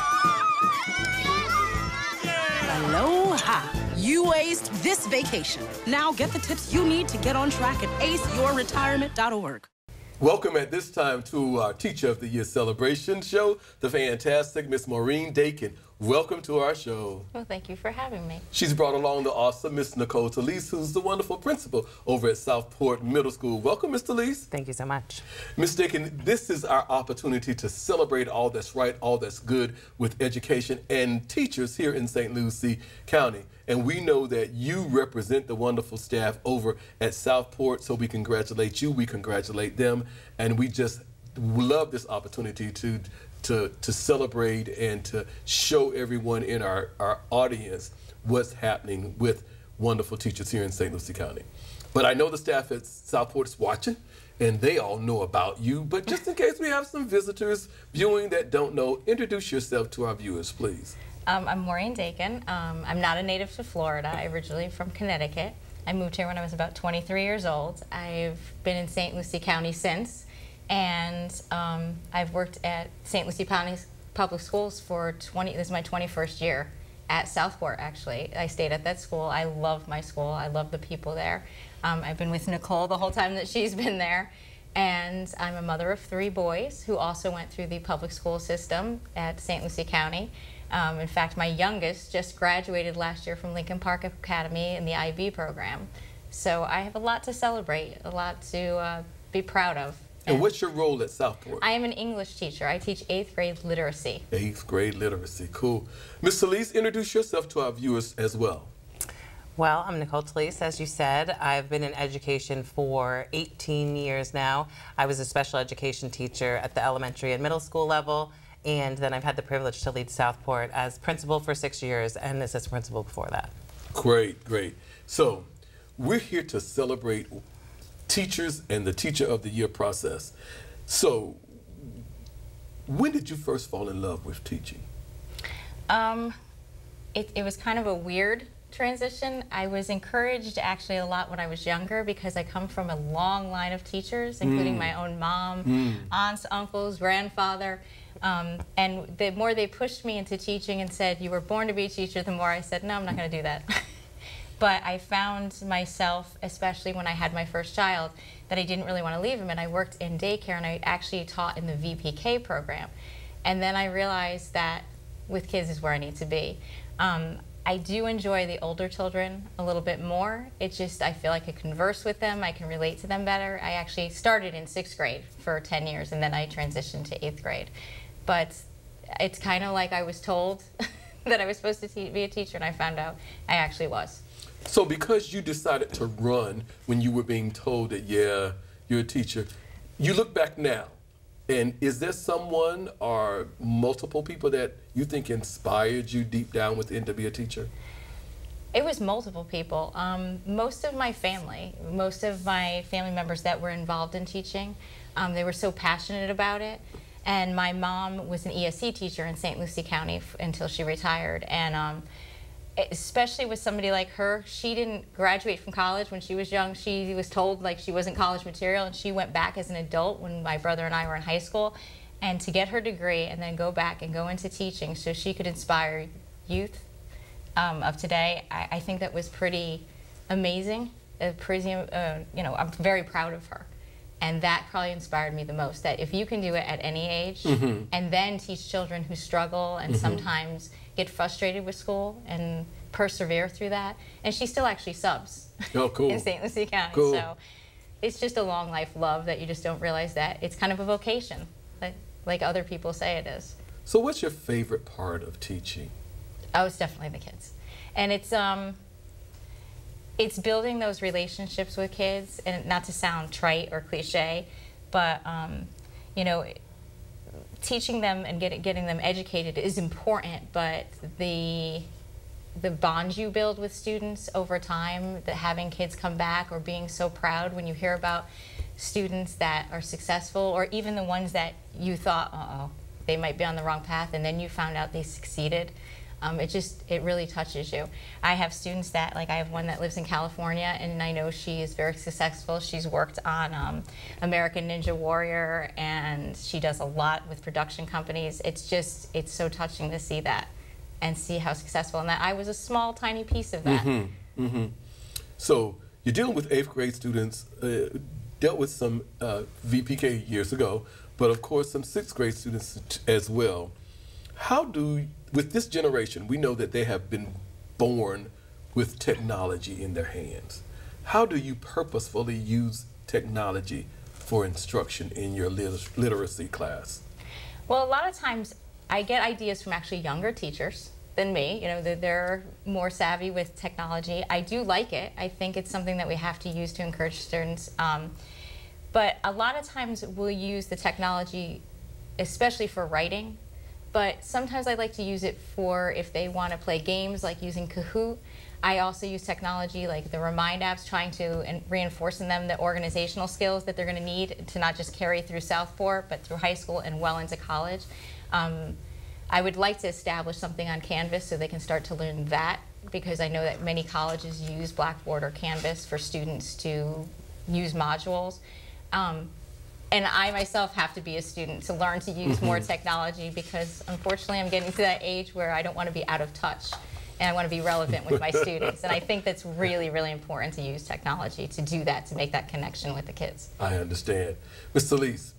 Aloha. You aced this vacation. Now get the tips you need to get on track at ace your retirement dot org. Welcome at this time to our Teacher of the Year celebration show, the fantastic Miss Maureen Dakin. Welcome to our show. Well, thank you for having me. She's brought along the awesome Miss Nicole Talese, who's the wonderful principal over at Southport Middle School. Welcome, Miss Talese. Thank you so much. Miss Dakin, this is our opportunity to celebrate all that's right, all that's good with education and teachers here in Saint Lucie County. And we know that you represent the wonderful staff over at Southport, so we congratulate you, we congratulate them, and we just love this opportunity to to to celebrate and to show everyone in our, our audience what's happening with wonderful teachers here in Saint Lucie County. But I know the staff at Southport is watching, and they all know about you, but just in case we have some visitors viewing that don't know, introduce yourself to our viewers, please. Um, I'm Maureen Dakin. Um, I'm not a native to Florida. I'm originally from Connecticut. I moved here when I was about twenty-three years old. I've been in Saint Lucie County since, and um, I've worked at Saint Lucie County Public Schools for twenty, this is my twenty-first year at Southport, actually. I stayed at that school. I love my school. I love the people there. Um, I've been with Nicole the whole time that she's been there. And I'm a mother of three boys who also went through the public school system at Saint Lucie County. Um, in fact, my youngest just graduated last year from Lincoln Park Academy in the I B program. So I have a lot to celebrate, a lot to uh, be proud of. And what's your role at Southport? I am an English teacher. I teach eighth grade literacy. Eighth grade literacy, cool. Miss Talese, introduce yourself to our viewers as well. Well, I'm Nicole Talese, as you said. I've been in education for eighteen years now. I was a special education teacher at the elementary and middle school level, and then I've had the privilege to lead Southport as principal for six years and assistant principal before that. Great, great. So we're here to celebrate teachers and the Teacher of the Year process. So when did you first fall in love with teaching? Um, it, it was kind of a weird transition. I was encouraged actually a lot when I was younger because I come from a long line of teachers, including mm. my own mom, mm. aunts, uncles, grandfather. Um, and the more they pushed me into teaching and said, you were born to be a teacher, the more I said, no, I'm not going to do that. But I found myself, especially when I had my first child, that I didn't really want to leave him, and I worked in daycare, and I actually taught in the V P K program. And then I realized that with kids is where I need to be. Um, I do enjoy the older children a little bit more. It's just I feel like I converse with them, I can relate to them better. I actually started in sixth grade for ten years, and then I transitioned to eighth grade. But it's kind of like I was told that I was supposed to te be a teacher, and I found out I actually was. So because you decided to run when you were being told that, yeah, you're a teacher, you look back now, and is there someone or multiple people that you think inspired you deep down within to be a teacher? It was multiple people. Um, most of my family, most of my family members that were involved in teaching, um, they were so passionate about it. And my mom was an E S C teacher in Saint Lucie County f until she retired. And um, especially with somebody like her, she didn't graduate from college when she was young. She was told like she wasn't college material, and she went back as an adult when my brother and I were in high school, and to get her degree and then go back and go into teaching so she could inspire youth um, of today, I, I think that was pretty amazing. Uh, pretty, uh, you know, I'm very proud of her. And that probably inspired me the most, that if you can do it at any age mm-hmm. and then teach children who struggle and mm-hmm. sometimes get frustrated with school and persevere through that. And she still actually subs oh, cool. in Saint Lucie County. Cool. So it's just a long life love that you just don't realize that it's kind of a vocation, like, like other people say it is. So what's your favorite part of teaching? Oh, it's definitely the kids. And it's, um, it's building those relationships with kids, and not to sound trite or cliche, but um, you know, teaching them and get, getting them educated is important, but the the bond you build with students over time, that having kids come back or being so proud when you hear about students that are successful, or even the ones that you thought, uh-oh, they might be on the wrong path, and then you found out they succeeded. Um, it just, it really touches you. I have students that, like I have one that lives in California, and I know she is very successful. She's worked on um, American Ninja Warrior, and she does a lot with production companies. It's just, it's so touching to see that and see how successful, and that I was a small, tiny piece of that. Mm-hmm. Mm-hmm. So you're dealing with eighth grade students. Uh, dealt with some uh, V P K years ago, but of course some sixth grade students as well. How do, with this generation, we know that they have been born with technology in their hands. How do you purposefully use technology for instruction in your lit literacy class? Well, a lot of times I get ideas from actually younger teachers than me. You know, they're, they're more savvy with technology. I do like it. I think it's something that we have to use to encourage students. Um, but a lot of times we'll use the technology, especially for writing. But sometimes I like to use it for if they want to play games, like using Kahoot. I also use technology like the Remind apps, trying to reinforce in them the organizational skills that they're going to need to not just carry through Southport, but through high school and well into college. Um, I would like to establish something on Canvas so they can start to learn that, because I know that many colleges use Blackboard or Canvas for students to use modules. Um, and I myself have to be a student to learn to use mm-hmm. more technology, because unfortunately I'm getting to that age where I don't want to be out of touch. And I want to be relevant with my students. And I think that's really, really important to use technology to do that, to make that connection with the kids. I understand. Miz Talise,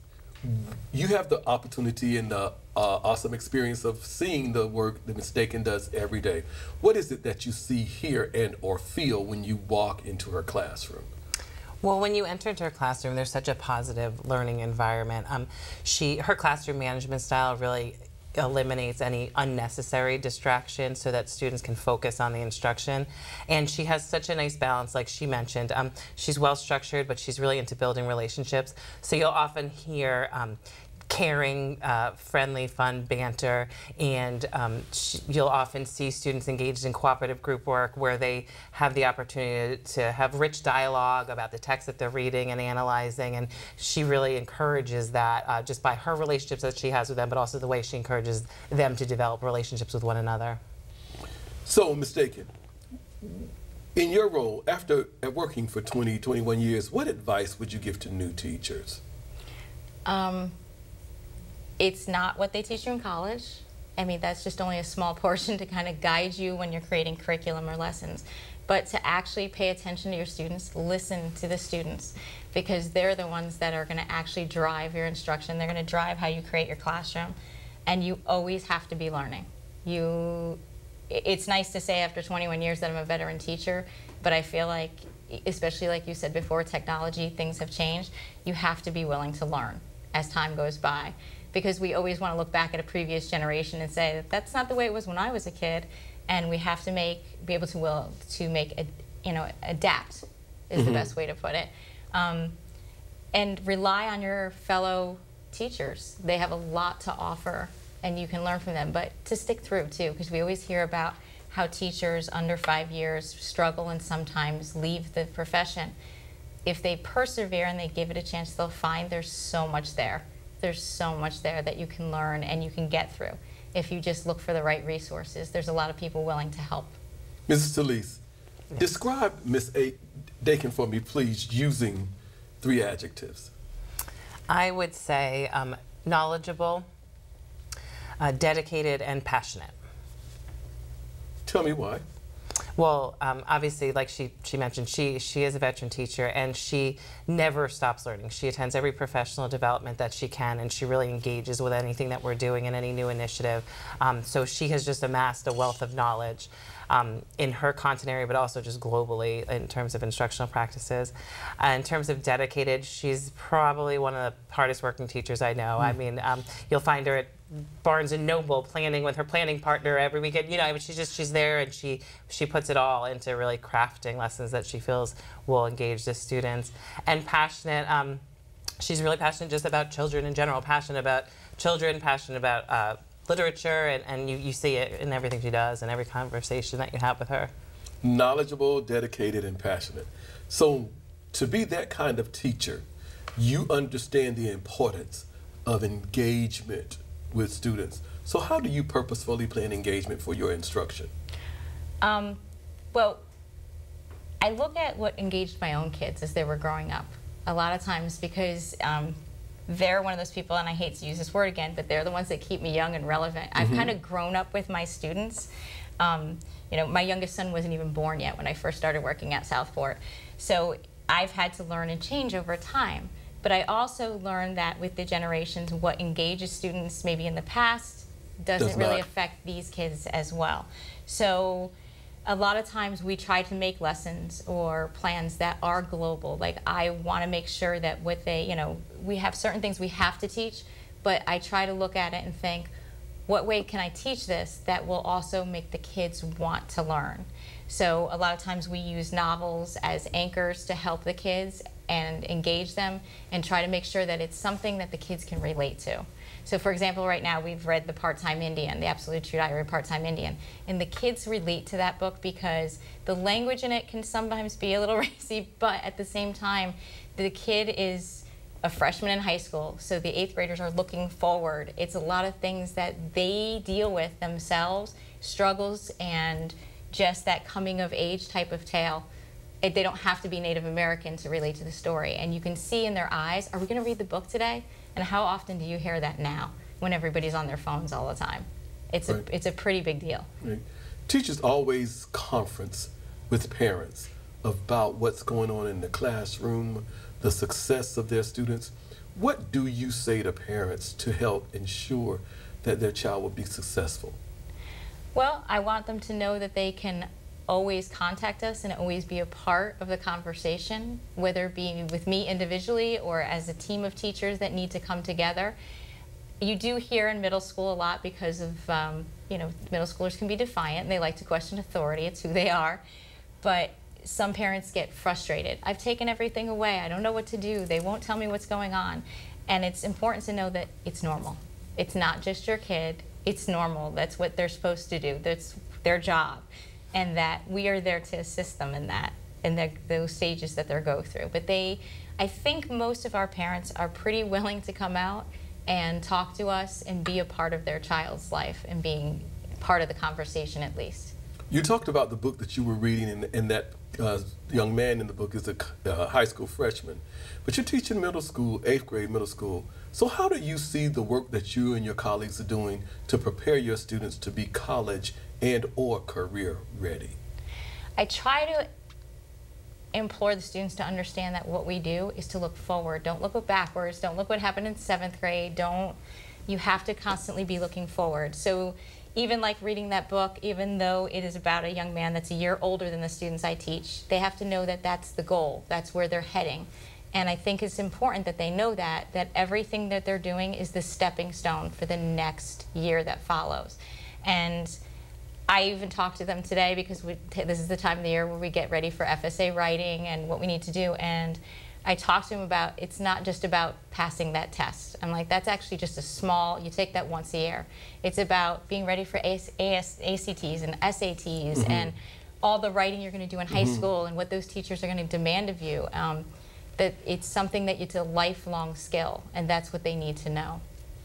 you have the opportunity and the uh, awesome experience of seeing the work that Miz Dakin does every day. What is it that you see, hear, and or feel when you walk into her classroom? Well, when you enter into her classroom, there's such a positive learning environment. Um, she, her classroom management style really eliminates any unnecessary distraction so that students can focus on the instruction. And she has such a nice balance, like she mentioned. Um, she's well structured, but she's really into building relationships. So you'll often hear um, caring, uh, friendly, fun banter, and um, you'll often see students engaged in cooperative group work where they have the opportunity to have rich dialogue about the text that they're reading and analyzing, and she really encourages that uh, just by her relationships that she has with them, but also the way she encourages them to develop relationships with one another. So, Miz Dakin, in your role, after working for twenty, twenty-one years, what advice would you give to new teachers? Um, It's not what they teach you in college. I mean, that's just only a small portion to kind of guide you when you're creating curriculum or lessons. But to actually pay attention to your students, listen to the students, because they're the ones that are going to actually drive your instruction. They're going to drive how you create your classroom. And you always have to be learning. You, it's nice to say after twenty-one years that I'm a veteran teacher, but I feel like, especially like you said before, technology, things have changed. You have to be willing to learn as time goes by, because we always want to look back at a previous generation and say that that's not the way it was when I was a kid, and we have to make be able to will to make a, you know adapt is mm-hmm. the best way to put it, um, and rely on your fellow teachers. They have a lot to offer, and you can learn from them. But to stick through too, because we always hear about how teachers under five years struggle and sometimes leave the profession. If they persevere and they give it a chance, they'll find there's so much there. There's so much there that you can learn and you can get through. If you just look for the right resources, there's a lot of people willing to help. Missus Talise, yes. Describe Miz Dakin for me, please, using three adjectives. I would say um, knowledgeable, uh, dedicated, and passionate. Tell me why. Well, um, obviously, like she, she mentioned, she, she is a veteran teacher, and she never stops learning. She attends every professional development that she can, and she really engages with anything that we're doing and any new initiative. Um, so she has just amassed a wealth of knowledge um, in her content area, but also just globally in terms of instructional practices. Uh, in terms of dedicated, she's probably one of the hardest working teachers I know. Mm. I mean, um, you'll find her at Barnes and Noble planning with her planning partner every weekend. You know, she's just she's there, and she she puts it all into really crafting lessons that she feels will engage the students. And passionate, um, she's really passionate just about children in general. Passionate about children, passionate about uh, literature, and, and you, you see it in everything she does and every conversation that you have with her. Knowledgeable, dedicated, and passionate. So to be that kind of teacher, you understand the importance of engagement with students. So how do you purposefully plan engagement for your instruction? Um, well, I look at what engaged my own kids as they were growing up. A lot of times because um, they're one of those people, and I hate to use this word again, but they're the ones that keep me young and relevant. Mm-hmm. I've kind of grown up with my students. Um, you know, my youngest son wasn't even born yet when I first started working at Southport. So I've had to learn and change over time. But I also learned that with the generations, what engages students maybe in the past doesn't Does really not. affect these kids as well. So a lot of times we try to make lessons or plans that are global. Like I want to make sure that what they, you know, we have certain things we have to teach, but I try to look at it and think, what way can I teach this that will also make the kids want to learn? So a lot of times we use novels as anchors to help the kids and engage them and try to make sure that it's something that the kids can relate to. So for example, right now we've read The Part-Time Indian, The Absolute True Diary of a Part-Time Indian, and the kids relate to that book because the language in it can sometimes be a little racy, but at the same time, the kid is a freshman in high school, so the eighth graders are looking forward. It's a lot of things that they deal with themselves, struggles and just that coming of age type of tale. It, they don't have to be Native American to relate to the story. And you can see in their eyes, are we gonna read the book today? And how often do you hear that now when everybody's on their phones all the time? It's, Right. a, it's a pretty big deal. Right. Teachers always conference with parents about what's going on in the classroom, the success of their students. What do you say to parents to help ensure that their child will be successful? Well, I want them to know that they can always contact us and always be a part of the conversation, whether it be with me individually or as a team of teachers that need to come together. You do hear in middle school a lot because of, um, you know, middle schoolers can be defiant and they like to question authority. It's who they are. But some parents get frustrated. I've taken everything away. I don't know what to do. They won't tell me what's going on. And it's important to know that it's normal. It's not just your kid. It's normal. That's what they're supposed to do. That's their job. And that we are there to assist them in that, in the, those stages that they go through. But they, I think most of our parents are pretty willing to come out and talk to us and be a part of their child's life and being part of the conversation at least. You talked about the book that you were reading, and, and that uh, young man in the book is a uh, high school freshman. But you're teaching middle school, eighth grade middle school. So how do you see the work that you and your colleagues are doing to prepare your students to be college and or career ready? I try to implore the students to understand that what we do is to look forward. Don't look backwards. Don't look what happened in seventh grade. Don't, you have to constantly be looking forward. So even like reading that book, even though it is about a young man that's a year older than the students I teach, they have to know that that's the goal. That's where they're heading. And I think it's important that they know that, that everything that they're doing is the stepping stone for the next year that follows. And I even talked to them today because we, this is the time of the year where we get ready for F S A writing and what we need to do. And I talked to them about, it's not just about passing that test. I'm like, that's actually just a small, you take that once a year. It's about being ready for A C Ts and S A Ts mm-hmm. and all the writing you're going to do in high mm-hmm. school and what those teachers are going to demand of you. Um, that it's something that it's a lifelong skill, and that's what they need to know.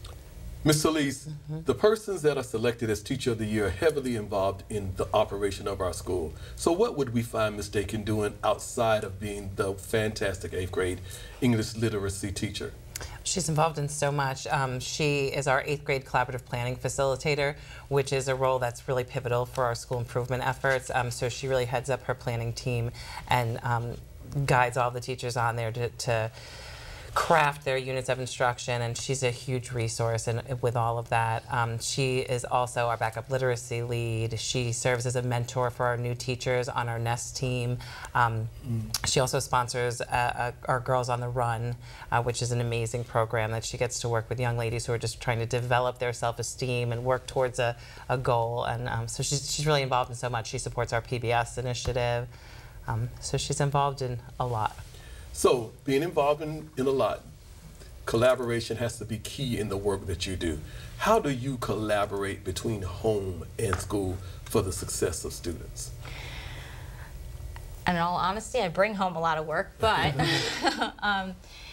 Miz Solis, mm-hmm. the persons that are selected as Teacher of the Year are heavily involved in the operation of our school. So what would we find Miz Dakin doing outside of being the fantastic eighth grade English literacy teacher? She's involved in so much. Um, she is our eighth grade collaborative planning facilitator, which is a role that's really pivotal for our school improvement efforts. Um, so she really heads up her planning team and um, guides all the teachers on there to, to craft their units of instruction, and she's a huge resource and with all of that. Um, she is also our backup literacy lead. She serves as a mentor for our new teachers on our NEST team. Um, mm. She also sponsors uh, uh, our Girls on the Run, uh, which is an amazing program that she gets to work with young ladies who are just trying to develop their self-esteem and work towards a, a goal. And um, so she's, she's really involved in so much. She supports our P B S initiative. Um, so she's involved in a lot. So being involved in, in a lot, collaboration has to be key in the work that you do. How do you collaborate between home and school for the success of students? In all honesty, I bring home a lot of work, but um,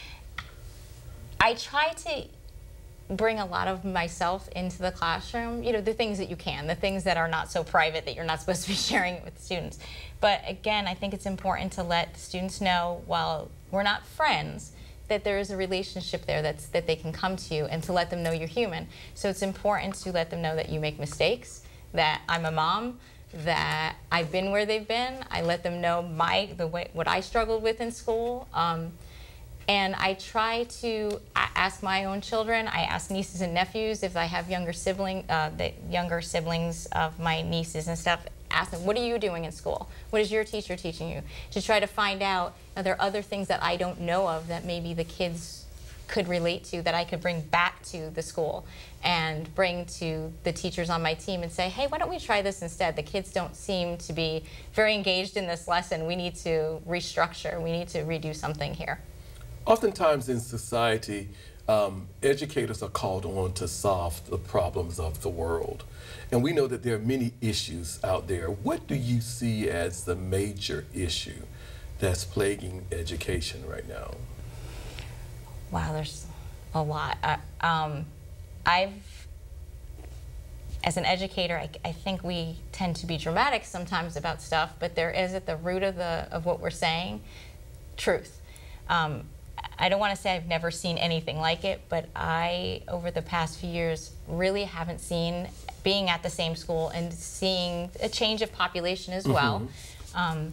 I try to bring a lot of myself into the classroom, you know, the things that you can, the things that are not so private that you're not supposed to be sharing it with the students. But again, I think it's important to let the students know, while we're not friends, that there is a relationship there that's, that they can come to you, and to let them know you're human. So it's important to let them know that you make mistakes, that I'm a mom, that I've been where they've been. I let them know my the way what I struggled with in school. Um, and I try to ask my own children. I ask nieces and nephews if I have younger sibling, uh, the younger siblings of my nieces and stuff. Ask them, what are you doing in school? What is your teacher teaching you? To try to find out, are there other things that I don't know of that maybe the kids could relate to, that I could bring back to the school and bring to the teachers on my team and say, hey, why don't we try this instead? The kids don't seem to be very engaged in this lesson. We need to restructure. We need to redo something here. Oftentimes in society, um, educators are called on to solve the problems of the world. And we know that there are many issues out there. What do you see as the major issue that's plaguing education right now? Wow, there's a lot. Uh, um, I've, as an educator, I, I think we tend to be dramatic sometimes about stuff, but there is at the root of the of what we're saying, truth. Um, I don't want to say I've never seen anything like it, but I, over the past few years, really haven't seen, being at the same school and seeing a change of population as well. Mm-hmm. um,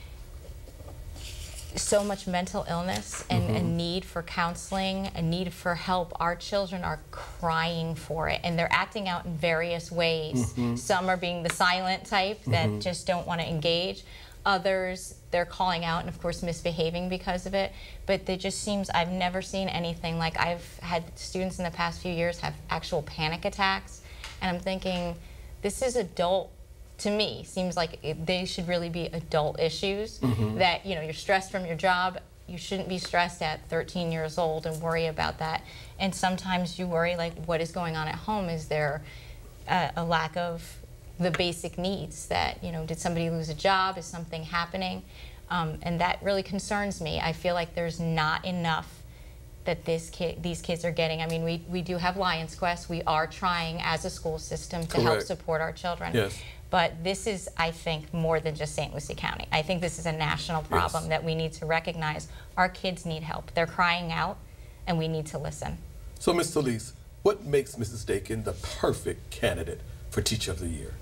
so much mental illness and mm-hmm. a need for counseling, a need for help. Our children are crying for it, and they're acting out in various ways. Mm-hmm. Some are being the silent type that mm-hmm. just don't want to engage. Others, they're calling out and, of course, misbehaving because of it. But it just seems, I've never seen anything like, I've had students in the past few years have actual panic attacks, and I'm thinking, this is adult. To me, seems like it, they should really be adult issues. Mm-hmm. That, you know, you're stressed from your job. You shouldn't be stressed at thirteen years old and worry about that. And sometimes you worry, like, what is going on at home? Is there a, a lack of the basic needs? That, you know, did somebody lose a job? Is something happening? Um, and that really concerns me. I feel like there's not enough that this kid, these kids are getting. I mean, we, we do have Lions Quest. We are trying as a school system to Correct. help support our children. Yes. But this is, I think, more than just Saint Lucie County. I think this is a national problem yes. that we need to recognize. Our kids need help. They're crying out, and we need to listen. So, Miz Talise, what makes Missus Dakin the perfect candidate for Teacher of the Year?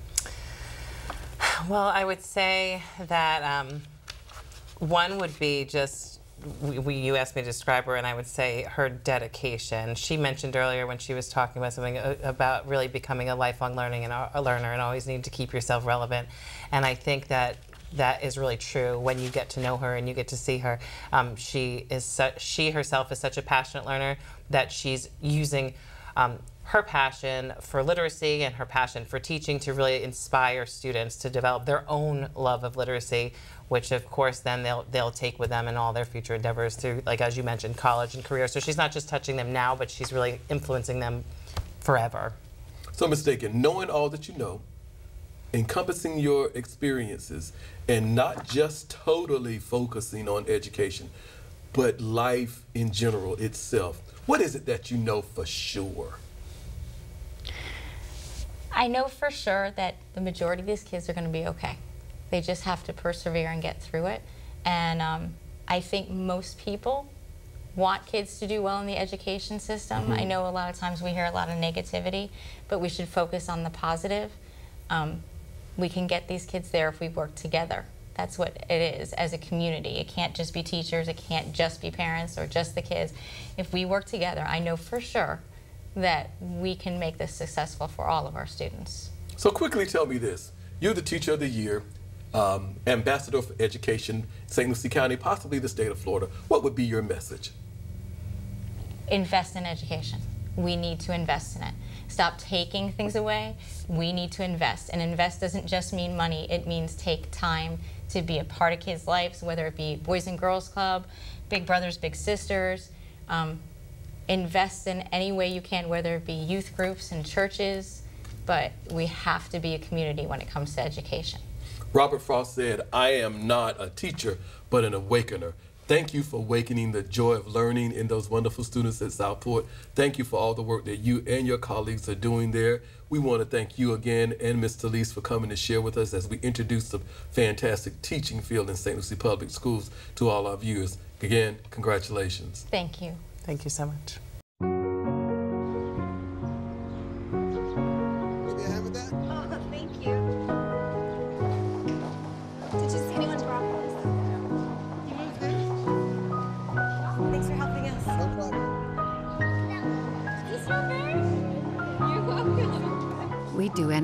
Well, I would say that um, one would be just, we, we, you asked me to describe her, and I would say her dedication. She mentioned earlier when she was talking about something about really becoming a lifelong learning and a, a learner, and always need to keep yourself relevant. And I think that that is really true when you get to know her and you get to see her. Um, she is su she herself is such a passionate learner that she's using um, her passion for literacy and her passion for teaching to really inspire students to develop their own love of literacy, which of course then they'll they'll take with them in all their future endeavors through, like as you mentioned, college and career. So she's not just touching them now, but she's really influencing them forever. So, Miz Dakin, knowing all that you know, encompassing your experiences, and not just totally focusing on education, but life in general itself, what is it that you know for sure? I know for sure that the majority of these kids are going to be okay. They just have to persevere and get through it. And um, I think most people want kids to do well in the education system. Mm-hmm. I know a lot of times we hear a lot of negativity, but we should focus on the positive. Um, we can get these kids there if we work together. That's what it is as a community. It can't just be teachers, it can't just be parents or just the kids. If we work together, I know for sure that we can make this successful for all of our students. So quickly tell me this. You're the Teacher of the Year, um, Ambassador for Education, Saint Lucie County, possibly the state of Florida. What would be your message? Invest in education. We need to invest in it. Stop taking things away. We need to invest. And invest doesn't just mean money. It means take time to be a part of kids' lives, whether it be Boys and Girls Club, Big Brothers, Big Sisters. Um, invest in any way you can, whether it be youth groups and churches, but we have to be a community when it comes to education. Robert Frost said, I am not a teacher, but an awakener. Thank you for awakening the joy of learning in those wonderful students at Southport. Thank you for all the work that you and your colleagues are doing there. We want to thank you again and Miz Talise for coming to share with us as we introduce the fantastic teaching field in Saint Lucie Public Schools to all our viewers. Again, congratulations. Thank you. Thank you so much. Oh, thank you.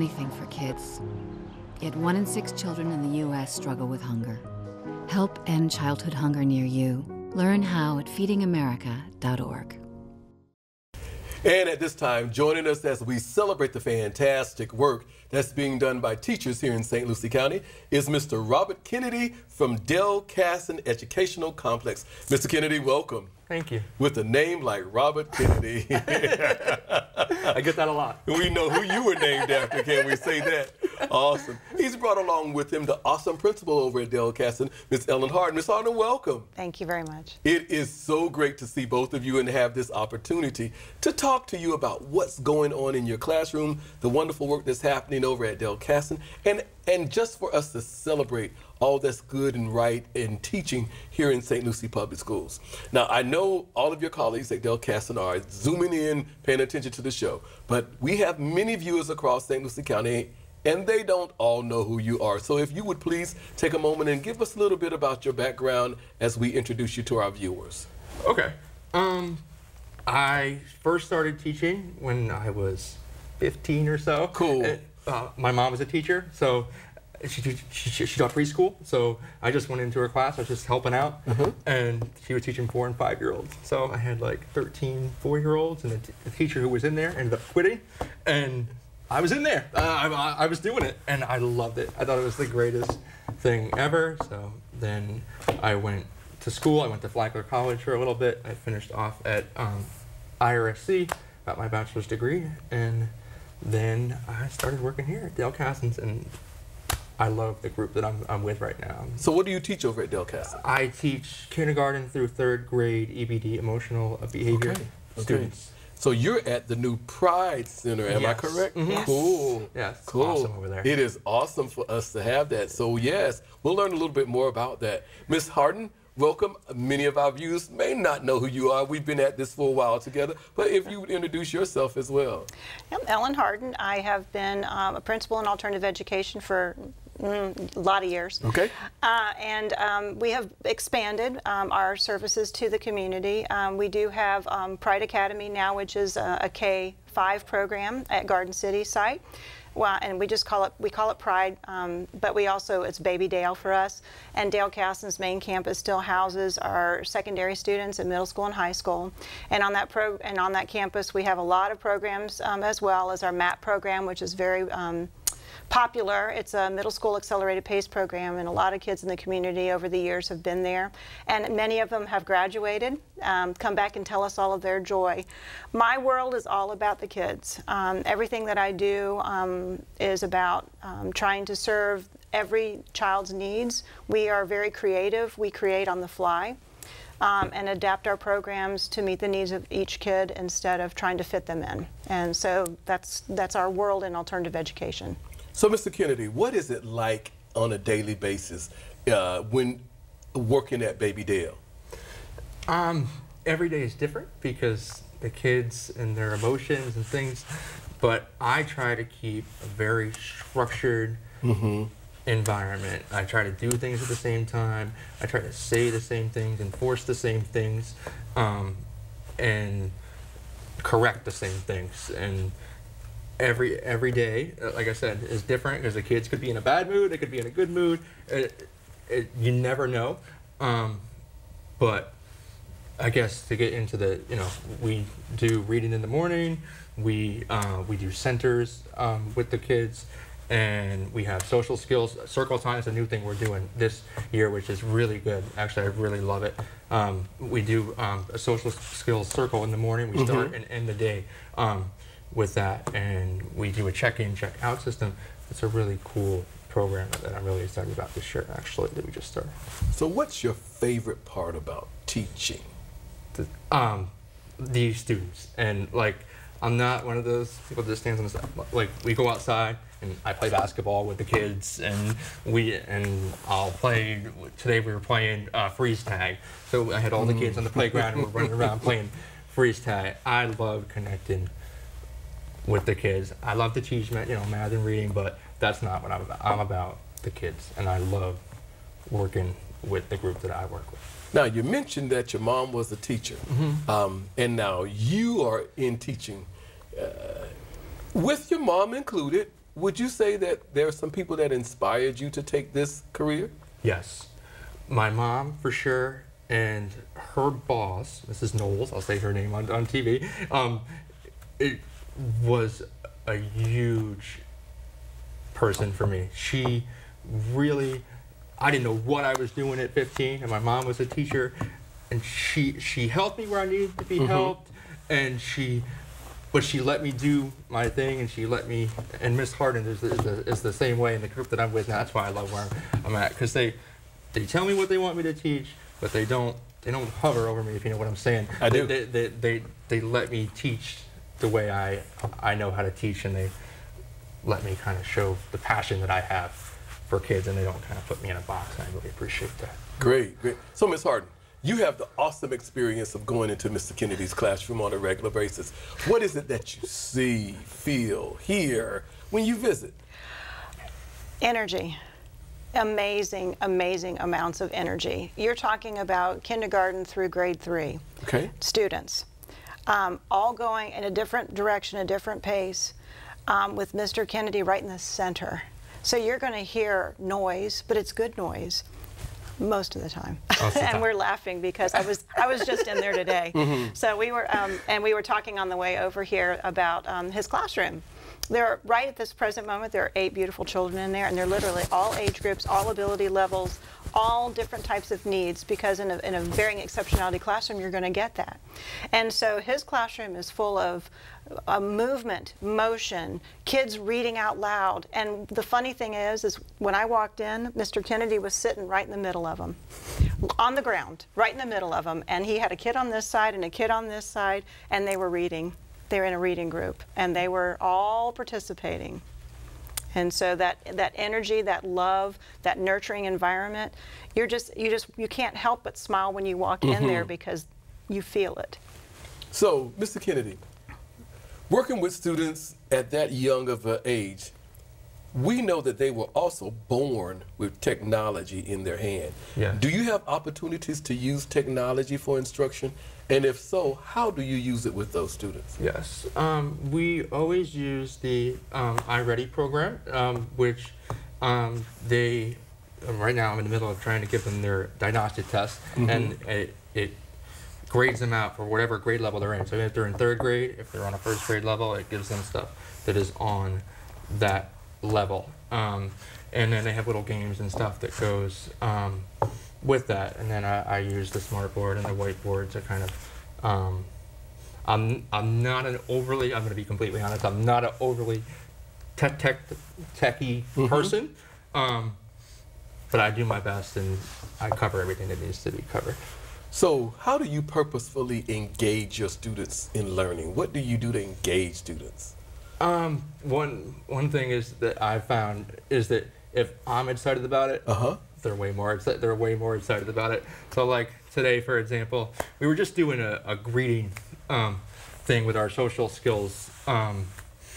anything for kids. Yet one in six children in the U S struggle with hunger. Help end childhood hunger near you. Learn how at feeding america dot org. And at this time, joining us as we celebrate the fantastic work that's being done by teachers here in Saint Lucie County is Mister Robert Kennedy from Del Casson Educational Complex. Mister Kennedy, welcome. Thank you. With a name like Robert Kennedy. I get that a lot. We know who you were named after, can we say that? Awesome. He's brought along with him the awesome principal over at Del Casson, Miz Ellen Harden. Miz Harden, welcome. Thank you very much. It is so great to see both of you and have this opportunity to talk to you about what's going on in your classroom, the wonderful work that's happening over at Del Casson, and, and just for us to celebrate all that's good and right in teaching here in Saint Lucie Public Schools. Now, I know all of your colleagues at Del Casson are zooming in, paying attention to the show, but we have many viewers across Saint Lucie County, and they don't all know who you are. So if you would please take a moment and give us a little bit about your background as we introduce you to our viewers. Okay. Um, I first started teaching when I was fifteen or so. Cool. Uh, my mom was a teacher, so She, she, she taught preschool, so I just went into her class. I was just helping out, mm-hmm. and she was teaching four and five-year-olds. So I had like thirteen four-year-olds, and a, t a teacher who was in there ended up quitting, and I was in there. Uh, I, I was doing it, and I loved it. I thought it was the greatest thing ever. So then I went to school. I went to Flagler College for a little bit. I finished off at um, I R S C, got my bachelor's degree, and then I started working here at Del Casson's, and I love the group that I'm, I'm with right now. So what do you teach over at Del Casson? I teach kindergarten through third grade E B D, emotional behavior okay. students. Okay. So you're at the new Pride Center, am yes. I correct? Mm-hmm. Cool. Yes, cool. Awesome over there. It is awesome for us to have that. So yes, we'll learn a little bit more about that. Miz Harden, welcome. Many of our viewers may not know who you are. We've been at this for a while together, but if you would introduce yourself as well. I'm Ellen Harden. I have been um, a principal in alternative education for Mm, a lot of years. Okay. Uh, and um, we have expanded um, our services to the community. Um, we do have um, Pride Academy now, which is a, a K five program at Garden City site. Well, and we just call it, we call it Pride, um, but we also, it's Baby Dale for us. And Del Casson's main campus still houses our secondary students in middle school and high school. And on that pro, and on that campus, we have a lot of programs um, as well as our M A P program, which is very um, popular. It's a middle school accelerated pace program, and a lot of kids in the community over the years have been there, and many of them have graduated, um, come back and tell us all of their joy. My world is all about the kids. Um, everything that I do um, is about um, trying to serve every child's needs. We are very creative. We create on the fly. Um, and adapt our programs to meet the needs of each kid instead of trying to fit them in. And so that's that's our world in alternative education. So, Mister Kennedy, what is it like on a daily basis uh, when working at Baby Dale? Um, every day is different because the kids and their emotions and things, but I try to keep a very structured mm-hmm. environment. I try to do things at the same time. I try to say the same things, enforce the same things, um, and correct the same things. And Every every day, like I said, is different because the kids could be in a bad mood, they could be in a good mood. It, it, you never know. Um, but I guess to get into the, you know, we do reading in the morning, we uh, we do centers um, with the kids, and we have social skills. Circle time is a new thing we're doing this year, which is really good. Actually, I really love it. Um, we do um, a social skills circle in the morning. We start mm-hmm. and end the day. Um, with that, and we do a check-in, check-out system. It's a really cool program that I'm really excited about this year, actually, that we just started. So what's your favorite part about teaching? The, um, the students. And, like, I'm not one of those people that stands on the side. Like, we go outside, and I play basketball with the kids, and we and I'll play. Today we were playing uh, freeze tag. So I had all the kids on the playground, and we're running around playing freeze tag. I love connecting with the kids. I love to teach, you know, math and reading, but that's not what I'm about. I'm about the kids, and I love working with the group that I work with. Now, you mentioned that your mom was a teacher, mm-hmm. um, and now you are in teaching. Uh, with your mom included, would you say that there are some people that inspired you to take this career? Yes. My mom, for sure, and her boss, Missus Knowles, I'll say her name on, on T V, um, it was a huge person for me. She really, I didn't know what I was doing at fifteen, and my mom was a teacher, and she she helped me where I needed to be mm-hmm. helped, and she, but she let me do my thing, and she let me, and Miss Harden is, is, the, is the same way in the group that I'm with now. That's why I love where I'm at, because they, they tell me what they want me to teach, but they don't, they don't hover over me, if you know what I'm saying. I do. They, they, they, they let me teach the way I, I know how to teach, and they let me kind of show the passion that I have for kids, and they don't kind of put me in a box, and I really appreciate that. Great, great. So, Miz Harden, you have the awesome experience of going into Mister Kennedy's classroom on a regular basis. What is it that you see, feel, hear when you visit? Energy. Amazing, amazing amounts of energy. You're talking about kindergarten through grade three okay. students, um, all going in a different direction, a different pace, um, with Mister Kennedy right in the center. So you're going to hear noise, but it's good noise most of the time. And we're laughing because I was I was just in there today. Mm-hmm. So we were um, and we were talking on the way over here about um, his classroom. There are, right at this present moment, there are eight beautiful children in there, and they're literally all age groups, all ability levels, all different types of needs, because in a, in a varying exceptionality classroom, you're going to get that. And so his classroom is full of uh, movement, motion, kids reading out loud. And the funny thing is, is when I walked in, Mister Kennedy was sitting right in the middle of them, on the ground, right in the middle of them. And he had a kid on this side and a kid on this side, and they were reading. They were in a reading group, and they were all participating. And so that that energy, that love, that nurturing environment, you're just you just you can't help but smile when you walk mm-hmm. in there because you feel it. So, Mister Kennedy, working with students at that young of an age, we know that they were also born with technology in their hand. Yeah. Do you have opportunities to use technology for instruction? And if so, how do you use it with those students? Yes, um, we always use the um, iReady program, um, which um, they, right now I'm in the middle of trying to give them their diagnostic test, mm-hmm. and it, it grades them out for whatever grade level they're in. So if they're in third grade, if they're on a first grade level, it gives them stuff that is on that level. Um, and then they have little games and stuff that goes um, with that, and then I, I use the smartboard and the whiteboard to kind of, um, I'm, I'm not an overly, I'm going to be completely honest, I'm not an overly tech, tech, techie mm-hmm. person, um, but I do my best and I cover everything that needs to be covered. So how do you purposefully engage your students in learning? What do you do to engage students? Um, one, one thing is that I've found is that if I'm excited about it, uh-huh. they're way more excited. They're way more excited about it. So, like today, for example, we were just doing a, a greeting um, thing with our social skills um,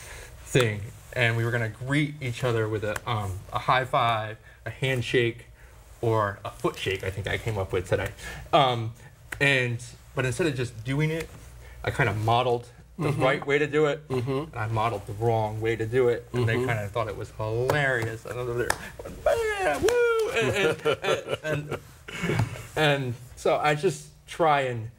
thing, and we were going to greet each other with a um, a high five, a handshake, or a foot shake. I think I came up with today. Um, and but instead of just doing it, I kind of modeled the mm-hmm. right way to do it, mm-hmm. and I modeled the wrong way to do it, and mm-hmm. they kind of thought it was hilarious. And over there, bam, woo, and and, and, and, and so I just try and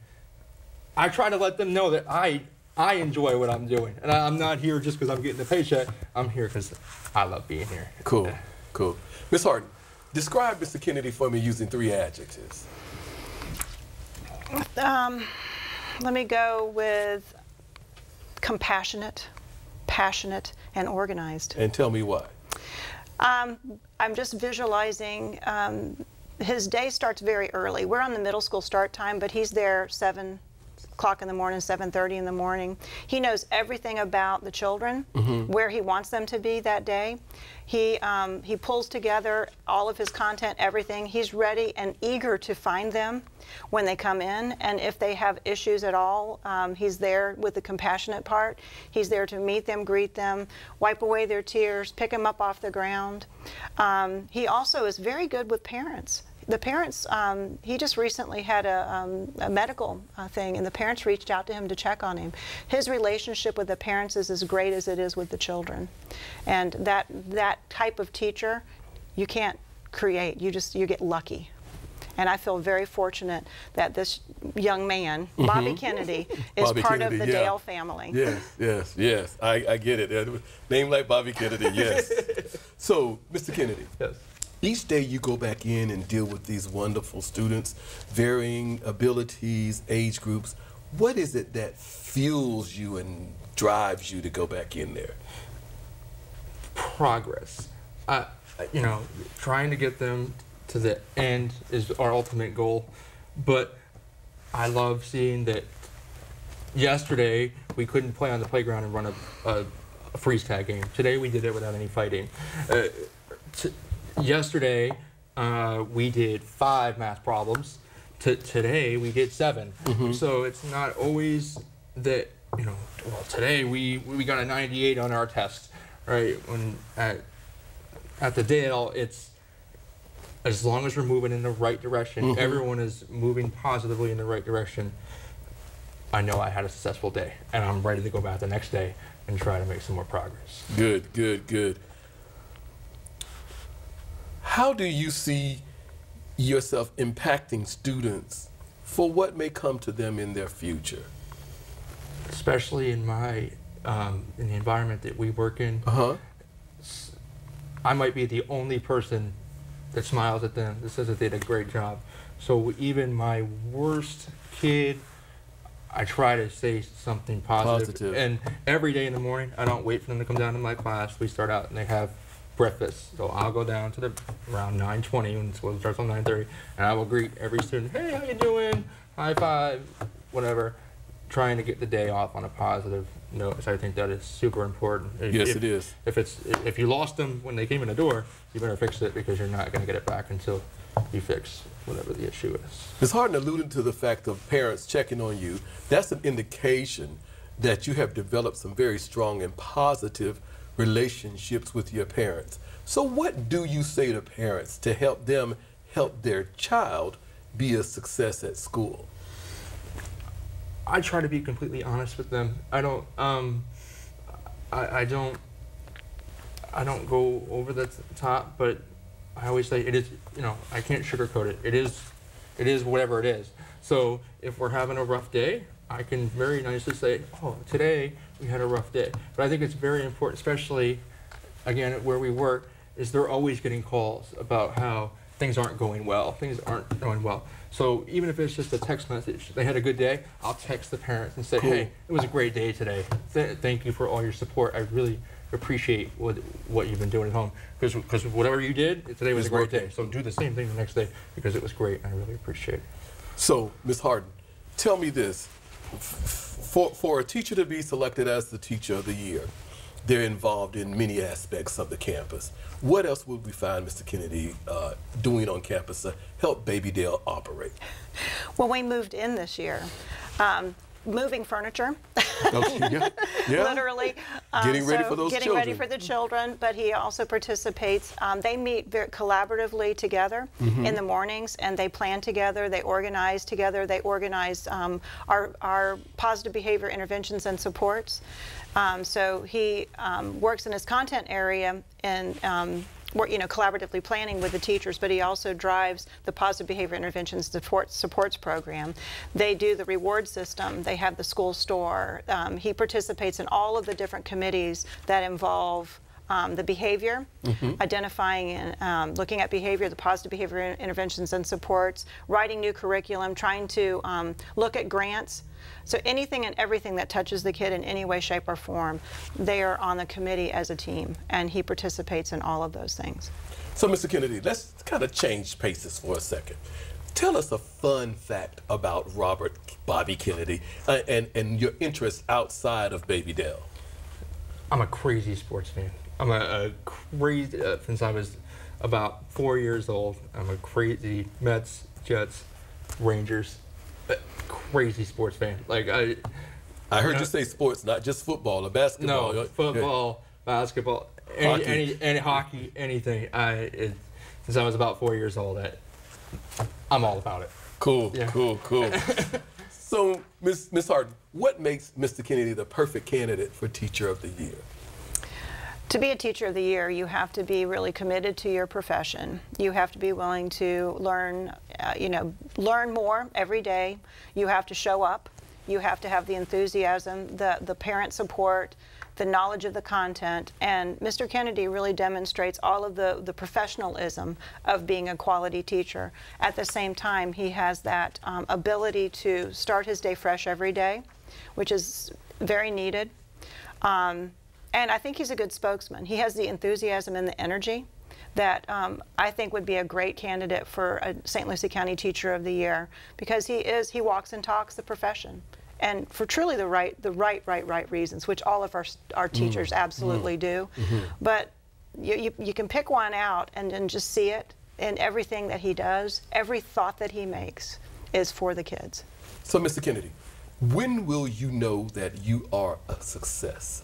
I try to let them know that I I enjoy what I'm doing, and I, I'm not here just because I'm getting a paycheck. I'm here because I love being here. Cool, cool. Miz Harden, describe Mister Kennedy for me using three adjectives. Um, let me go with compassionate, passionate, and organized. And tell me why. Um, I'm just visualizing, um, his day starts very early. We're on the middle school start time, but he's there seven o'clock in the morning, seven thirty in the morning. He knows everything about the children, mm-hmm. where he wants them to be that day. He, um, he pulls together all of his content, everything. He's ready and eager to find them when they come in, and if they have issues at all, um, he's there with the compassionate part. He's there to meet them, greet them, wipe away their tears, pick them up off the ground. Um, he also is very good with parents. the parents, um, he just recently had a, um, a medical uh, thing, and the parents reached out to him to check on him. His relationship with the parents is as great as it is with the children. And that, that type of teacher, you can't create. You just, you get lucky. And I feel very fortunate that this young man, mm-hmm. Bobby Kennedy, is Bobby part Kennedy, of the yeah. Dale family. Yes, yes, yes. I, I get it. Name like Bobby Kennedy, yes. So, Mister Kennedy. Yes. Each day you go back in and deal with these wonderful students, varying abilities, age groups. What is it that fuels you and drives you to go back in there? Progress. Uh, you know, trying to get them to the end is our ultimate goal, but I love seeing that yesterday we couldn't play on the playground and run a, a, a freeze tag game. Today we did it without any fighting. Uh, t yesterday uh, we did five math problems. T today we did seven. Mm-hmm. So it's not always that, you know, well, today we, we got a ninety-eight on our test, right? When at, at the Dale, it's as long as we're moving in the right direction, mm-hmm. everyone is moving positively in the right direction, I know I had a successful day, and I'm ready to go back the next day and try to make some more progress. Good, good, good. How do you see yourself impacting students for what may come to them in their future? Especially in my, um, in the environment that we work in, uh-huh. I might be the only person that smiles at them, that says that they did a great job. So even my worst kid, I try to say something positive. Positive. And every day in the morning, I don't wait for them to come down to my class. We start out and they have breakfast. So I'll go down to the around nine twenty when school starts on nine thirty, and I will greet every student, hey, how you doing? High five, whatever. Trying to get the day off on a positive note. So I think that is super important. If, yes, if, it is. If it's if you lost them when they came in the door, you better fix it, because you're not going to get it back until you fix whatever the issue is. Miz Harden alluded to the fact of parents checking on you. That's an indication that you have developed some very strong and positive relationships with your parents. So what do you say to parents to help them help their child be a success at school? I try to be completely honest with them. I don't, um, I, I don't, I don't go over the top, but I always say it is, you know, I can't sugarcoat it. It is, it is whatever it is. So if we're having a rough day, I can very nicely say, oh, today we had a rough day. But I think it's very important, especially, again, where we work, is they're always getting calls about how things aren't going well, things aren't going well. So even if it's just a text message, they had a good day, I'll text the parents and say, cool. Hey, it was a great day today. Th thank you for all your support. I really appreciate what what you've been doing at home. Because whatever you did, today was a great day. So do the same thing the next day, because it was great. I really appreciate it. So, Miz Harden, tell me this. For, for a teacher to be selected as the Teacher of the Year, they're involved in many aspects of the campus. What else would we find Mister Kennedy uh, doing on campus to help Baby Dale operate? Well, we moved in this year. Um, moving furniture, okay, yeah. Yeah. literally. Um, getting ready so for those getting children. ready for the children, but he also participates. Um, they meet very collaboratively together mm-hmm. in the mornings, and they plan together, they organize together, they organize um, our, our positive behavior interventions and supports. Um, so he um, works in his content area and um, you know, collaboratively planning with the teachers, but he also drives the positive behavior interventions support, supports program. They do the reward system. They have the school store. Um, he participates in all of the different committees that involve Um, the behavior, mm-hmm. identifying and um, looking at behavior, the positive behavior interventions and supports, writing new curriculum, trying to um, look at grants. So anything and everything that touches the kid in any way, shape, or form, they are on the committee as a team, and he participates in all of those things. So, Mister Kennedy, let's kind of change paces for a second. Tell us a fun fact about Robert Bobby Kennedy uh, and, and your interest outside of Baby Dale. I'm a crazy sports fan. I'm a, a crazy, uh, since I was about four years old, I'm a crazy Mets, Jets, Rangers, uh, crazy sports fan. Like I, I heard you, know, you say sports, not just football or basketball. No, football, yeah. basketball, any, hockey. any, any hockey, anything. I, it, since I was about four years old, I, I'm all about it. Cool, Yeah. cool, cool. So, Miz Miz Harden, what makes Mister Kennedy the perfect candidate for Teacher of the Year? To be a Teacher of the Year, you have to be really committed to your profession. You have to be willing to learn, uh, you know, learn more every day. You have to show up. You have to have the enthusiasm, the, the parent support, the knowledge of the content. And Mister Kennedy really demonstrates all of the, the professionalism of being a quality teacher. At the same time, he has that um, ability to start his day fresh every day, which is very needed. Um, And I think he's a good spokesman. He has the enthusiasm and the energy that um, I think would be a great candidate for a Saint Lucie County Teacher of the Year, because he is, he walks and talks the profession, and for truly the right, the right, right, right reasons, which all of our, our teachers mm. absolutely mm. do. Mm-hmm. But you, you, you can pick one out and then just see it in everything that he does. Every thought that he makes is for the kids. So, Mister Kennedy, when will you know that you are a success?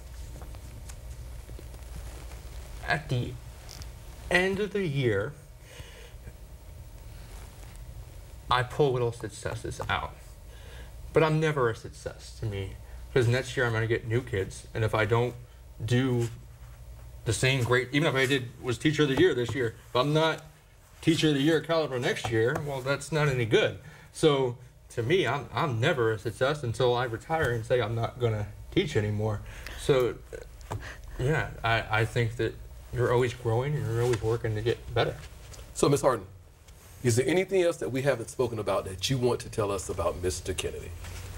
At the end of the year, I pull little successes out. But I'm never a success to me, because next year I'm going to get new kids, and if I don't do the same great, even if I did was Teacher of the Year this year, if I'm not Teacher of the Year caliber next year, well, that's not any good. So to me, I'm, I'm never a success until I retire and say I'm not going to teach anymore. So yeah, I, I think that you're always growing and you're always working to get better. So, Miz Harden, is there anything else that we haven't spoken about that you want to tell us about Mister Kennedy?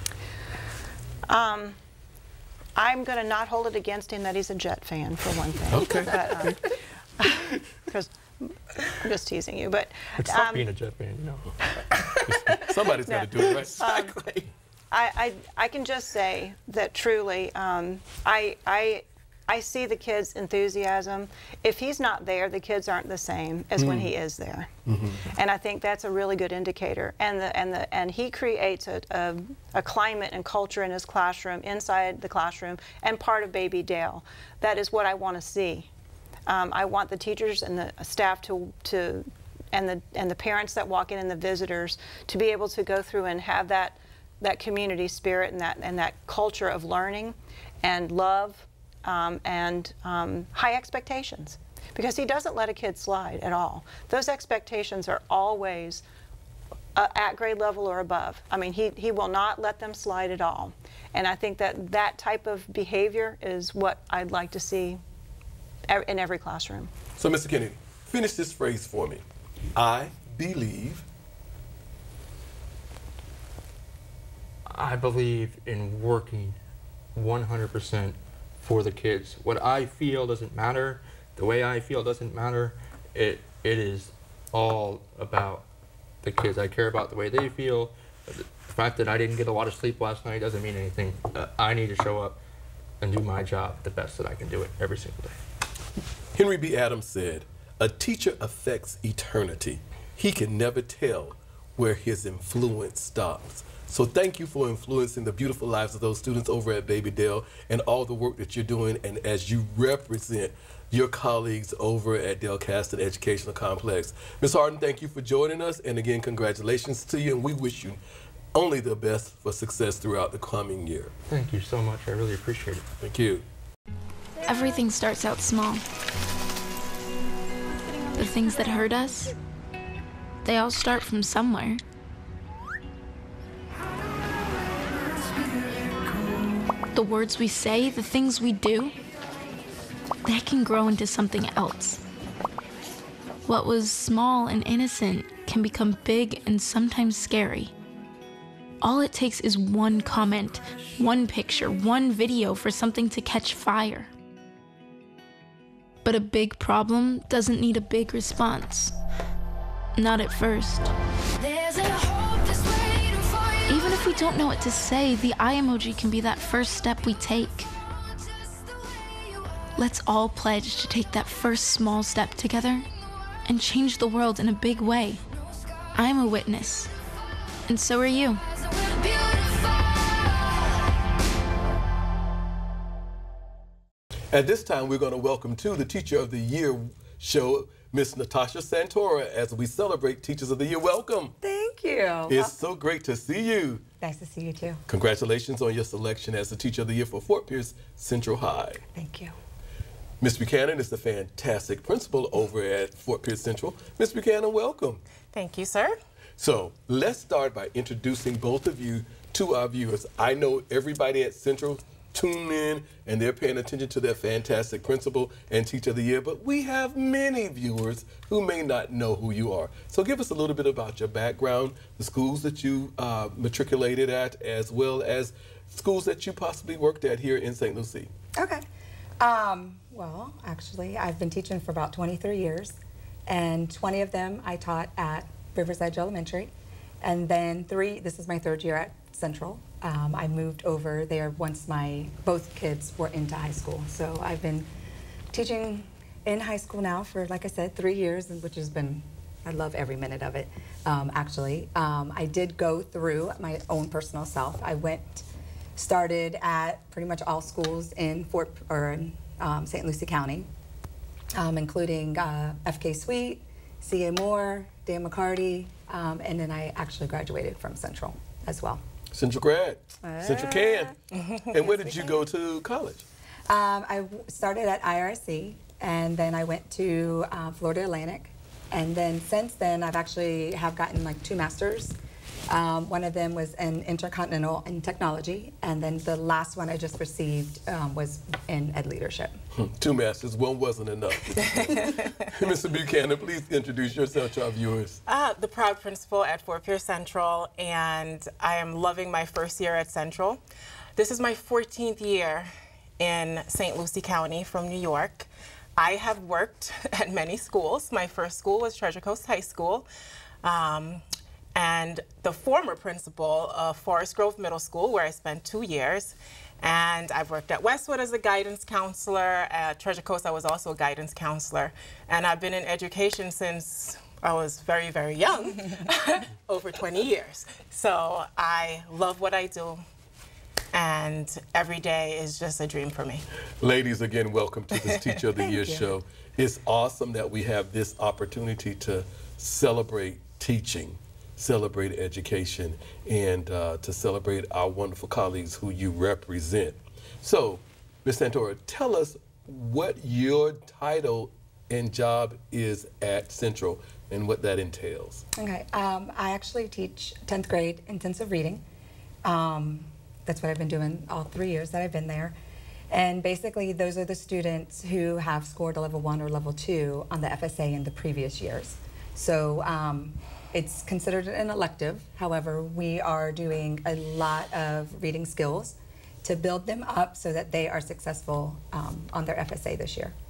Um, I'm going to not hold it against him that he's a Jet fan, for one thing. Okay. Because um, I'm just teasing you, but it's tough um, being a Jet fan, you know. Somebody's no. got to do it, right? Exactly. Um, I, I I can just say that truly, um, I I. I see the kids' enthusiasm. If he's not there, the kids aren't the same as mm. when he is there. Mm-hmm. And I think that's a really good indicator. And the and the and he creates a, a a climate and culture in his classroom, inside the classroom, and part of Baby Dale. That is what I want to see. Um, I want the teachers and the staff to to and the and the parents that walk in and the visitors to be able to go through and have that that community spirit and that and that culture of learning and love. Um, and um, high expectations, because he doesn't let a kid slide at all. Those expectations are always uh, at grade level or above. I mean, he, he will not let them slide at all. And I think that that type of behavior is what I'd like to see in every classroom. So, Mister Kennedy, finish this phrase for me. I believe. I believe in working one hundred percent for the kids. What I feel doesn't matter. The way I feel doesn't matter. It it is all about the kids. I care about the way they feel. The fact that I didn't get a lot of sleep last night doesn't mean anything. Uh, I need to show up and do my job the best that I can do it every single day. Henry B. Adams said, "A teacher affects eternity. He can never tell where his influence stops." So thank you for influencing the beautiful lives of those students over at Baby Dale and all the work that you're doing, and as you represent your colleagues over at Dale Caston Educational Complex. Miz Harden, thank you for joining us, and again, congratulations to you, and we wish you only the best for success throughout the coming year. Thank you so much. I really appreciate it. Thank you. Everything starts out small. The things that hurt us, they all start from somewhere. The words we say, the things we do, that can grow into something else. What was small and innocent can become big and sometimes scary. All it takes is one comment, one picture, one video for something to catch fire. But a big problem doesn't need a big response. Not at first. Even if we don't know what to say, the eye emoji can be that first step we take. Let's all pledge to take that first small step together and change the world in a big way. I'm a witness, and so are you. At this time, we're going to welcome to the Teacher of the Year show Miss Natasha Santora as we celebrate Teachers of the Year. Welcome. Thank you. It's so great to see you. Nice to see you too. Congratulations on your selection as the Teacher of the Year for Fort Pierce Central High. Thank you. Miz Buchanan is the fantastic principal over at Fort Pierce Central. Miz Buchanan, welcome. Thank you, sir. So let's start by introducing both of you to our viewers. I know everybody at Central tune in and they're paying attention to their fantastic principal and Teacher of the Year, but we have many viewers who may not know who you are. So give us a little bit about your background, the schools that you uh, matriculated at, as well as schools that you possibly worked at here in Saint Lucie. Okay. Um, well, actually, I've been teaching for about twenty-three years, and twenty of them I taught at Rivers Edge Elementary, and then three, this is my third year at Central. Um, I moved over there once my both kids were into high school. So I've been teaching in high school now for, like I said, three years, which has been, I love every minute of it, um, actually. Um, I did go through my own personal self. I went, started at pretty much all schools in Fort, or in um, Saint Lucie County, um, including uh, F K Sweet, C A Moore, Dan McCarty, um, and then I actually graduated from Central as well. Central grad, uh, Central can. And where did you go to college? Um, I started at I R C, and then I went to uh, Florida Atlantic, and then since then I've actually have gotten like two masters. Um, one of them was in intercontinental in technology, and then the last one I just received um, was in ed leadership. Two masters, one wasn't enough. Mister Buchanan, please introduce yourself to our viewers. Uh, the proud principal at Fort Pierce Central, and I am loving my first year at Central. This is my fourteenth year in Saint Lucie County from New York. I have worked at many schools. My first school was Treasure Coast High School. Um, and the former principal of Forest Grove Middle School, where I spent two years. And I've worked at Westwood as a guidance counselor. At Treasure Coast, I was also a guidance counselor. And I've been in education since I was very, very young, over twenty years. So I love what I do, and every day is just a dream for me. Ladies, again, welcome to this Teacher of the Year you. show. It's awesome that we have this opportunity to celebrate teaching, celebrate education, and uh, to celebrate our wonderful colleagues who you represent. So, Miz Santora, tell us what your title and job is at Central and what that entails. Okay, um, I actually teach tenth grade intensive reading. Um, that's what I've been doing all three years that I've been there. And basically, those are the students who have scored a level one or level two on the F S A in the previous years. So um, it's considered an elective. However, we are doing a lot of reading skills to build them up so that they are successful um, on their F S A this year.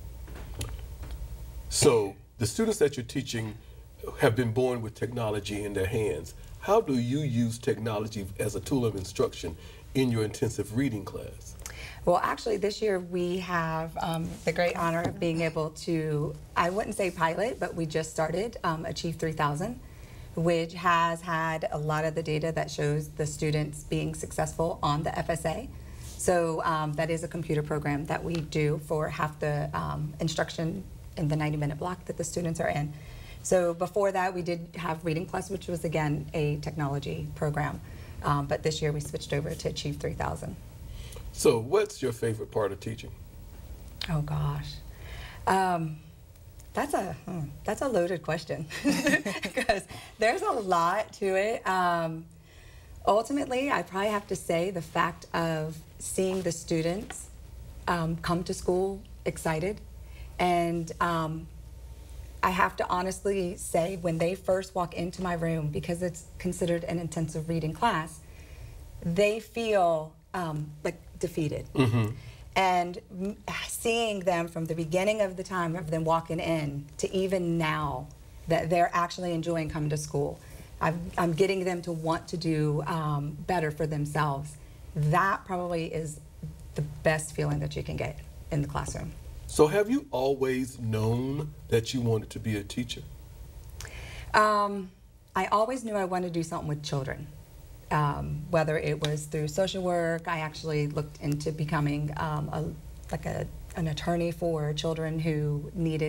So the students that you're teaching have been born with technology in their hands. How do you use technology as a tool of instruction in your intensive reading class? Well, actually, this year we have um, the great honor of being able to, I wouldn't say pilot, but we just started um, Achieve three thousand, which has had a lot of the data that shows the students being successful on the F S A. So um, that is a computer program that we do for half the um, instruction in the ninety minute block that the students are in. So before that, we did have Reading Plus, which was, again, a technology program. Um, but this year we switched over to Achieve three thousand. So what's your favorite part of teaching? Oh, gosh. Um, that's a hmm, that's a loaded question because there's a lot to it. Um, ultimately, I probably have to say the fact of seeing the students um, come to school excited. And um, I have to honestly say, when they first walk into my room, because it's considered an intensive reading class, they feel um, like defeated. Mm-hmm. And m seeing them from the beginning of the time of them walking in to even now, that they're actually enjoying coming to school. I've, I'm getting them to want to do um, better for themselves. That probably is the best feeling that you can get in the classroom. So have you always known that you wanted to be a teacher? Um, I always knew I wanted to do something with children. Um, whether it was through social work, I actually looked into becoming um, a, like a, an attorney for children who needed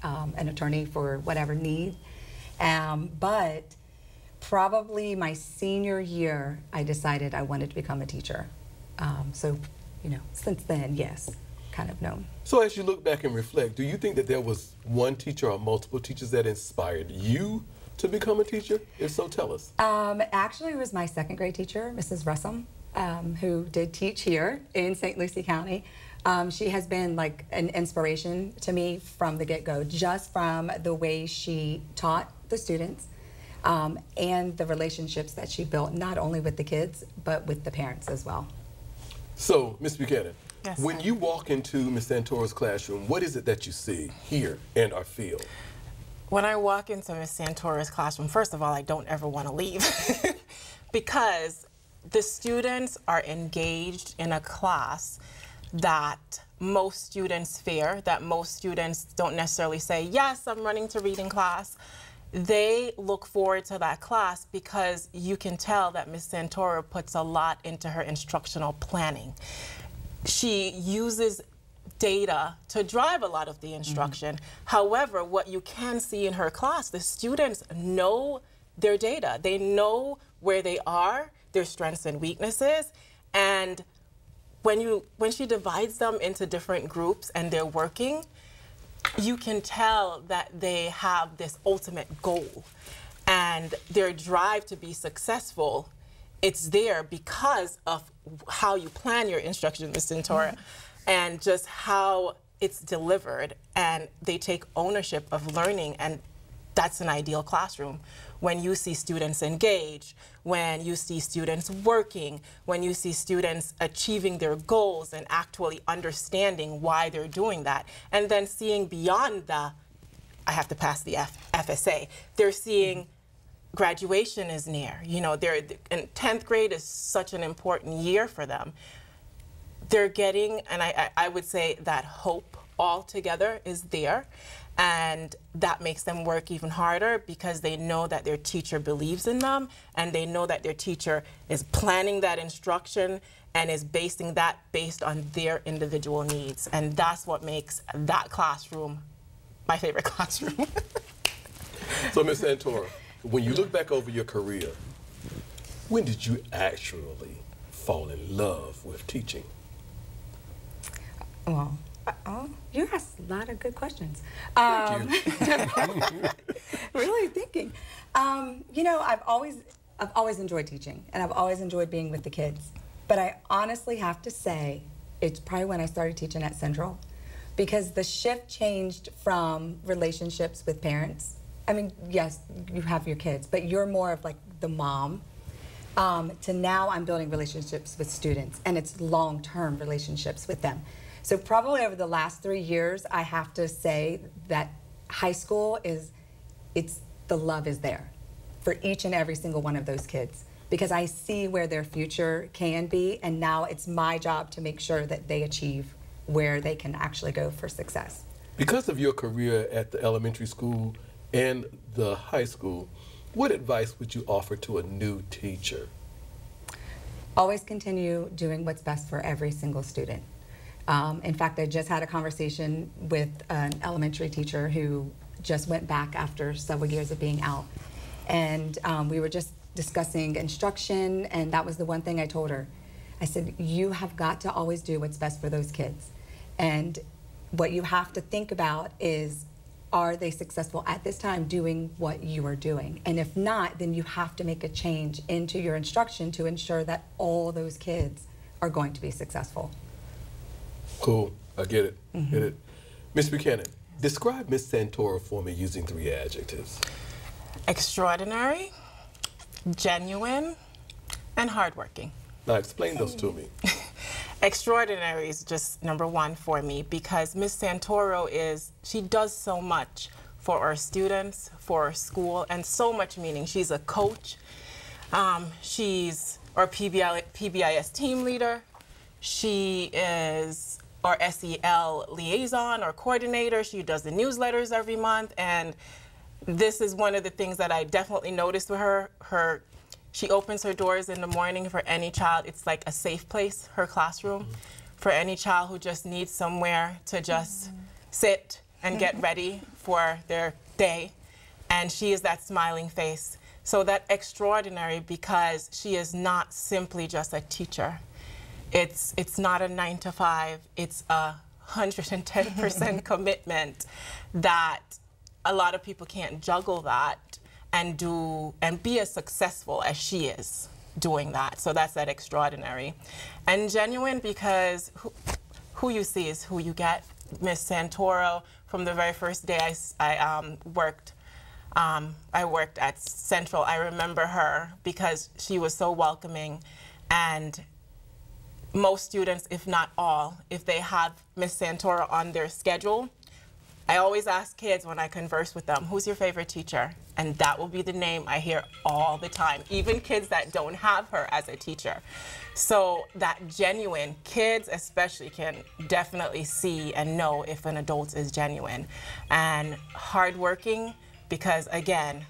um, an attorney for whatever need. Um, but probably my senior year, I decided I wanted to become a teacher. Um, so, you know, since then, yes, kind of known. So as you look back and reflect, do you think that there was one teacher or multiple teachers that inspired you to become a teacher? If so, tell us. Um, actually, it was my second grade teacher, Missus Russum, um, who did teach here in Saint Lucie County. Um, she has been like an inspiration to me from the get-go, just from the way she taught the students um, and the relationships that she built, not only with the kids, but with the parents as well. So, Miz Buchanan, yes, when sir. you walk into Miz Santoro's classroom, what is it that you see, hear, and or feel? When I walk into Miz Santoro's classroom, first of all, I don't ever want to leave because the students are engaged in a class that most students fear, that most students don't necessarily say, yes, I'm running to reading class. They look forward to that class because you can tell that Miz Santoro puts a lot into her instructional planning. She uses data to drive a lot of the instruction. Mm-hmm. However, what you can see in her class, the students know their data. They know where they are, their strengths and weaknesses, and when you when she divides them into different groups and they're working, you can tell that they have this ultimate goal, and their drive to be successful, it's there because of how you plan your instruction, Miz Santoro, mm-hmm. and just how it's delivered, and they take ownership of learning, and that's an ideal classroom. When you see students engage, when you see students working, when you see students achieving their goals and actually understanding why they're doing that, and then seeing beyond the, I have to pass the F FSA, they're seeing graduation is near. You know, they're, and tenth grade is such an important year for them. They're getting, and I, I would say that hope altogether is there. And that makes them work even harder because they know that their teacher believes in them, and they know that their teacher is planning that instruction and is basing that based on their individual needs. And that's what makes that classroom my favorite classroom. So, Miz Santoro, when you look back over your career, when did you actually fall in love with teaching? Well, Uh, oh, you asked a lot of good questions. Um, Thank you. Really thinking. Um, you know, I've always, I've always enjoyed teaching, and I've always enjoyed being with the kids. But I honestly have to say, it's probably when I started teaching at Central, because the shift changed from relationships with parents. I mean, yes, you have your kids, but you're more of like the mom. Um, to now, I'm building relationships with students, and it's long-term relationships with them. So probably over the last three years, I have to say that high school is, it's, the love is there for each and every single one of those kids, because I see where their future can be, and now it's my job to make sure that they achieve where they can actually go for success. Because of your career at the elementary school and the high school, what advice would you offer to a new teacher? Always continue doing what's best for every single student. Um, in fact, I just had a conversation with an elementary teacher who just went back after several years of being out. And um, we were just discussing instruction, and that was the one thing I told her. I said, you have got to always do what's best for those kids. And what you have to think about is, are they successful at this time doing what you are doing? And if not, then you have to make a change into your instruction to ensure that all those kids are going to be successful. Cool, I get it, Mm-hmm. get it. Miz Buchanan, describe Miz Santoro for me using three adjectives. Extraordinary, genuine, and hardworking. Now explain those to me. Extraordinary is just number one for me because Miz Santoro is, she does so much for our students, for our school, and so much meaning. She's a coach, um, she's our P B I, P B I S team leader, she is our S E L liaison or coordinator, she does the newsletters every month, and this is one of the things that I definitely noticed with her. Her She opens her doors in the morning for any child. It's like a safe place, her classroom, mm-hmm. for any child who just needs somewhere to just mm-hmm. sit and get ready for their day, and she is that smiling face. So that extraordinary because she is not simply just a teacher. It's, it's not a nine to five, it's a one hundred ten percent commitment that a lot of people can't juggle that and do, and be as successful as she is doing that. So that's that extraordinary. And genuine because who, who you see is who you get. Miss Santoro, from the very first day I, I um, worked Um, I worked at Central. I remember her because she was so welcoming, and most students, if not all, if they have Miss Santoro on their schedule, I always ask kids when I converse with them, who's your favorite teacher? And that will be the name I hear all the time, even kids that don't have her as a teacher. So that genuine, kids especially can definitely see and know if an adult is genuine. And hardworking, because again,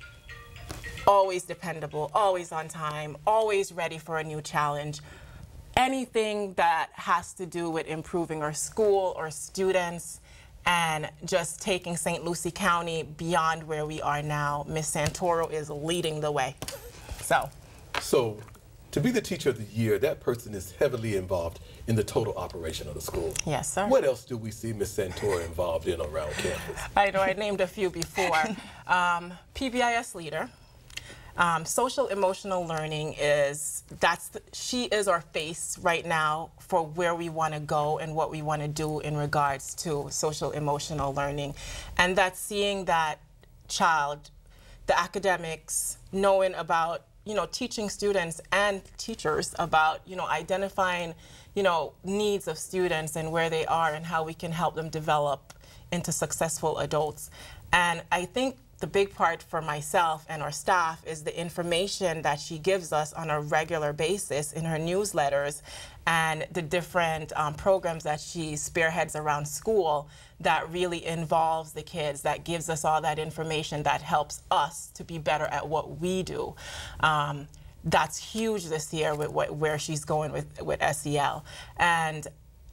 always dependable, always on time, always ready for a new challenge. Anything that has to do with improving our school or students and just taking Saint Lucie County beyond where we are now, Miss Santoro is leading the way. So. So, to be the teacher of the year, that person is heavily involved in the total operation of the school. Yes, sir. What else do we see Miss Santoro involved in around campus? I know I named a few before. Um, P B I S leader. Um, social emotional learning is, that's, the, she is our face right now for where we want to go and what we want to do in regards to social emotional learning. And that's seeing that child, the academics, knowing about, you know, teaching students and teachers about, you know, identifying, you know, needs of students and where they are and how we can help them develop into successful adults. And I think the big part for myself and our staff is the information that she gives us on a regular basis in her newsletters and the different um, programs that she spearheads around school that really involves the kids, that gives us all that information that helps us to be better at what we do. Um, that's huge this year with what, where she's going with, with S E L. And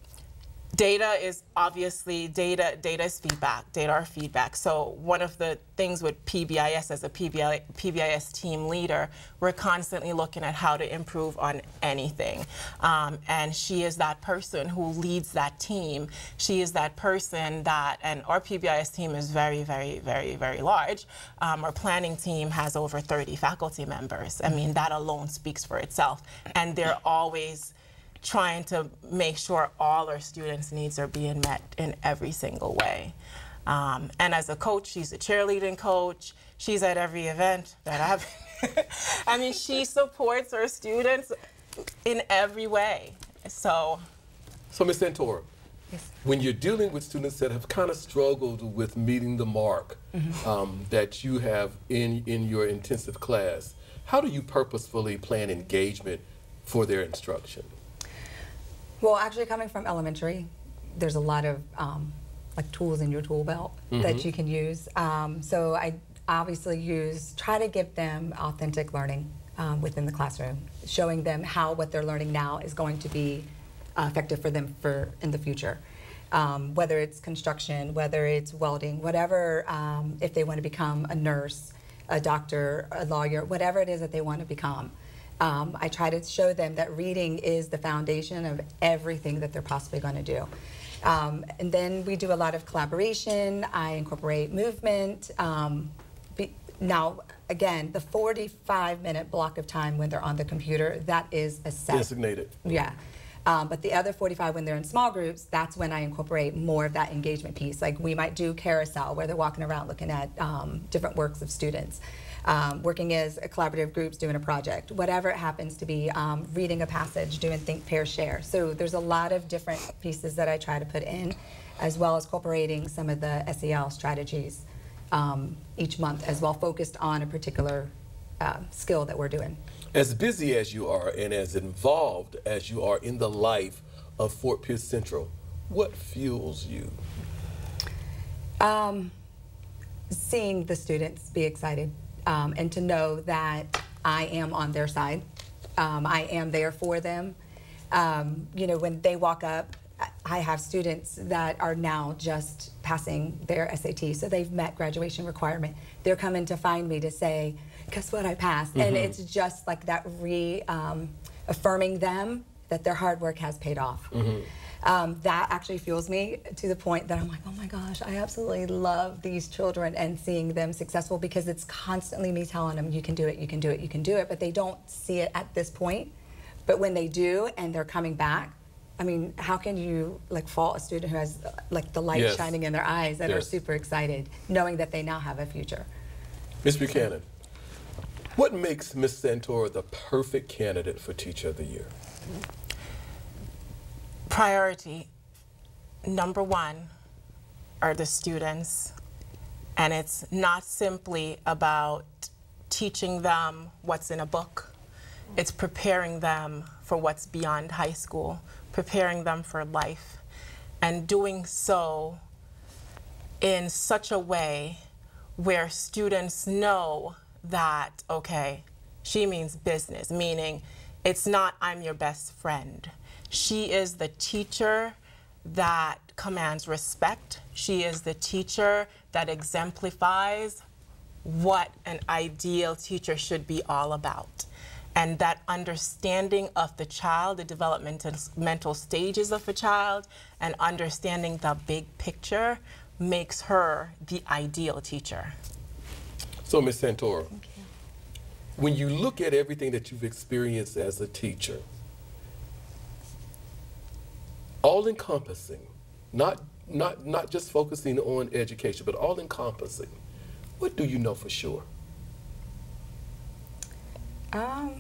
data is obviously, data data is feedback, data are feedback. So one of the things with P B I S, as a P B I, P B I S team leader, we're constantly looking at how to improve on anything. Um, and she is that person who leads that team. She is that person that, and our P B I S team is very, very, very, very large. Um, our planning team has over thirty faculty members. I mean, that alone speaks for itself. And they're always trying to make sure all our students' needs are being met in every single way. Um, and as a coach, she's a cheerleading coach. She's at every event that I've, I mean, she supports her students in every way. So. So Miz Santoro, yes. When you're dealing with students that have kind of struggled with meeting the mark mm-hmm. um, that you have in, in your intensive class, how do you purposefully plan engagement for their instruction? Well, actually coming from elementary, there's a lot of um, like tools in your tool belt mm-hmm. that you can use. Um, so I obviously use, try to give them authentic learning um, within the classroom, showing them how what they're learning now is going to be uh, effective for them for in the future. Um, whether it's construction, whether it's welding, whatever, um, if they want to become a nurse, a doctor, a lawyer, whatever it is that they want to become. Um, I try to show them that reading is the foundation of everything that they're possibly going to do. Um, and then we do a lot of collaboration. I incorporate movement. Um, be, now, again, the forty-five minute block of time when they're on the computer, that is a set. Designated. Yeah. Um, but the other forty-five when they're in small groups, that's when I incorporate more of that engagement piece. Like we might do carousel where they're walking around looking at um, different works of students. Um, working as a collaborative groups doing a project, whatever it happens to be, um, reading a passage, doing think, pair, share. So there's a lot of different pieces that I try to put in, as well as incorporating some of the S E L strategies um, each month as well, focused on a particular uh, skill that we're doing. As busy as you are and as involved as you are in the life of Fort Pierce Central, what fuels you? Um, seeing the students be excited. Um, and to know that I am on their side. Um, I am there for them. Um, you know, when they walk up I have students that are now just passing their S A T, so they've met graduation requirement. They're coming to find me to say, guess what, I passed. Mm-hmm. And it's just like that re um, affirming them that their hard work has paid off. Mm-hmm. Um, that actually fuels me to the point that I'm like, oh my gosh, I absolutely love these children and seeing them successful, because it's constantly me telling them, you can do it, you can do it, you can do it, but they don't see it at this point. But when they do and they're coming back, I mean, how can you like fault a student who has like the light yes. shining in their eyes and yes. are super excited, knowing that they now have a future? Miz Buchanan, what makes Miz Santoro the perfect candidate for Teacher of the Year? Priority number one are the students, and it's not simply about teaching them what's in a book. It's preparing them for what's beyond high school, preparing them for life, and doing so in such a way where students know that, okay, she means business, meaning it's not I'm your best friend. She is the teacher that commands respect. She is the teacher that exemplifies what an ideal teacher should be all about. And that understanding of the child, the developmental mental stages of a child, and understanding the big picture makes her the ideal teacher. So, Miz Santoro, when you look at everything that you've experienced as a teacher, all-encompassing, not, not, not just focusing on education, but all-encompassing, what do you know for sure? Um,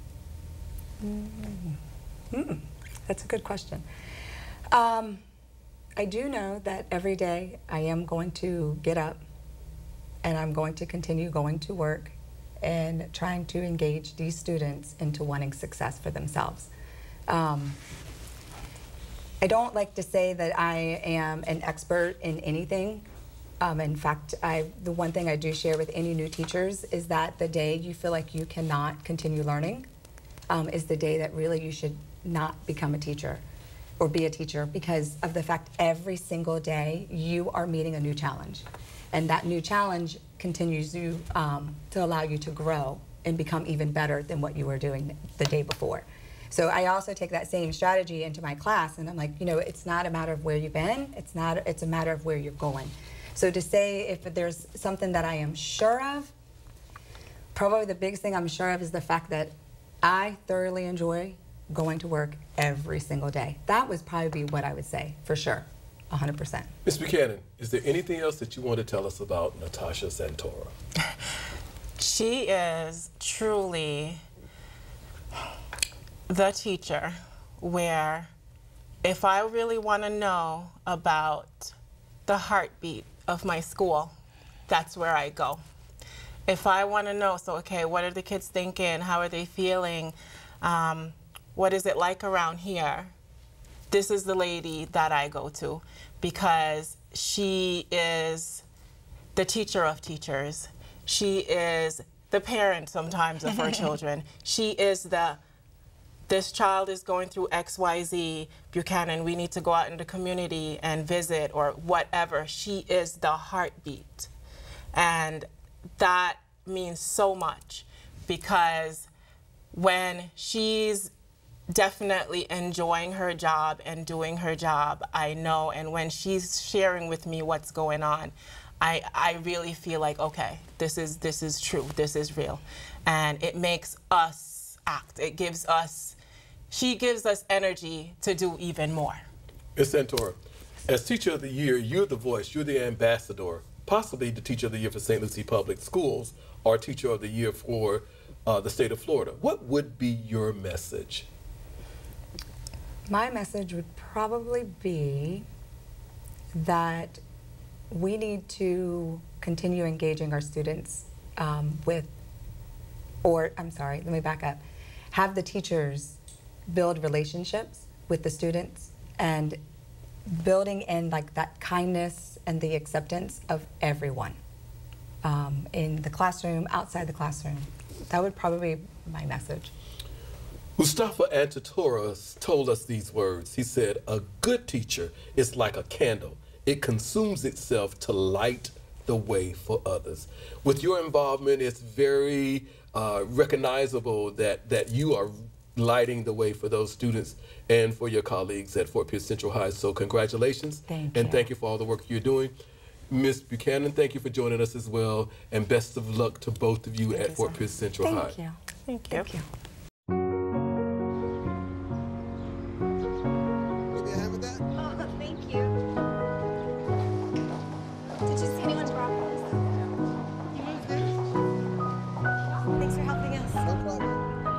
hmm, that's a good question. Um, I do know that every day I am going to get up and I'm going to continue going to work and trying to engage these students into wanting success for themselves. Um, I don't like to say that I am an expert in anything. Um, in fact, I, the one thing I do share with any new teachers is that the day you feel like you cannot continue learning um, is the day that really you should not become a teacher or be a teacher, because of the fact every single day you are meeting a new challenge. And that new challenge continues you um, to allow you to grow and become even better than what you were doing the day before. So I also take that same strategy into my class, and I'm like, you know, it's not a matter of where you've been, it's not, it's a matter of where you're going. So to say if there's something that I am sure of, probably the biggest thing I'm sure of is the fact that I thoroughly enjoy going to work every single day. That would probably be what I would say, for sure, one hundred percent. Miz Buchanan, is there anything else that you want to tell us about Natasha Santoro? She is truly the teacher where if I really want to know about the heartbeat of my school, that's where I go. If I want to know, so okay, what are the kids thinking? How are they feeling? Um, what is it like around here? This is the lady that I go to, because she is the teacher of teachers. She is the parent sometimes of her children. She is the, this child is going through X Y Z, Buchanan, we need to go out in the community and visit, or whatever. She is the heartbeat. And that means so much, because when she's definitely enjoying her job and doing her job, I know, and when she's sharing with me what's going on, I, I really feel like, okay, this is, this is true, this is real. And it makes us act. It gives us, she gives us energy to do even more. Miz Santoro, as Teacher of the Year, you're the voice, you're the ambassador, possibly the Teacher of the Year for Saint Lucie Public Schools, or Teacher of the Year for uh, the state of Florida. What would be your message? My message would probably be that we need to continue engaging our students um, with, or I'm sorry, let me back up, have the teachers build relationships with the students and building in like that kindness and the acceptance of everyone um, in the classroom, outside the classroom. That would probably be my message. Mustafa Antitoros told us these words. He said, a good teacher is like a candle. It consumes itself to light the way for others. With your involvement, it's very uh, recognizable that, that you are lighting the way for those students and for your colleagues at Fort Pierce Central High. So congratulations. Thank and you. thank you for all the work you're doing. Miz Buchanan, thank you for joining us as well, and best of luck to both of you Thank at you Fort so Pierce Central Thank High. You. Thank you. Thank you. Oh, thank you. Did you see anyone's broccoli? You moved this? Thanks for helping us. No problem.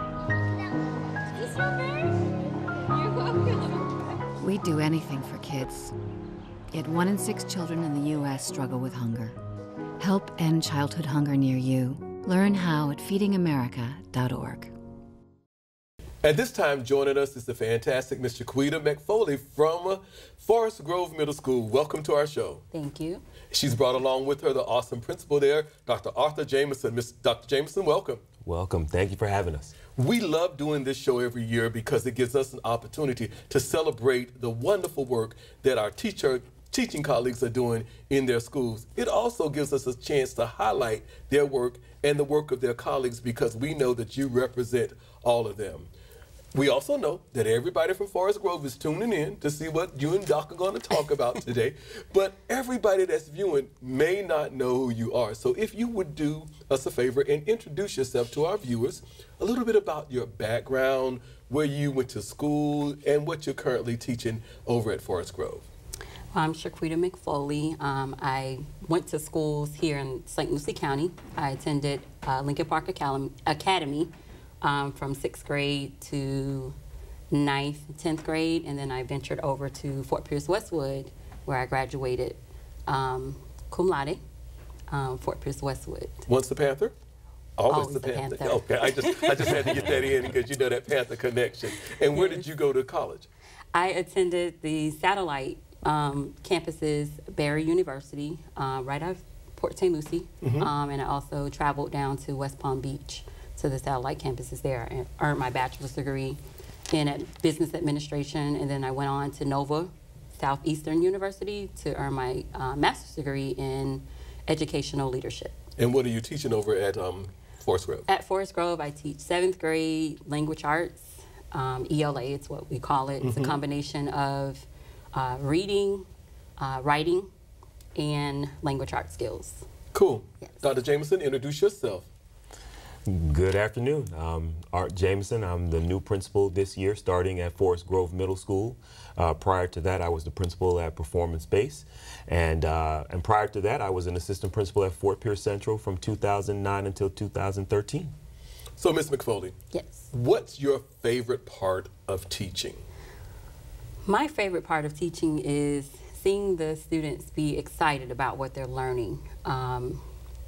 Is this strawberry? You're welcome. We'd do anything for kids. Yet one in six children in the U S struggle with hunger. Help end childhood hunger near you. Learn how at feeding america dot org. At this time, joining us is the fantastic Miss Shaquita McFoley from Forest Grove Middle School. Welcome to our show. Thank you. She's brought along with her the awesome principal there, Doctor Arthur Jameson. Miss Doctor Jameson, welcome. Welcome. Thank you for having us. We love doing this show every year because it gives us an opportunity to celebrate the wonderful work that our teacher teaching colleagues are doing in their schools. It also gives us a chance to highlight their work and the work of their colleagues because we know that you represent all of them. We also know that everybody from Forest Grove is tuning in to see what you and Doc are going to talk about today, but everybody that's viewing may not know who you are. So if you would do us a favor and introduce yourself to our viewers, a little bit about your background, where you went to school, and what you're currently teaching over at Forest Grove. I'm Shaquita McFoley. Um, I went to schools here in Saint Lucie County. I attended uh, Lincoln Park Academy, Academy um, from sixth grade to ninth, tenth grade, and then I ventured over to Fort Pierce Westwood, where I graduated um, cum laude, um, Fort Pierce Westwood. Once the Panther? Always, Always the, the Panther. Panther. Okay, I just, I just had to get that in because you know that Panther connection. And where did you go to college? I attended the satellite um, campuses, Barry University, uh, right out of Port Saint Lucie, Mhm. um, and I also traveled down to West Palm Beach to the satellite campuses there and earned my bachelor's degree in ad- business administration, and then I went on to Nova Southeastern University to earn my uh, master's degree in educational leadership. And what are you teaching over at um, Forest Grove? At Forest Grove, I teach seventh grade language arts, um, E L A, it's what we call it. It's Mhm. a combination of uh, reading, uh, writing, and language arts skills. Cool. Doctor Jameson, introduce yourself. Good afternoon. I'm Art Jameson. I'm the new principal this year, starting at Forest Grove Middle School. Uh, prior to that, I was the principal at Performance Base. And, uh, and prior to that, I was an assistant principal at Fort Pierce Central from two thousand nine until two thousand thirteen. So, Miz McFoley, yes. What's your favorite part of teaching? My favorite part of teaching is seeing the students be excited about what they're learning. Um,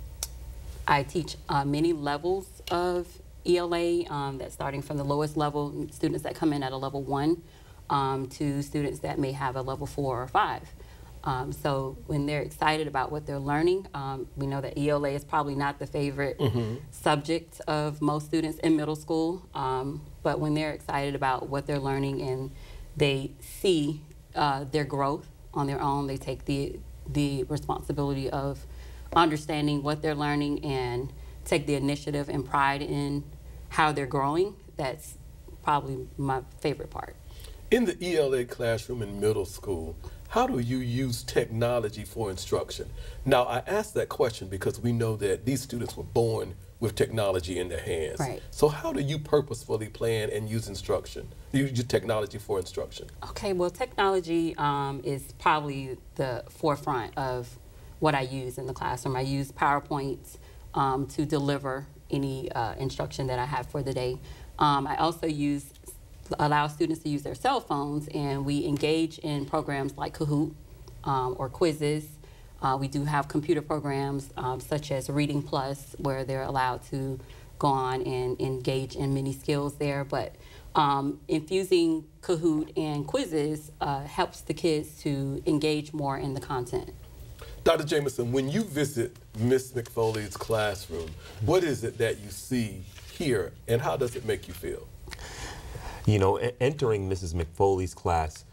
I teach uh, many levels of E L A, um, that's starting from the lowest level, students that come in at a level one, um, to students that may have a level four or five. Um, so when they're excited about what they're learning, um, we know that E L A is probably not the favorite Mhm. subject of most students in middle school, um, but when they're excited about what they're learning and they see uh, their growth on their own, they take the, the responsibility of understanding what they're learning and take the initiative and pride in how they're growing. That's probably my favorite part. In the E L A classroom in middle school, how do you use technology for instruction? Now, I ask that question because we know that these students were born with technology in their hands. Right. So how do you purposefully plan and use instruction, use technology for instruction? Okay, well, technology um, is probably the forefront of what I use in the classroom. I use PowerPoints um, to deliver any uh, instruction that I have for the day. Um, I also use allow students to use their cell phones, and we engage in programs like Kahoot um, or quizzes. Uh, we do have computer programs um, such as Reading Plus, where they're allowed to go on and engage in many skills there. But um, infusing Kahoot and quizzes uh, helps the kids to engage more in the content. Doctor Jameson, when you visit Miz McFoley's classroom, what is it that you see here, and how does it make you feel? You know, e- entering Missus McFoley's class,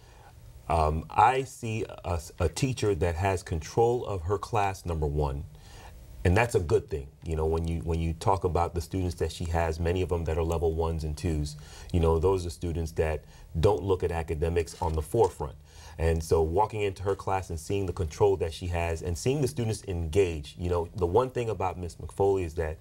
um, I see a, a teacher that has control of her class, number one. And that's a good thing. You know, when you when you talk about the students that she has, many of them that are level ones and twos, you know, those are students that don't look at academics on the forefront. And so walking into her class and seeing the control that she has and seeing the students engage, you know, the one thing about Miss McFoley is that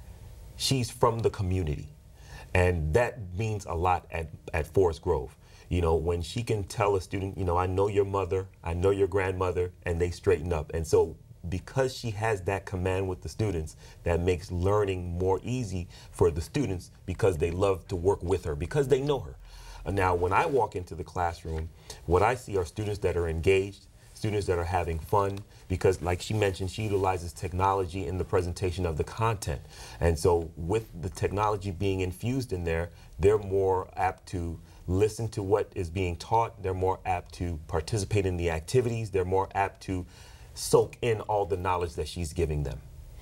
she's from the community. And that means a lot at, at Forest Grove. You know, when she can tell a student, you know, I know your mother, I know your grandmother, and they straighten up. And so because she has that command with the students, that makes learning more easy for the students because they love to work with her, because they know her. Now, when I walk into the classroom, what I see are students that are engaged, students that are having fun, because like she mentioned, she utilizes technology in the presentation of the content. And so with the technology being infused in there, they're more apt to listen to what is being taught, they're more apt to participate in the activities, they're more apt to soak in all the knowledge that she's giving them.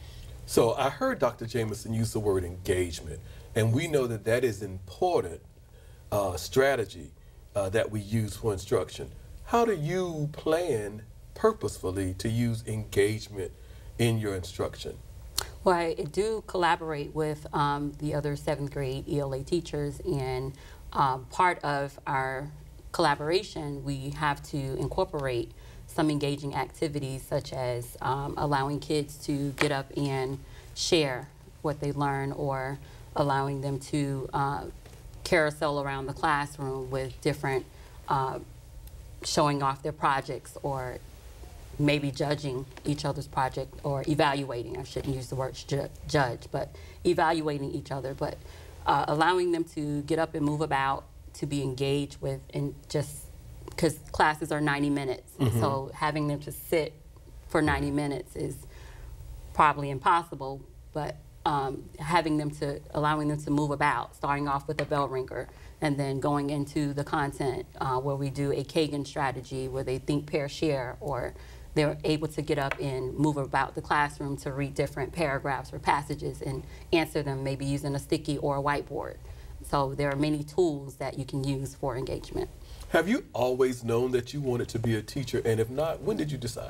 So I heard Doctor Jameson use the word engagement, and we know that that is important uh, strategy uh, that we use for instruction. How do you plan purposefully to use engagement in your instruction? Well, I do collaborate with um, the other seventh grade E L A teachers, and um, part of our collaboration, we have to incorporate some engaging activities, such as um, allowing kids to get up and share what they learn, or allowing them to uh, carousel around the classroom with different uh, showing off their projects, or maybe judging each other's project, or evaluating. I shouldn't use the word ju judge, but evaluating each other, but uh, allowing them to get up and move about, to be engaged with, and just because classes are ninety minutes. Mm-hmm. So having them to sit for ninety minutes is probably impossible, but um, having them to, allowing them to move about, starting off with a bell ringer, and then going into the content uh, where we do a Kagan strategy, where they think, pair, share, or they're able to get up and move about the classroom to read different paragraphs or passages and answer them, maybe using a sticky or a whiteboard. So there are many tools that you can use for engagement. Have you always known that you wanted to be a teacher? And if not, when did you decide?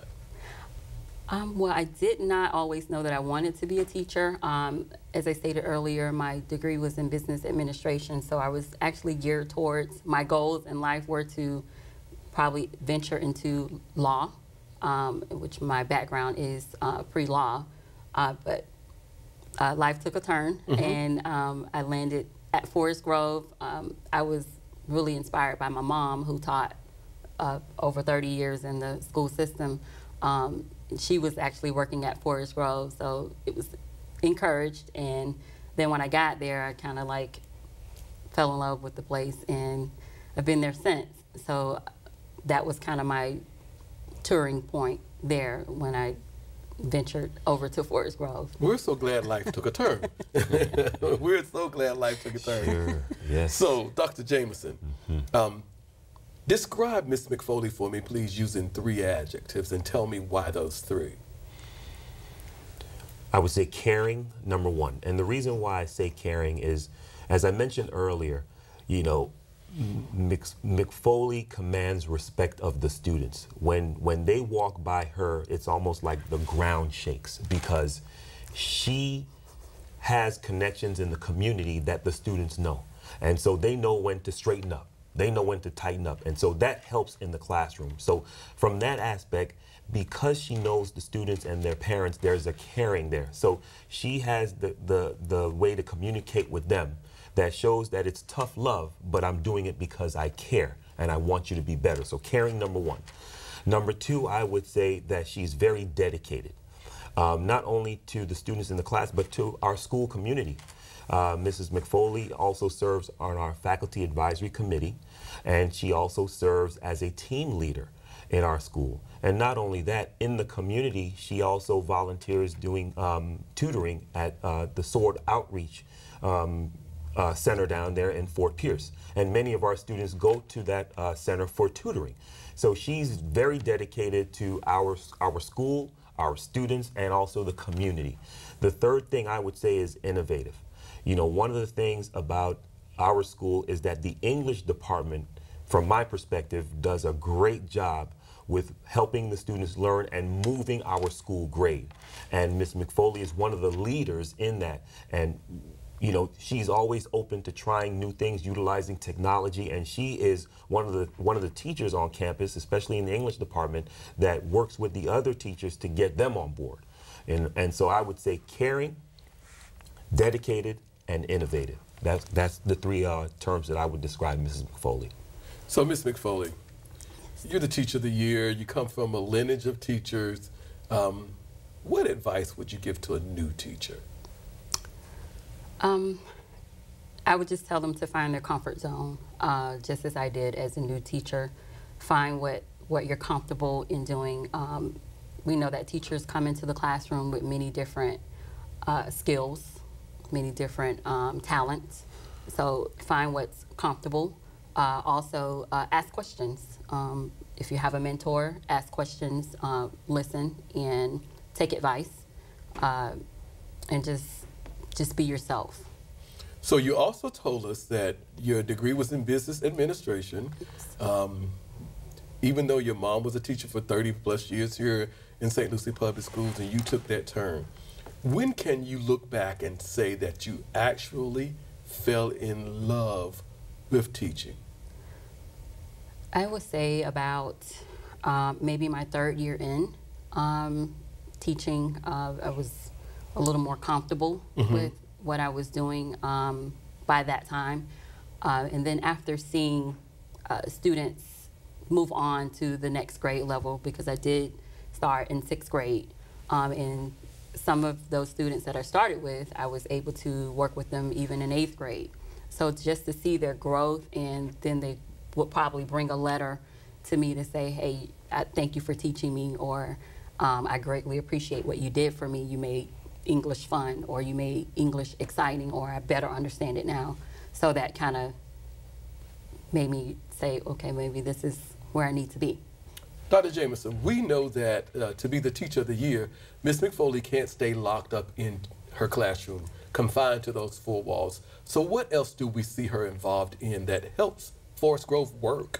Um, well, I did not always know that I wanted to be a teacher. Um, as I stated earlier, my degree was in business administration, so I was actually geared towards, my goals in life were to probably venture into law, um, which my background is uh, pre-law, uh, but uh, life took a turn, mm-hmm. and um, I landed at Forest Grove. Um, I was really inspired by my mom, who taught uh, over thirty years in the school system. Um, she was actually working at Forest Grove, so it was encouraged. And then when I got there, I kind of like fell in love with the place, and I've been there since. So that was kind of my touring point there when I ventured over to Forest Grove. We're so glad life took a turn. We're so glad life took a turn. Sure, yes. So, Doctor Jameson, mm-hmm. um, describe Miss McFoley for me, please, using three adjectives, and tell me why those three. I would say caring, number one. And the reason why I say caring is, as I mentioned earlier, you know, McFoley commands respect of the students. When when they walk by her, it's almost like the ground shakes, because she has connections in the community that the students know. And so they know when to straighten up. They know when to tighten up. And so that helps in the classroom. So from that aspect, because she knows the students and their parents, there's a caring there. So she has the, the, the way to communicate with them that shows that it's tough love, but I'm doing it because I care and I want you to be better. So caring, number one. Number two, I would say that she's very dedicated, um, not only to the students in the class, but to our school community. Uh, Missus McFoley also serves on our faculty advisory committee, and she also serves as a team leader in our school. And not only that, in the community, she also volunteers doing um, tutoring at uh, the Sword Outreach um, uh, Center down there in Fort Pierce. And many of our students go to that uh, center for tutoring. So she's very dedicated to our, our school, our students, and also the community. The third thing I would say is innovative. You know, one of the things about our school is that the English department, from my perspective, does a great job with helping the students learn and moving our school grade. And Miz McFoley is one of the leaders in that. And you know, she's always open to trying new things, utilizing technology, and she is one of the one of the teachers on campus, especially in the English department, that works with the other teachers to get them on board. And and so I would say caring, dedicated, and innovative. That's that's the three uh, terms that I would describe Missus McFoley. So, Miz McFoley, you're the Teacher of the Year. You come from a lineage of teachers. Um, what advice would you give to a new teacher? Um, I would just tell them to find their comfort zone, uh, just as I did as a new teacher. Find what, what you're comfortable in doing. Um, we know that teachers come into the classroom with many different uh, skills, many different um, talents. So find what's comfortable. Uh, also, uh, ask questions. Um, if you have a mentor, ask questions, uh, listen, and take advice, uh, and just Just be yourself. So you also told us that your degree was in business administration. Um, even though your mom was a teacher for thirty plus years here in Saint Lucie Public Schools and you took that turn, when can you look back and say that you actually fell in love with teaching? I would say about um, maybe my third year in um, teaching, uh, I was a little more comfortable mm-hmm. with what I was doing um, by that time. Uh, and then after seeing uh, students move on to the next grade level, because I did start in sixth grade, um, and some of those students that I started with, I was able to work with them even in eighth grade. So just to see their growth, and then they would probably bring a letter to me to say, hey, I thank you for teaching me, or um, I greatly appreciate what you did for me. You made English fun, or you made English exciting, or I better understand it now. So that kind of made me say, okay, maybe this is where I need to be. Doctor Jamison, we know that uh, to be the Teacher of the Year, Miz McFoley can't stay locked up in her classroom, confined to those four walls. So what else do we see her involved in that helps Forest Grove work?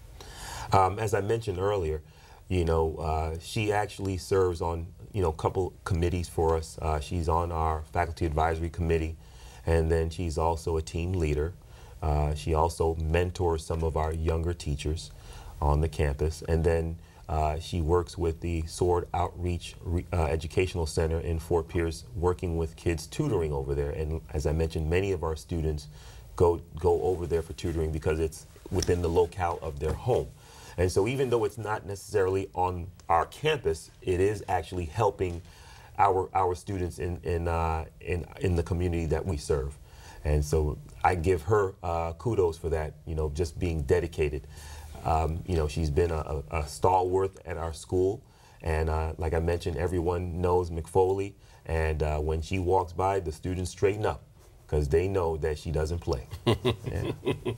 Um, as I mentioned earlier, you know, uh, she actually serves on you know, a couple committees for us. Uh, she's on our faculty advisory committee, and then she's also a team leader. Uh, she also mentors some of our younger teachers on the campus, and then uh, she works with the Sword Outreach Re uh, Educational Center in Fort Pierce, working with kids tutoring over there. And as I mentioned, many of our students go, go over there for tutoring because it's within the locale of their home. And so even though it's not necessarily on our campus, it is actually helping our our students in in uh, in, in the community that we serve. And so I give her uh, kudos for that, you know, just being dedicated. Um, you know, she's been a, a, a stalwart at our school. And uh, like I mentioned, everyone knows McFoley. And uh, when she walks by, the students straighten up because they know that she doesn't play. Yeah.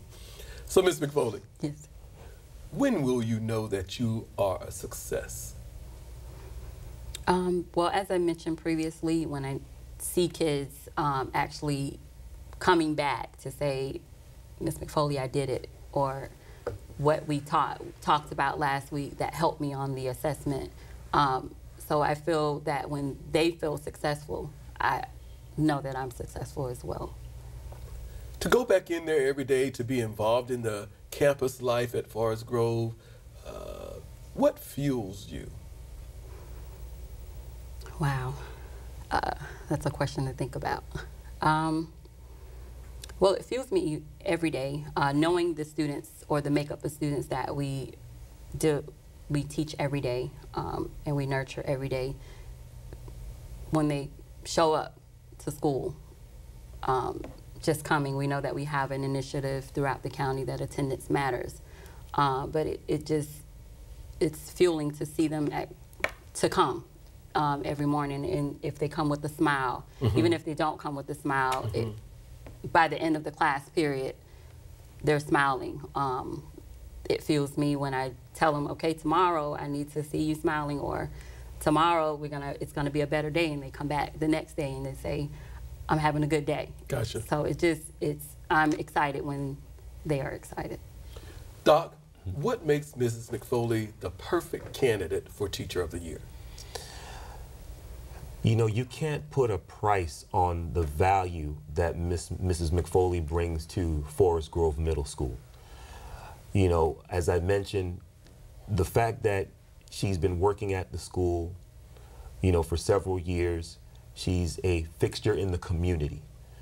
So, Miz McFoley. Yes. When will you know that you are a success? Um, well, as I mentioned previously, when I see kids um, actually coming back to say, Miz McFoley, I did it, or what we taught, talked about last week that helped me on the assessment. Um, so I feel that when they feel successful, I know that I'm successful as well. To go back in there every day, to be involved in the campus life at Forest Grove, uh, what fuels you? Wow, uh, that's a question to think about. Um, well, it fuels me every day, uh, knowing the students or the makeup of students that we do, we teach every day, um, and we nurture every day. When they show up to school, um, just coming, we know that we have an initiative throughout the county that attendance matters. Uh, but it, it just, it's fueling to see them at, to come um, every morning. And if they come with a smile, mm-hmm. even if they don't come with a smile, mm-hmm. it, by the end of the class period, they're smiling. Um, it fuels me when I tell them, okay, tomorrow I need to see you smiling, or tomorrow we're gonna, it's gonna be a better day, and they come back the next day and they say, I'm having a good day. Gotcha. So it just, it's, I'm excited when they are excited. Doc, what makes Missus McFoley the perfect candidate for Teacher of the Year? You know, you can't put a price on the value that Miss, Missus McFoley brings to Forest Grove Middle School. You know, as I mentioned, the fact that she's been working at the school, you know, for several years, she's a fixture in the community.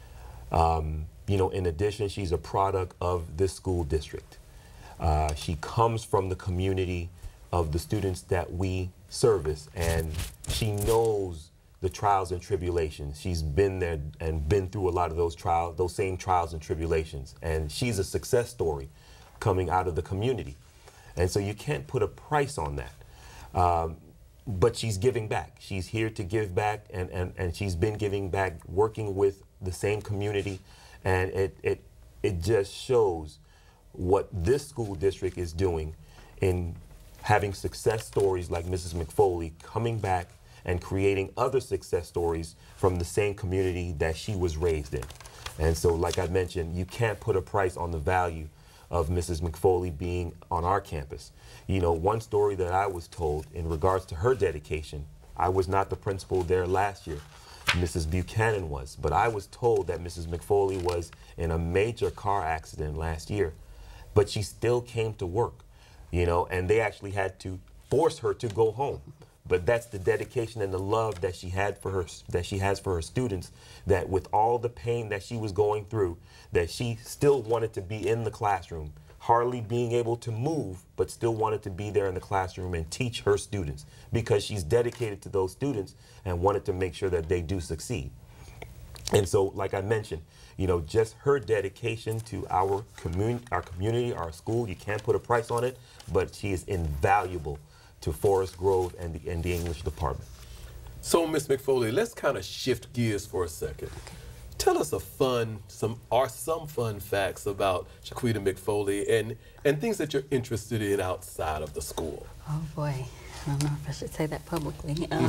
Um, you know, in addition, she's a product of this school district. Uh, she comes from the community of the students that we service, and she knows the trials and tribulations. She's been there and been through a lot of those trials, those same trials and tribulations. And she's a success story coming out of the community. And so you can't put a price on that. Um, but she's giving back. She's here to give back, and, and, and she's been giving back, working with the same community. And it, it, it just shows what this school district is doing in having success stories like Missus McFoley coming back and creating other success stories from the same community that she was raised in. And so, like I mentioned, you can't put a price on the value of Missus McFoley being on our campus. You know, one story that I was told in regards to her dedication, I was not the principal there last year, Missus Buchanan was, but I was told that Missus McFoley was in a major car accident last year, but she still came to work, you know, and they actually had to force her to go home. But that's the dedication and the love that she had for her, that she has for her students, that with all the pain that she was going through, that she still wanted to be in the classroom, hardly being able to move, but still wanted to be there in the classroom and teach her students, because she's dedicated to those students and wanted to make sure that they do succeed. And so, like I mentioned, you know, just her dedication to our community, our community, our school, you can't put a price on it, but she is invaluable to Forest Grove and the, and the English department. So, Miz McFoley, let's kind of shift gears for a second. Tell us a fun, some or some fun facts about Shaquita McFoley and, and things that you're interested in outside of the school. Oh boy, I don't know if I should say that publicly. Um,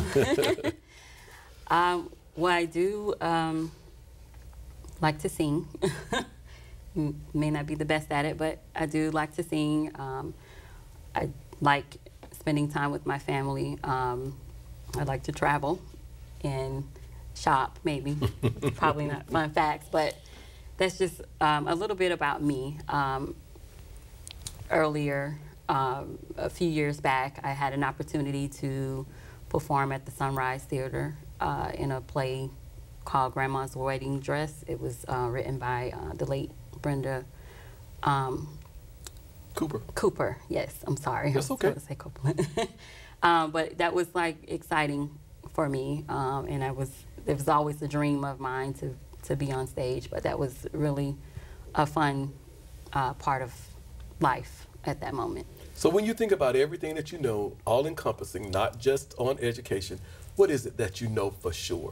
um, well, I do um, like to sing. May not be the best at it, but I do like to sing. Um, I like spending time with my family. Um, I like to travel and shop, maybe. Probably not fun facts, but that's just um, a little bit about me. Um, earlier, um, a few years back, I had an opportunity to perform at the Sunrise Theater uh, in a play called Grandma's Wedding Dress. It was uh, written by uh, the late Brenda um, Cooper. Cooper, yes, I'm sorry. That's I was okay. going to say Copeland. um, but that was like exciting for me, um, and I was, it was always a dream of mine to, to be on stage, but that was really a fun uh, part of life at that moment. So when you think about everything that you know, all encompassing, not just on education, what is it that you know for sure?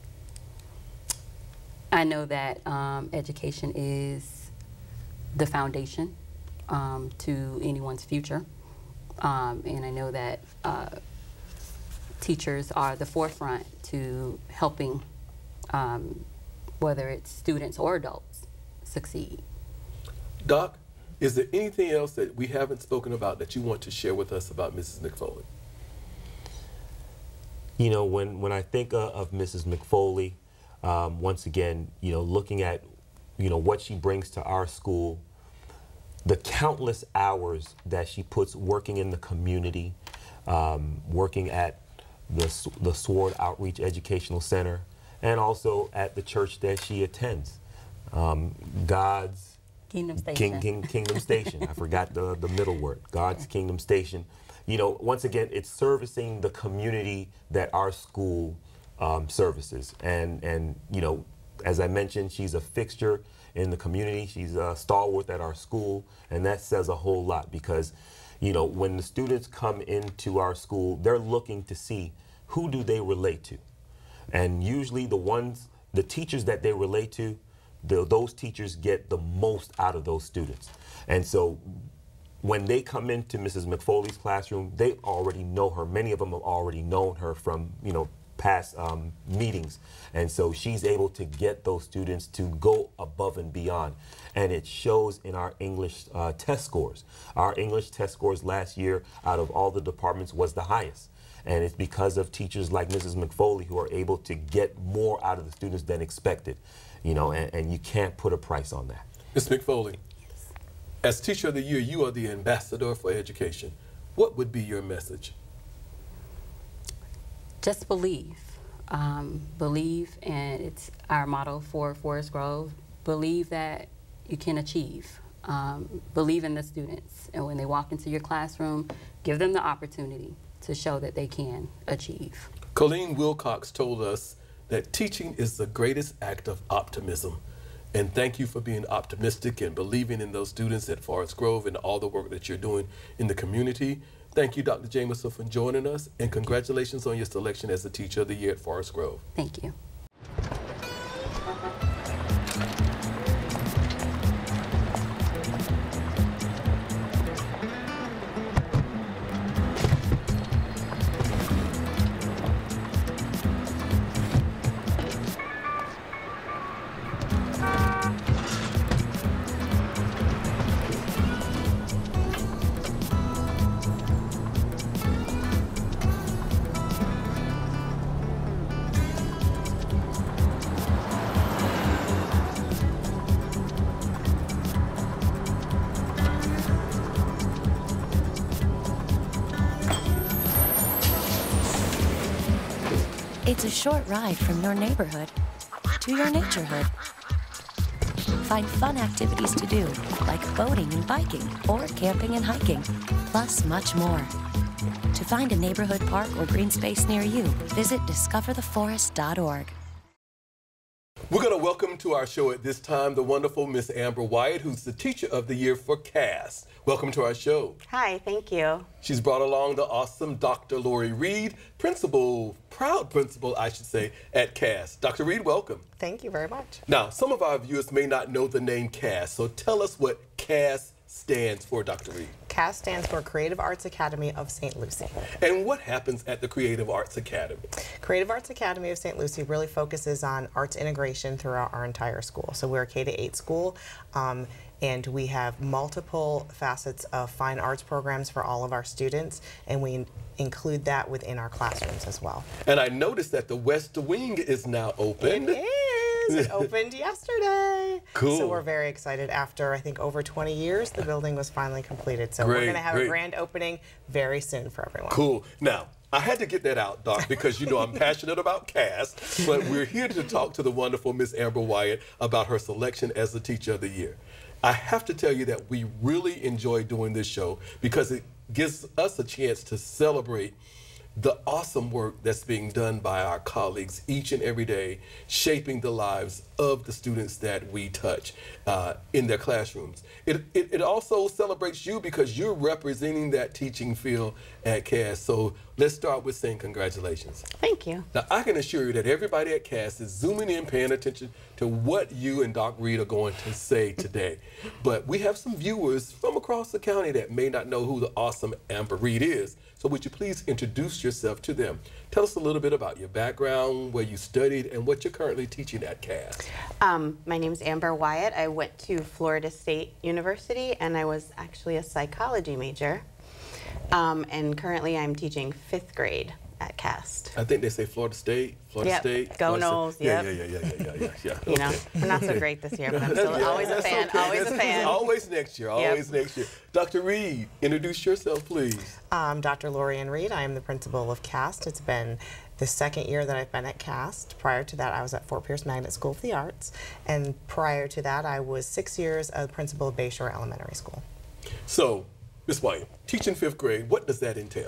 I know that um, education is the foundation um, to anyone's future. Um, and I know that uh, teachers are the forefront to helping, um, whether it's students or adults, succeed. Doc, is there anything else that we haven't spoken about that you want to share with us about Missus McFoley? You know, when, when I think uh, of Missus McFoley, um, once again, you know, looking at, you know, what she brings to our school, the countless hours that she puts working in the community, um, working at the, the Sword Outreach Educational Center, and also at the church that she attends, um, God's Kingdom Station. King, King, Kingdom Station. I forgot the, the middle word, God's Kingdom Station. You know, once again, it's servicing the community that our school um, services. And, and, you know, as I mentioned, she's a fixture in the community. She's a stalwart at our school, and that says a whole lot, because, you know, when the students come into our school, they're looking to see who do they relate to. And usually the ones, the teachers that they relate to, the, those teachers get the most out of those students. And so when they come into Missus McFoley's classroom, they already know her. Many of them have already known her from, you know, past um, meetings. And so she's able to get those students to go above and beyond. And it shows in our English uh, test scores. Our English test scores last year out of all the departments was the highest. And it's because of teachers like Missus McFoley who are able to get more out of the students than expected. You know, and, and you can't put a price on that. Miz McFoley, as Teacher of the Year, you are the ambassador for education. What would be your message? Just believe. Um, believe, and it's our motto for Forest Grove. Believe that you can achieve. Um, believe in the students. And when they walk into your classroom, give them the opportunity to show that they can achieve. Colleen Wilcox told us that teaching is the greatest act of optimism. And thank you for being optimistic and believing in those students at Forest Grove and all the work that you're doing in the community. Thank you, Doctor Jameson, for joining us, and congratulations on your selection as the Teacher of the Year at Forest Grove. Thank you. It's a short ride from your neighborhood to your naturehood. Find fun activities to do, like boating and biking, or camping and hiking, plus much more. To find a neighborhood park or green space near you, visit discover the forest dot org. We're going to welcome to our show at this time the wonderful Miss Amber Wyatt, who's the Teacher of the Year for Cass. Welcome to our show. Hi, thank you. She's brought along the awesome Doctor Lori Reed, principal, proud principal, I should say, at Cass. Doctor Reed, welcome. Thank you very much. Now, some of our viewers may not know the name Cass, so tell us what Cass stands for, Doctor Reed. CAS stands for Creative Arts Academy of Saint Lucie. And what happens at the Creative Arts Academy? Creative Arts Academy of Saint Lucie really focuses on arts integration throughout our entire school. So we're a K to eight school, um, and we have multiple facets of fine arts programs for all of our students, and we include that within our classrooms as well. And I noticed that the West Wing is now open. It is. It opened yesterday. Cool. So we're very excited. After, I think, over twenty years, the building was finally completed. So Great, we're going to have great. a grand opening very soon for everyone. Cool. Now, I had to get that out, Doc, because you know I'm passionate about Cass, but we're here to talk to the wonderful Miss Amber Wyatt about her selection as the Teacher of the Year. I have to tell you that we really enjoy doing this show because it gives us a chance to celebrate the awesome work that's being done by our colleagues each and every day, shaping the lives of the students that we touch uh, in their classrooms. It, it, it also celebrates you because you're representing that teaching field at Cass. So let's start with saying congratulations. Thank you. Now, I can assure you that everybody at Cass is zooming in, paying attention to what you and Doc Reed are going to say today. But we have some viewers from across the county that may not know who the awesome Amber Reed is. So would you please introduce yourself to them? Tell us a little bit about your background, where you studied, and what you're currently teaching at Cass. Um, my name is Amber Wyatt. I went to Florida State University, and I was actually a psychology major. Um, and currently I'm teaching fifth grade at Cass. I think they say Florida State, Florida Yep. State. Go Florida Noles, State. Yeah, yep. yeah, yeah, yeah, yeah, yeah, yeah. You know, Okay. we're not so Okay. great this year, but I'm still Yeah, always a that's fan, okay. always a That's- fan. Always next year, Yep. always next year. Doctor Reed, introduce yourself, please. Um, Doctor Lorian Reed. I am the principal of Cass. It's been the second year that I've been at Cass. Prior to that, I was at Fort Pierce Magnet School of the Arts. And prior to that, I was six years a principal of Bayshore Elementary School. So, Miz White, teaching fifth grade, what does that entail?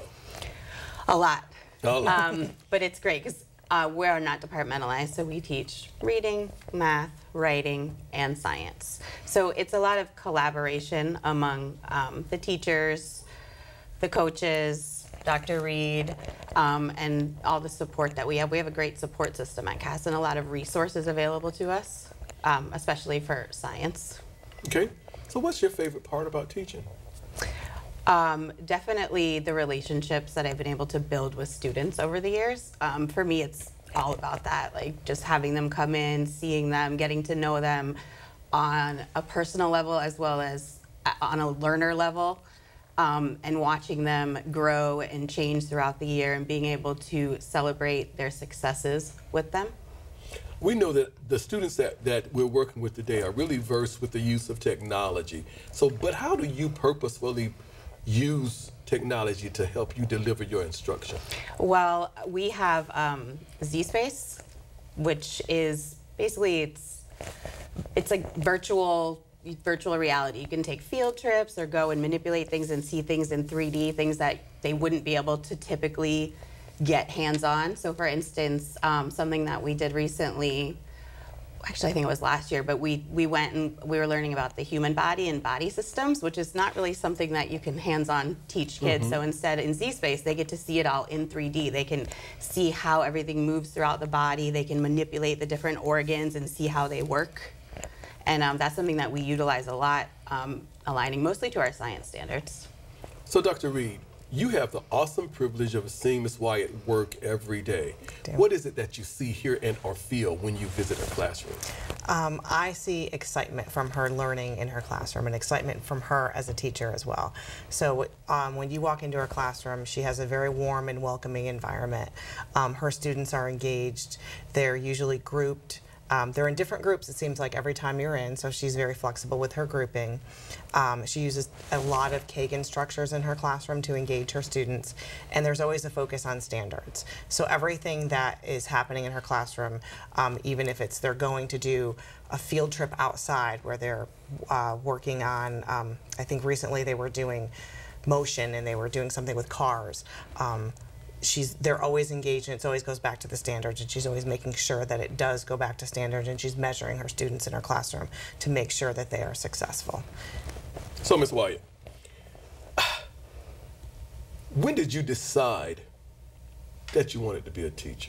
A lot. A lot. Um, but it's great because uh, we're not departmentalized, so we teach reading, math, writing, and science. So it's a lot of collaboration among um, the teachers, the coaches, Doctor Reed, um, and all the support that we have. We have a great support system at Cass and a lot of resources available to us, um, especially for science. Okay. So what's your favorite part about teaching? Um, definitely the relationships that I've been able to build with students over the years. Um, for me, it's all about that, like just having them come in, seeing them, getting to know them on a personal level as well as on a learner level, um, and watching them grow and change throughout the year and being able to celebrate their successes with them. We know that the students that, that we're working with today are really versed with the use of technology. So, but how do you purposefully use technology to help you deliver your instruction? Well, we have um, zSpace, which is basically, it's, it's like virtual virtual reality. You can take field trips or go and manipulate things and see things in three D, things that they wouldn't be able to typically get hands-on. So for instance, um, something that we did recently, actually I think it was last year, but we, we went and we were learning about the human body and body systems, which is not really something that you can hands-on teach kids. Mm-hmm. So instead in zSpace, they get to see it all in three D. They can see how everything moves throughout the body. They can manipulate the different organs and see how they work. And um, that's something that we utilize a lot, um, aligning mostly to our science standards. So Doctor Reed, you have the awesome privilege of seeing Miz Wyatt work every day. What is it that you see, hear, and or feel when you visit her classroom? Um, I see excitement from her learning in her classroom and excitement from her as a teacher as well. So um, when you walk into her classroom, she has a very warm and welcoming environment. Um, her students are engaged. They're usually grouped. Um, they're in different groups, it seems like, every time you're in, so she's very flexible with her grouping. Um, she uses a lot of Kagan structures in her classroom to engage her students, and there's always a focus on standards. So everything that is happening in her classroom, um, even if it's they're going to do a field trip outside where they're uh, working on, um, I think recently they were doing motion and they were doing something with cars. Um, She's, they're always engaged, and it always goes back to the standards, and she's always making sure that it does go back to standards, and she's measuring her students in her classroom to make sure that they are successful. So, Miz Wyatt, when did you decide that you wanted to be a teacher?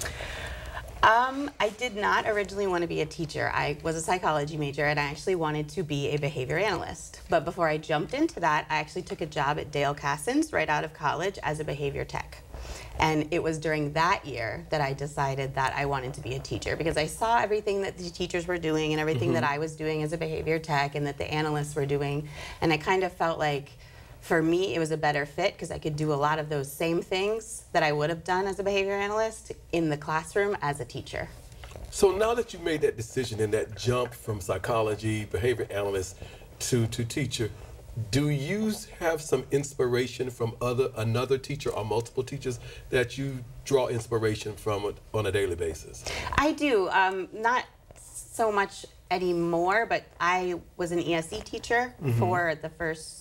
Um, I did not originally want to be a teacher. I was a psychology major, and I actually wanted to be a behavior analyst. But before I jumped into that, I actually took a job at Dale Cassens right out of college as a behavior tech. And it was during that year that I decided that I wanted to be a teacher, because I saw everything that the teachers were doing and everything mm-hmm. that I was doing as a behavior tech and that the analysts were doing. And I kind of felt like, for me, it was a better fit because I could do a lot of those same things that I would have done as a behavior analyst in the classroom as a teacher. So now that you made that decision and that jump from psychology, behavior analyst to, to teacher, do you have some inspiration from other another teacher or multiple teachers that you draw inspiration from on a daily basis? I do. Um, not so much anymore, but I was an E S E teacher mm-hmm. for the first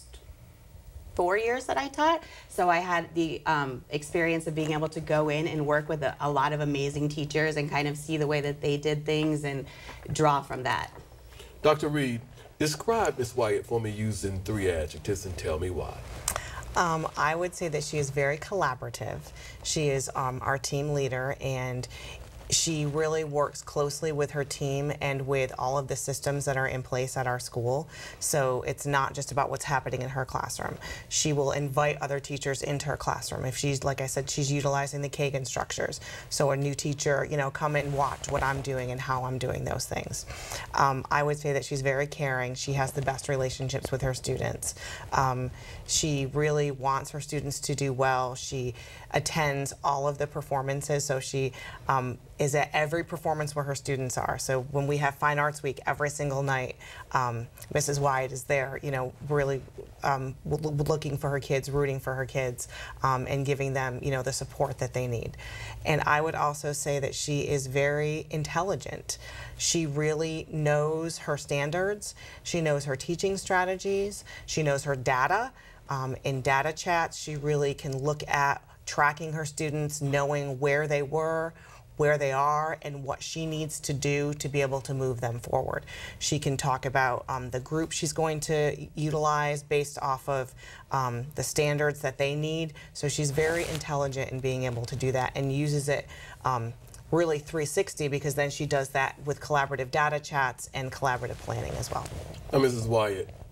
four years that I taught. So I had the um, experience of being able to go in and work with a, a lot of amazing teachers and kind of see the way that they did things and draw from that. Doctor Reed, describe Miz Wyatt for me using three adjectives and tell me why. Um, I would say that she is very collaborative. She is um, our team leader, and she really works closely with her team and with all of the systems that are in place at our school. So it's not just about what's happening in her classroom. She will invite other teachers into her classroom. If she's, like I said, she's utilizing the Kagan structures. So a new teacher, you know, come and watch what I'm doing and how I'm doing those things. Um, I would say that she's very caring. She has the best relationships with her students. Um, she really wants her students to do well. She attends all of the performances, so she um, is at every performance where her students are. So when we have Fine Arts Week every single night, um, Missus Wyatt is there, you know, really um, looking for her kids, rooting for her kids, um, and giving them, you know, the support that they need. And I would also say that she is very intelligent. She really knows her standards. She knows her teaching strategies. She knows her data. Um, in data chats, she really can look at tracking her students, knowing where they were, where they are, and what she needs to do to be able to move them forward. She can talk about um, the group she's going to utilize based off of um, the standards that they need. So she's very intelligent in being able to do that and uses it um, really three sixty, because then she does that with collaborative data chats and collaborative planning as well. Now, Missus Wyatt,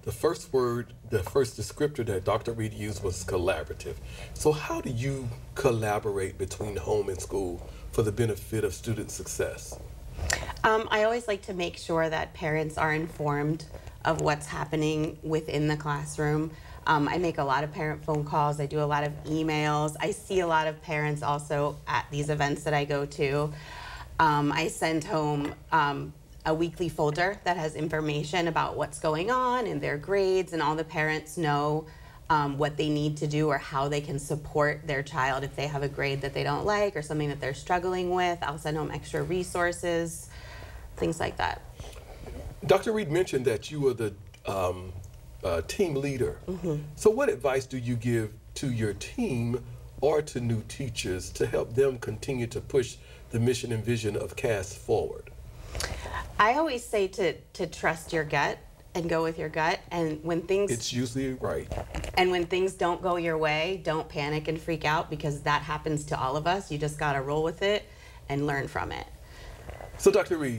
the first word, the first descriptor that Doctor Reed used was collaborative. So how do you collaborate between home and school for the benefit of student success? Um, I always like to make sure that parents are informed of what's happening within the classroom. Um, I make a lot of parent phone calls. I do a lot of emails. I see a lot of parents also at these events that I go to. Um, I send home um, a weekly folder that has information about what's going on in their grades, and all the parents know um, what they need to do or how they can support their child if they have a grade that they don't like or something that they're struggling with. I'll send home extra resources, things like that. Doctor Reed mentioned that you were the um, uh, team leader. Mm-hmm. So what advice do you give to your team or to new teachers to help them continue to push the mission and vision of CAST forward? I always say to, to trust your gut and go with your gut, and when things It's usually right. and when things don't go your way, don't panic and freak out, because that happens to all of us. You just gotta roll with it and learn from it. So Doctor Reed,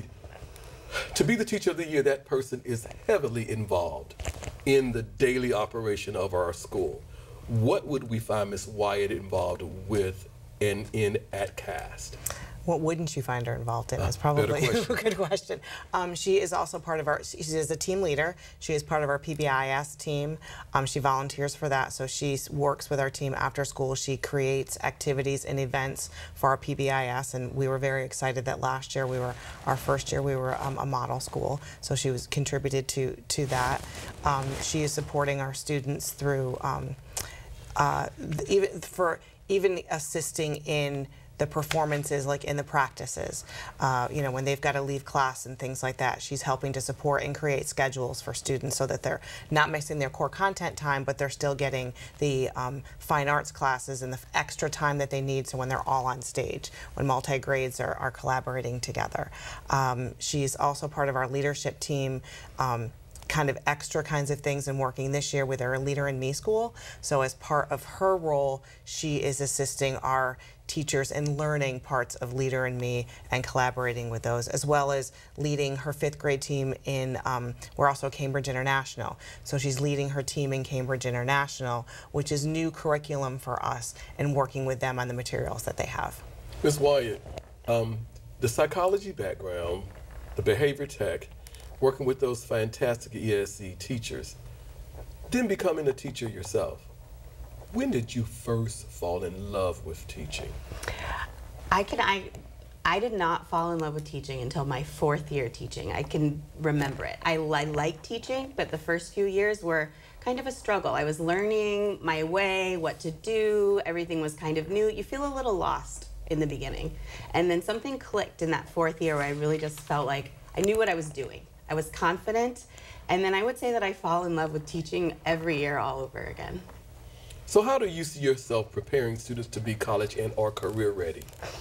to be the Teacher of the Year, that person is heavily involved in the daily operation of our school. What would we find Miz Wyatt involved with and in at CAST? What wouldn't you find her involved in? That's Uh, probably better a question. good question. Um, she is also part of our, she is a team leader. She is part of our P B I S team. Um, she volunteers for that, so she works with our team after school. She creates activities and events for our P B I S, and we were very excited that last year we were, our first year we were um, a model school, so she was contributed to, to that. Um, she is supporting our students through, um, uh, even for, even assisting in the performances, like in the practices, uh, you know, when they've got to leave class and things like that. She's helping to support and create schedules for students so that they're not missing their core content time, but they're still getting the um, fine arts classes and the extra time that they need, so when they're all on stage, when multi-grades are, are collaborating together. Um, she's also part of our leadership team, um, kind of extra kinds of things, and working this year with our Leader in Me school. So as part of her role, she is assisting our teachers in learning parts of Leader in Me and collaborating with those, as well as leading her fifth grade team in, um, we're also Cambridge International. So she's leading her team in Cambridge International, which is new curriculum for us, and working with them on the materials that they have. Miz Wyatt, um, the psychology background, the behavior tech, working with those fantastic E S C teachers, then becoming a teacher yourself. When did you first fall in love with teaching? I can I I did not fall in love with teaching until my fourth year teaching. I can remember it. I, I like teaching, but the first few years were kind of a struggle. I was learning my way, what to do. Everything was kind of new. You feel a little lost in the beginning. And then something clicked in that fourth year where I really just felt like I knew what I was doing. I was confident. And then I would say that I fall in love with teaching every year all over again. So how do you see yourself preparing students to be college and or career ready?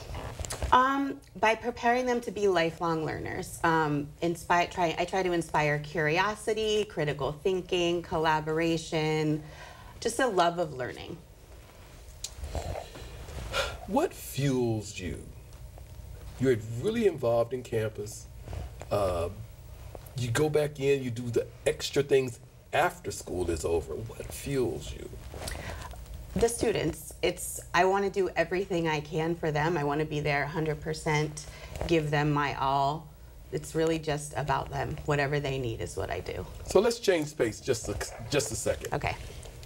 Um, by preparing them to be lifelong learners. Um, inspire, try, I try to inspire curiosity, critical thinking, collaboration, just a love of learning. What fuels you? You're really involved in campus. Uh, you go back in, you do the extra things after school is over. What fuels you? The students. It's, I want to do everything I can for them. I want to be there one hundred percent, give them my all. It's really just about them. Whatever they need is what I do. So let's change pace just a, just a second. Okay.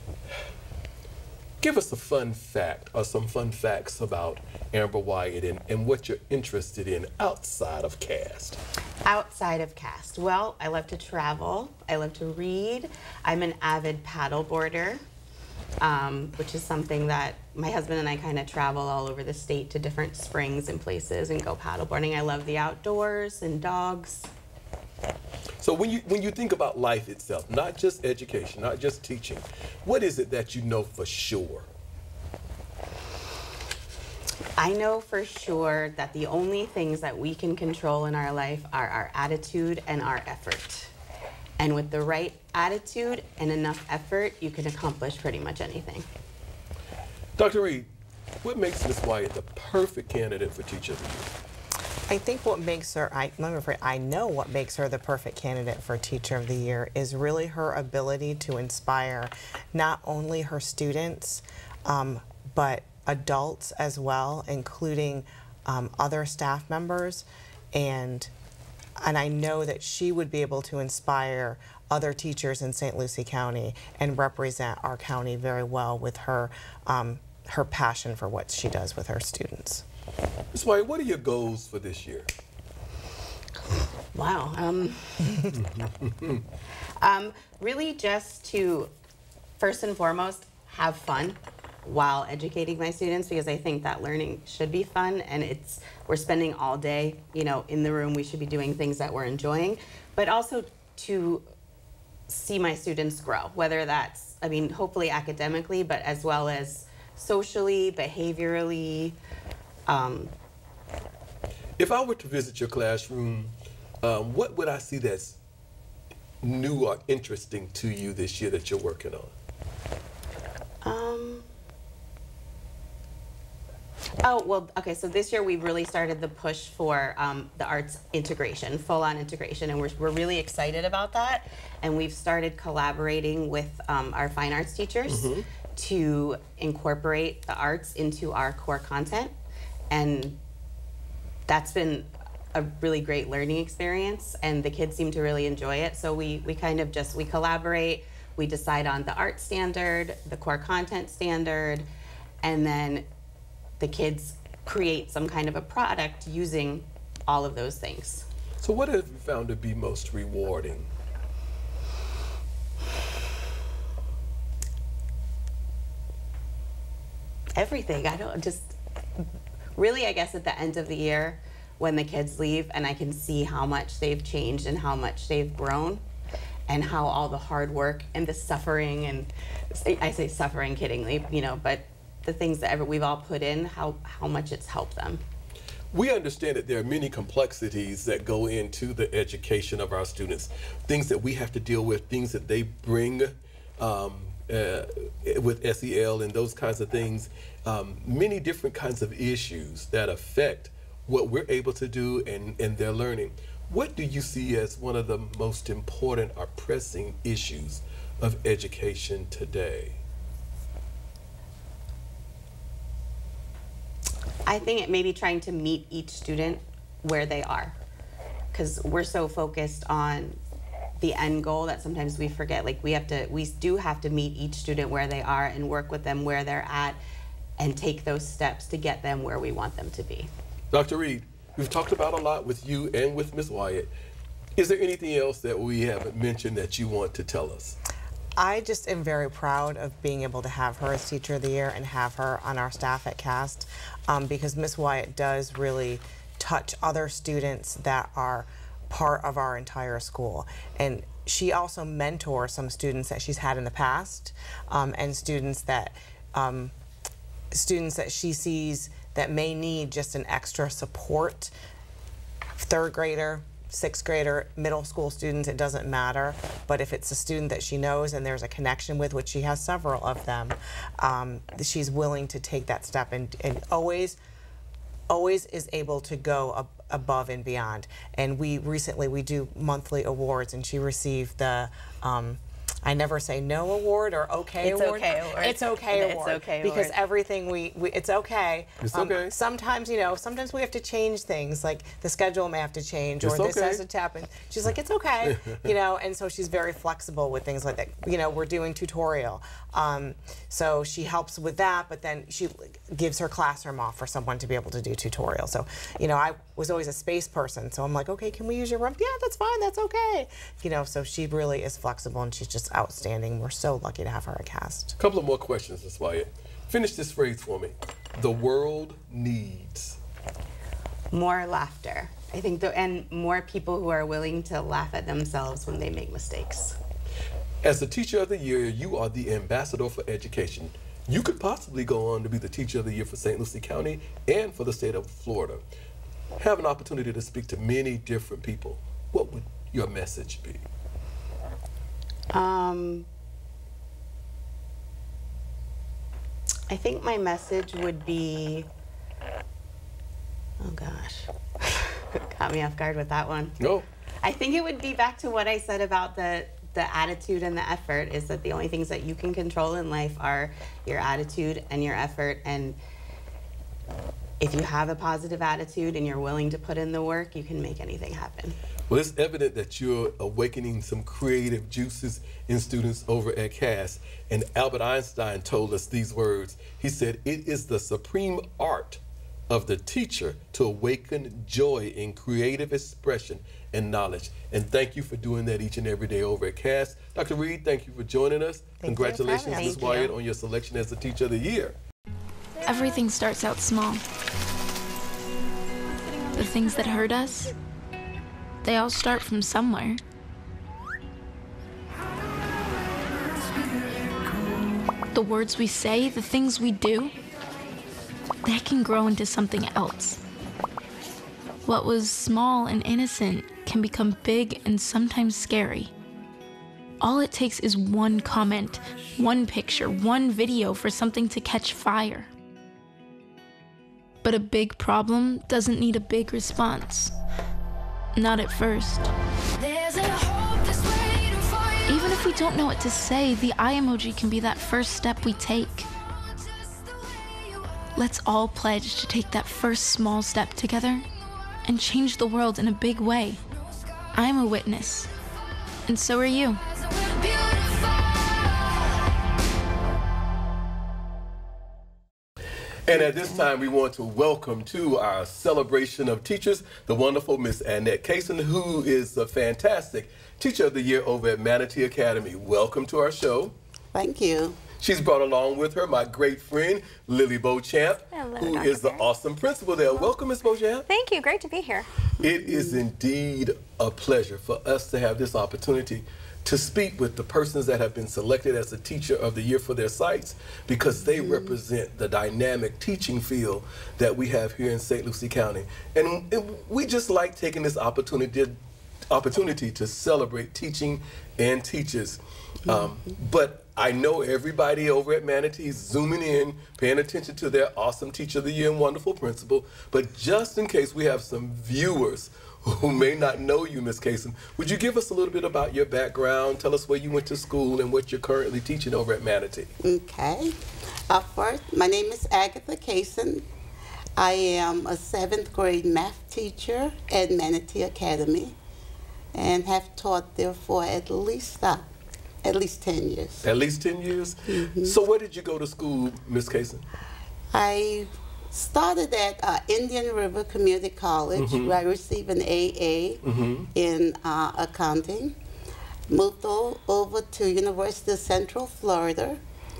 Give us a fun fact or some fun facts about Amber Wyatt and, and what you're interested in outside of CAST. Outside of CAST. Well, I love to travel. I love to read. I'm an avid paddleboarder, um, which is something that my husband and I kind of travel all over the state to different springs and places and go paddleboarding. I love the outdoors and dogs. So when you when you think about life itself, not just education, not just teaching, what is it that you know for sure? I know for sure that the only things that we can control in our life are our attitude and our effort. And with the right attitude and enough effort, you can accomplish pretty much anything. Doctor Reed, what makes Miz Wyatt the perfect candidate for Teacher of the Year? I think what makes her, I, I'm afraid, I know what makes her the perfect candidate for Teacher of the Year is really her ability to inspire not only her students, um, but adults as well, including um, other staff members. And, and I know that she would be able to inspire other teachers in Saint Lucie County and represent our county very well with her, um, her passion for what she does with her students. Miz White, what are your goals for this year? Wow. Um, um, really just to, first and foremost, have fun while educating my students, because I think that learning should be fun, and it's, we're spending all day, you know, in the room. We should be doing things that we're enjoying, but also to see my students grow, whether that's, I mean, hopefully academically, but as well as socially, behaviorally. Um, if I were to visit your classroom, um, what would I see that's new or interesting to you this year that you're working on? Um, oh, well, okay, so this year we've really started the push for um, the arts integration, full-on integration, and we're, we're really excited about that. And we've started collaborating with um, our fine arts teachers mm-hmm. to incorporate the arts into our core content. And that's been a really great learning experience, and the kids seem to really enjoy it. So we, we kind of just, we collaborate, we decide on the art standard, the core content standard, and then the kids create some kind of a product using all of those things. So what have you found to be most rewarding? Everything. I don't just, really, I guess at the end of the year when the kids leave and I can see how much they've changed and how much they've grown and how all the hard work and the suffering, and I say suffering kiddingly, you know, but the things that ever we've all put in, how, how much it's helped them. We understand that there are many complexities that go into the education of our students, things that we have to deal with, things that they bring um, uh, with S E L and those kinds of things, um, many different kinds of issues that affect what we're able to do and, and their learning. What do you see as one of the most important or pressing issues of education today? I think it may be trying to meet each student where they are, because we're so focused on the end goal that sometimes we forget. Like we have to, we do have to meet each student where they are and work with them where they're at and take those steps to get them where we want them to be. Doctor Reed, we've talked about a lot with you and with Miz Wyatt. Is there anything else that we haven't mentioned that you want to tell us? I just am very proud of being able to have her as Teacher of the Year and have her on our staff at CAST, um, because Miz Wyatt does really touch other students that are part of our entire school. And she also mentors some students that she's had in the past, um, and students that um, students that she sees that may need just an extra support. Third grader, sixth grader, middle school students, it doesn't matter. But if it's a student that she knows and there's a connection with, which she has several of them, um, she's willing to take that step and, and always, always is able to go ab above and beyond. And we recently, we do monthly awards, and she received the, um, I never say no award or okay It's award. okay award. It's okay It's award. okay because award. everything we, we, it's okay. It's Um, okay. Sometimes, you know, sometimes we have to change things, like the schedule may have to change, or It's this okay. has to happen. She's like, it's okay, you know, and so she's very flexible with things like that. You know, we're doing tutorial, um, so she helps with that, but then she gives her classroom off for someone to be able to do tutorial. So, you know, I was always a space person, so I'm like, okay, can we use your room? Yeah, that's fine, that's okay. You know, so she really is flexible, and she's just outstanding. We're so lucky to have her at CAST. A couple of more questions, Miz Wyatt. Finish this phrase for me. The world needs More laughter. I think, the, and more people who are willing to laugh at themselves when they make mistakes. As the Teacher of the Year, you are the ambassador for education. You could possibly go on to be the Teacher of the Year for Saint Lucie County and for the state of Florida. Have an opportunity to speak to many different people. What would your message be? Um, I think my message would be, oh gosh. Caught me off guard with that one. No. I think it would be back to what I said about the the attitude and the effort, is that the only things that you can control in life are your attitude and your effort. And if you have a positive attitude and you're willing to put in the work, you can make anything happen. Well, it's evident that you're awakening some creative juices in students over at Cass. And Albert Einstein told us these words. He said, "It is the supreme art of the teacher to awaken joy in creative expression and knowledge." And thank you for doing that each and every day over at Cass. Doctor Reed, thank you for joining us. Thank you for Congratulations, having Miz us. Wyatt, on your selection as the Teacher of the Year. Everything starts out small. The things that hurt us, they all start from somewhere. The words we say, the things we do, they can grow into something else. What was small and innocent can become big and sometimes scary. All it takes is one comment, one picture, one video for something to catch fire. But a big problem doesn't need a big response. Not at first. Even if we don't know what to say, the eye emoji can be that first step we take. Let's all pledge to take that first small step together and change the world in a big way. I'm a witness, and so are you. And at this time, we want to welcome to our celebration of teachers, the wonderful Miss Annette Kaysen, who is a fantastic Teacher of the Year over at Manatee Academy. Welcome to our show. Thank you. She's brought along with her my great friend, Lily Beauchamp, Hello, who Doctor is the awesome principal there. Welcome, Miss Beauchamp. Thank you. Great to be here. It is indeed a pleasure for us to have this opportunity to speak with the persons that have been selected as the Teacher of the Year for their sites, because they mm-hmm. represent the dynamic teaching field that we have here in Saint Lucie County. And, and we just like taking this opportunity, opportunity to celebrate teaching and teachers. Mm-hmm. Um, but I know everybody over at Manatee is zooming in, paying attention to their awesome Teacher of the Year and wonderful principal. But just in case we have some viewers who may not know you, Miz Kaysen, would you give us a little bit about your background? Tell us where you went to school and what you're currently teaching over at Manatee. Okay. Uh, first, my name is Agatha Kaysen. I am a seventh grade math teacher at Manatee Academy and have taught there for at least uh, at least ten years. At least ten years? Mm-hmm. So where did you go to school, Miz Kaysen? I started at uh, Indian River Community College, mm-hmm. where I received an A A mm-hmm. in uh, accounting. Moved o over to University of Central Florida.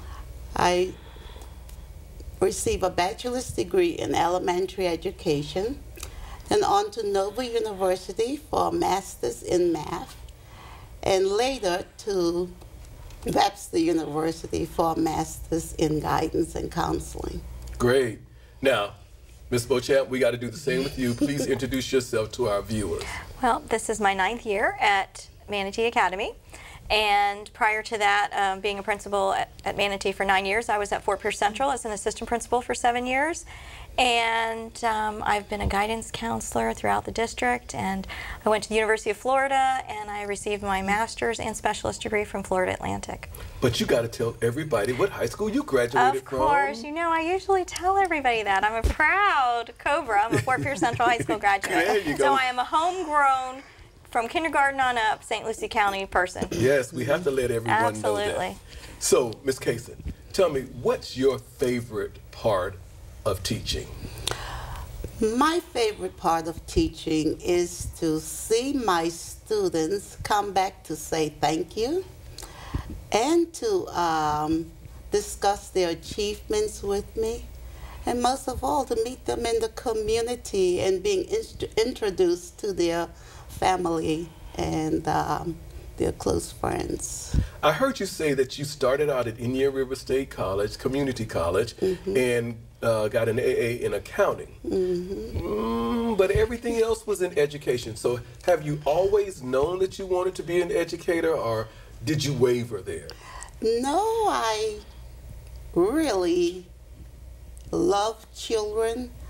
I received a bachelor's degree in elementary education. Then on to Nova University for a master's in math. And later to Webster University for a master's in guidance and counseling. Great. Now, Miz Beauchamp, we got to do the same with you. Please introduce yourself to our viewers. Well, this is my ninth year at Manatee Academy. And prior to that, um, being a principal at, at Manatee for nine years, I was at Fort Pierce Central as an assistant principal for seven years. And um, I've been a guidance counselor throughout the district. And I went to the University of Florida, and I received my master's and specialist degree from Florida Atlantic. But you got to tell everybody what high school you graduated from. Of course. You know, I usually tell everybody that. I'm a proud Cobra. I'm a Fort Pierce Central High School graduate. There you go. So I am a homegrown, from kindergarten on up, Saint Lucie County person. Yes, we have to let everyone Absolutely. know that. So, Miz Kaysen, tell me, what's your favorite part of teaching? My favorite part of teaching is to see my students come back to say thank you and to um, discuss their achievements with me, and most of all to meet them in the community and being in introduced to their family and um, their close friends. I heard you say that you started out at Indian River State College, community college, mm-hmm. and uh, got an A A in accounting. Mm-hmm. mm, but everything else was in education. So have you always known that you wanted to be an educator, or did you waver there? No, I really love children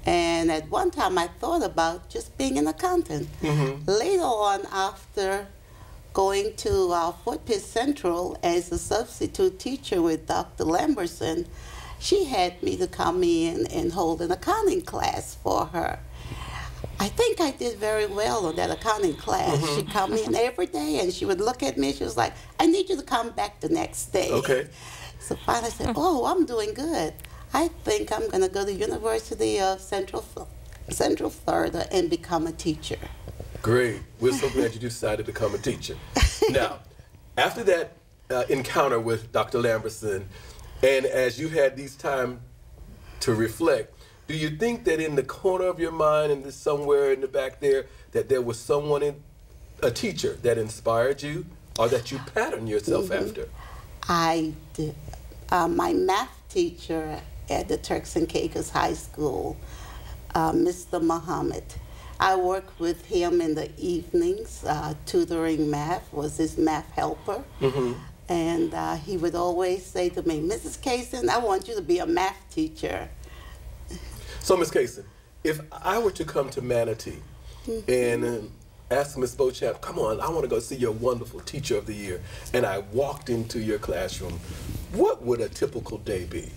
And at one time, I thought about just being an accountant. Mm-hmm. Later on, after going to uh, Fort Pierce Central as a substitute teacher with Doctor Lamberson, she had me to come in and hold an accounting class for her. I think I did very well on that accounting class. Mm-hmm. She'd come in every day and she would look at me. She was like, I need you to come back the next day. Okay. So finally I said, oh, I'm doing good. I think I'm going to go to University of Central, Central Florida and become a teacher. Great. We're so glad you decided to become a teacher. Now, after that uh, encounter with Doctor Lamberson, and as you had these time to reflect, do you think that in the corner of your mind and somewhere in the back there, that there was someone, in, a teacher, that inspired you or that you patterned yourself Mm-hmm. after? I did. Uh, my math teacher at the Turks and Caicos High School, uh, Mister Muhammad. I worked with him in the evenings, uh, tutoring math, was his math helper. Mm-hmm. And uh, he would always say to me, Missus Kaysen, I want you to be a math teacher. So, Miz Kaysen, if I were to come to Manatee Mm-hmm. and uh, ask Miz Beauchamp, come on, I want to go see your wonderful teacher of the year, and I walked into your classroom, what would a typical day be?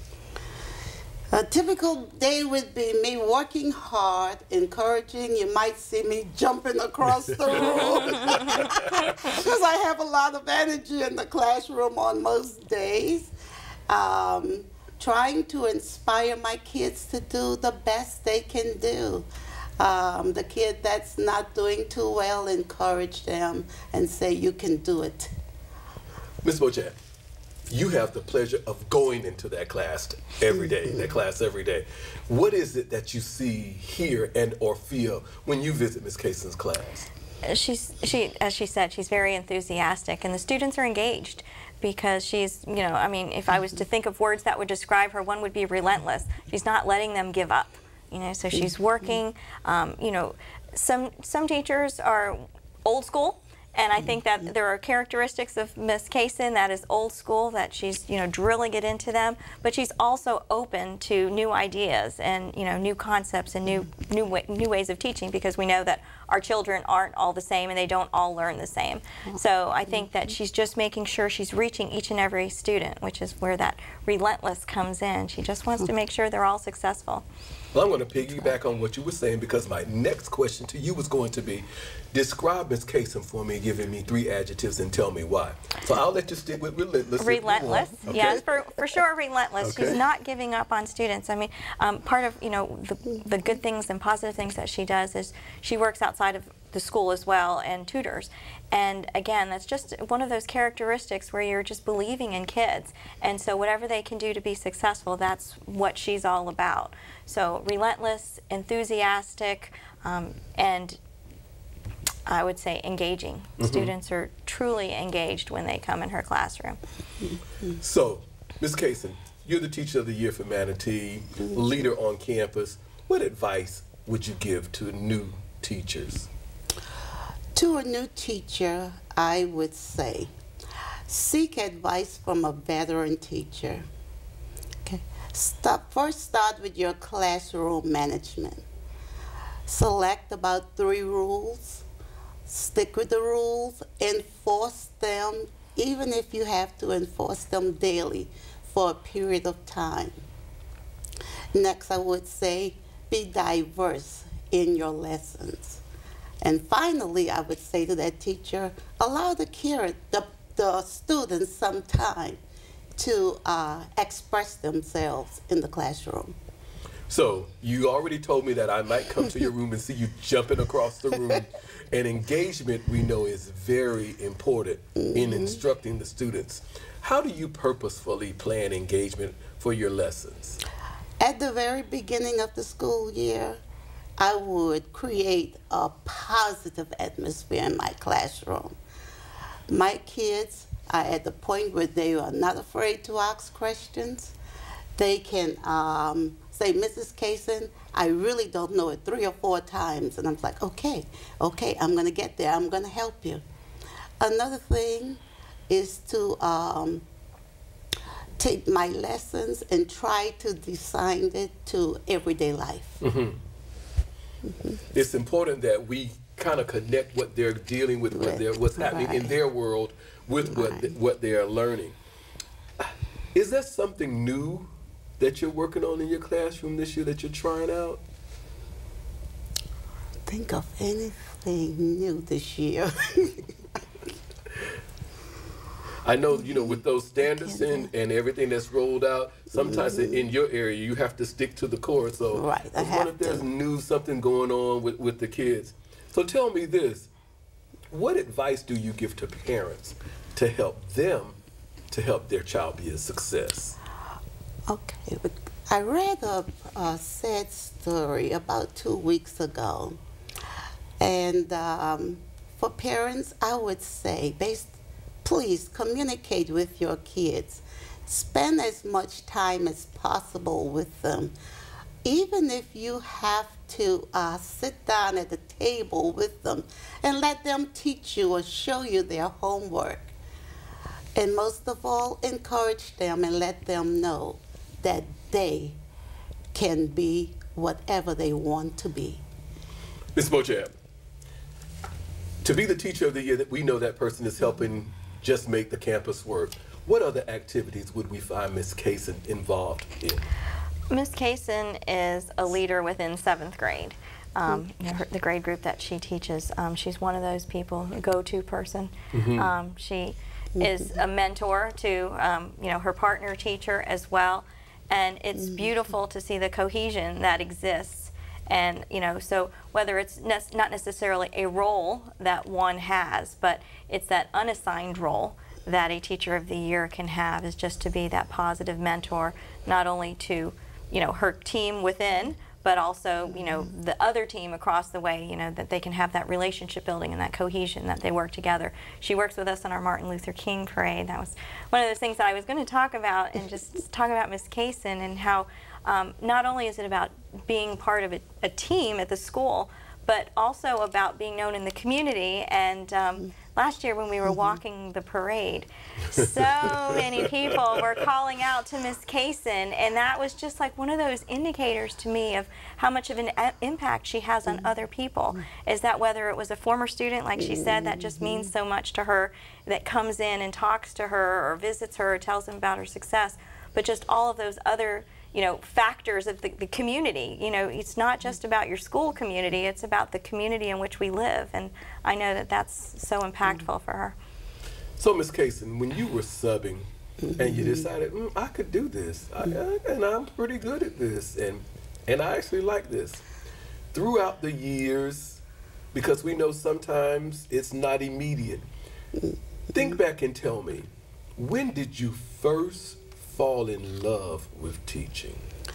A typical day would be me working hard, encouraging. You might see me jumping across the room because I have a lot of energy in the classroom on most days. Um, trying to inspire my kids to do the best they can do. Um, the kid that's not doing too well, encourage them and say, you can do it. Miz Beauchamp, you have the pleasure of going into that class every day, that class every day. What is it that you see, hear, and or feel when you visit Miz Kaysen's class? She's, she, as she said, she's very enthusiastic, and the students are engaged because she's, you know, I mean, if I was to think of words that would describe her, one would be relentless. She's not letting them give up, you know, so she's working. Um, you know, some, some teachers are old school. And I think that there are characteristics of Miss Kaysen that is old school, that she's, you know, drilling it into them, but she's also open to new ideas and, you know, new concepts and new new way, new ways of teaching, because we know that our children aren't all the same and they don't all learn the same. So I think that she's just making sure she's reaching each and every student, which is where that relentless comes in. She just wants to make sure they're all successful. Well, I'm going to piggyback on what you were saying, because my next question to you was going to be, describe Miz Kaysen for me, giving me three adjectives and tell me why. So I'll let you stick with relentless. Relentless, okay? yes, for, for sure relentless. Okay. She's not giving up on students. I mean, um, part of, you know, the, the good things and positive things that she does is she works outside of the school as well and tutors. And again, that's just one of those characteristics where you're just believing in kids. And so whatever they can do to be successful, that's what she's all about. So relentless, enthusiastic, um, and I would say engaging. Mm-hmm. Students are truly engaged when they come in her classroom. So, Miz Kaysen, you're the teacher of the year for Manatee, leader on campus. What advice would you give to new teachers? To a new teacher, I would say, seek advice from a veteran teacher. Okay. Stop, first start with your classroom management. Select about three rules. Stick with the rules, enforce them, even if you have to enforce them daily for a period of time. Next, I would say, be diverse in your lessons. And finally, I would say to that teacher, allow the, kid, the, the students some time to uh, express themselves in the classroom. So, you already told me that I might come to your room and see you jumping across the room. And engagement, we know, is very important mm-hmm. in instructing the students. How do you purposefully plan engagement for your lessons? At the very beginning of the school year, I would create a positive atmosphere in my classroom. My kids are at the point where they are not afraid to ask questions. They can um, say, Missus Kaysen, I really don't know it, three or four times. And I'm like, okay, okay, I'm going to get there. I'm going to help you. Another thing is to um, take my lessons and try to design it to everyday life. Mm-hmm. Mm-hmm. It's important that we kind of connect what they're dealing with, what they're, what's happening right. in their world with right. what, what they are learning. Is that something new that you're working on in your classroom this year that you're trying out? Think of anything new this year. I know, you know, with those standards and, and everything that's rolled out, sometimes mm-hmm. in your area you have to stick to the core. So right, I, I wonder if there's new something going on with, with the kids. So tell me this, what advice do you give to parents to help them to help their child be a success? Okay, but I read a, a sad story about two weeks ago. And um, for parents, I would say, based, please communicate with your kids. Spend as much time as possible with them. Even if you have to uh, sit down at the table with them and let them teach you or show you their homework. And most of all, encourage them and let them know that they can be whatever they want to be. Miz Beauchamp, to be the teacher of the year, that we know that person is helping just make the campus work. What other activities would we find Miz Kaysen involved in? Miz Kaysen is a leader within seventh grade. Um, you know, her, the grade group that she teaches, um, she's one of those people, a go-to person. Mm-hmm. um, she mm-hmm. is a mentor to um, you know, her partner teacher as well, and it's mm-hmm. beautiful to see the cohesion that exists. And you know, so whether it's ne not necessarily a role that one has, but it's that unassigned role that a teacher of the year can have, is just to be that positive mentor, not only to, you know, her team within, but also, you know, the other team across the way, you know, that they can have that relationship building and that cohesion, that they work together. She works with us on our Martin Luther King parade. That was one of those things that I was going to talk about, and just talk about Miz Kaysen and how um, not only is it about being part of a, a team at the school, but also about being known in the community. And um, last year when we were walking the parade, so many people were calling out to Miz Kaysen, and that was just like one of those indicators to me of how much of an impact she has on other people. Is that whether it was a former student, like she said, that just means so much to her, that comes in and talks to her or visits her or tells them about her success, but just all of those other, you know, factors of the, the community. You know, it's not just about your school community, it's about the community in which we live, and I know that that's so impactful for her. So Miz Kaysen, when you were subbing and you decided, mm, I could do this, I, I, and I'm pretty good at this, and, and I actually like this, throughout the years, because we know sometimes it's not immediate, think back and tell me, when did you first fall in love with teaching?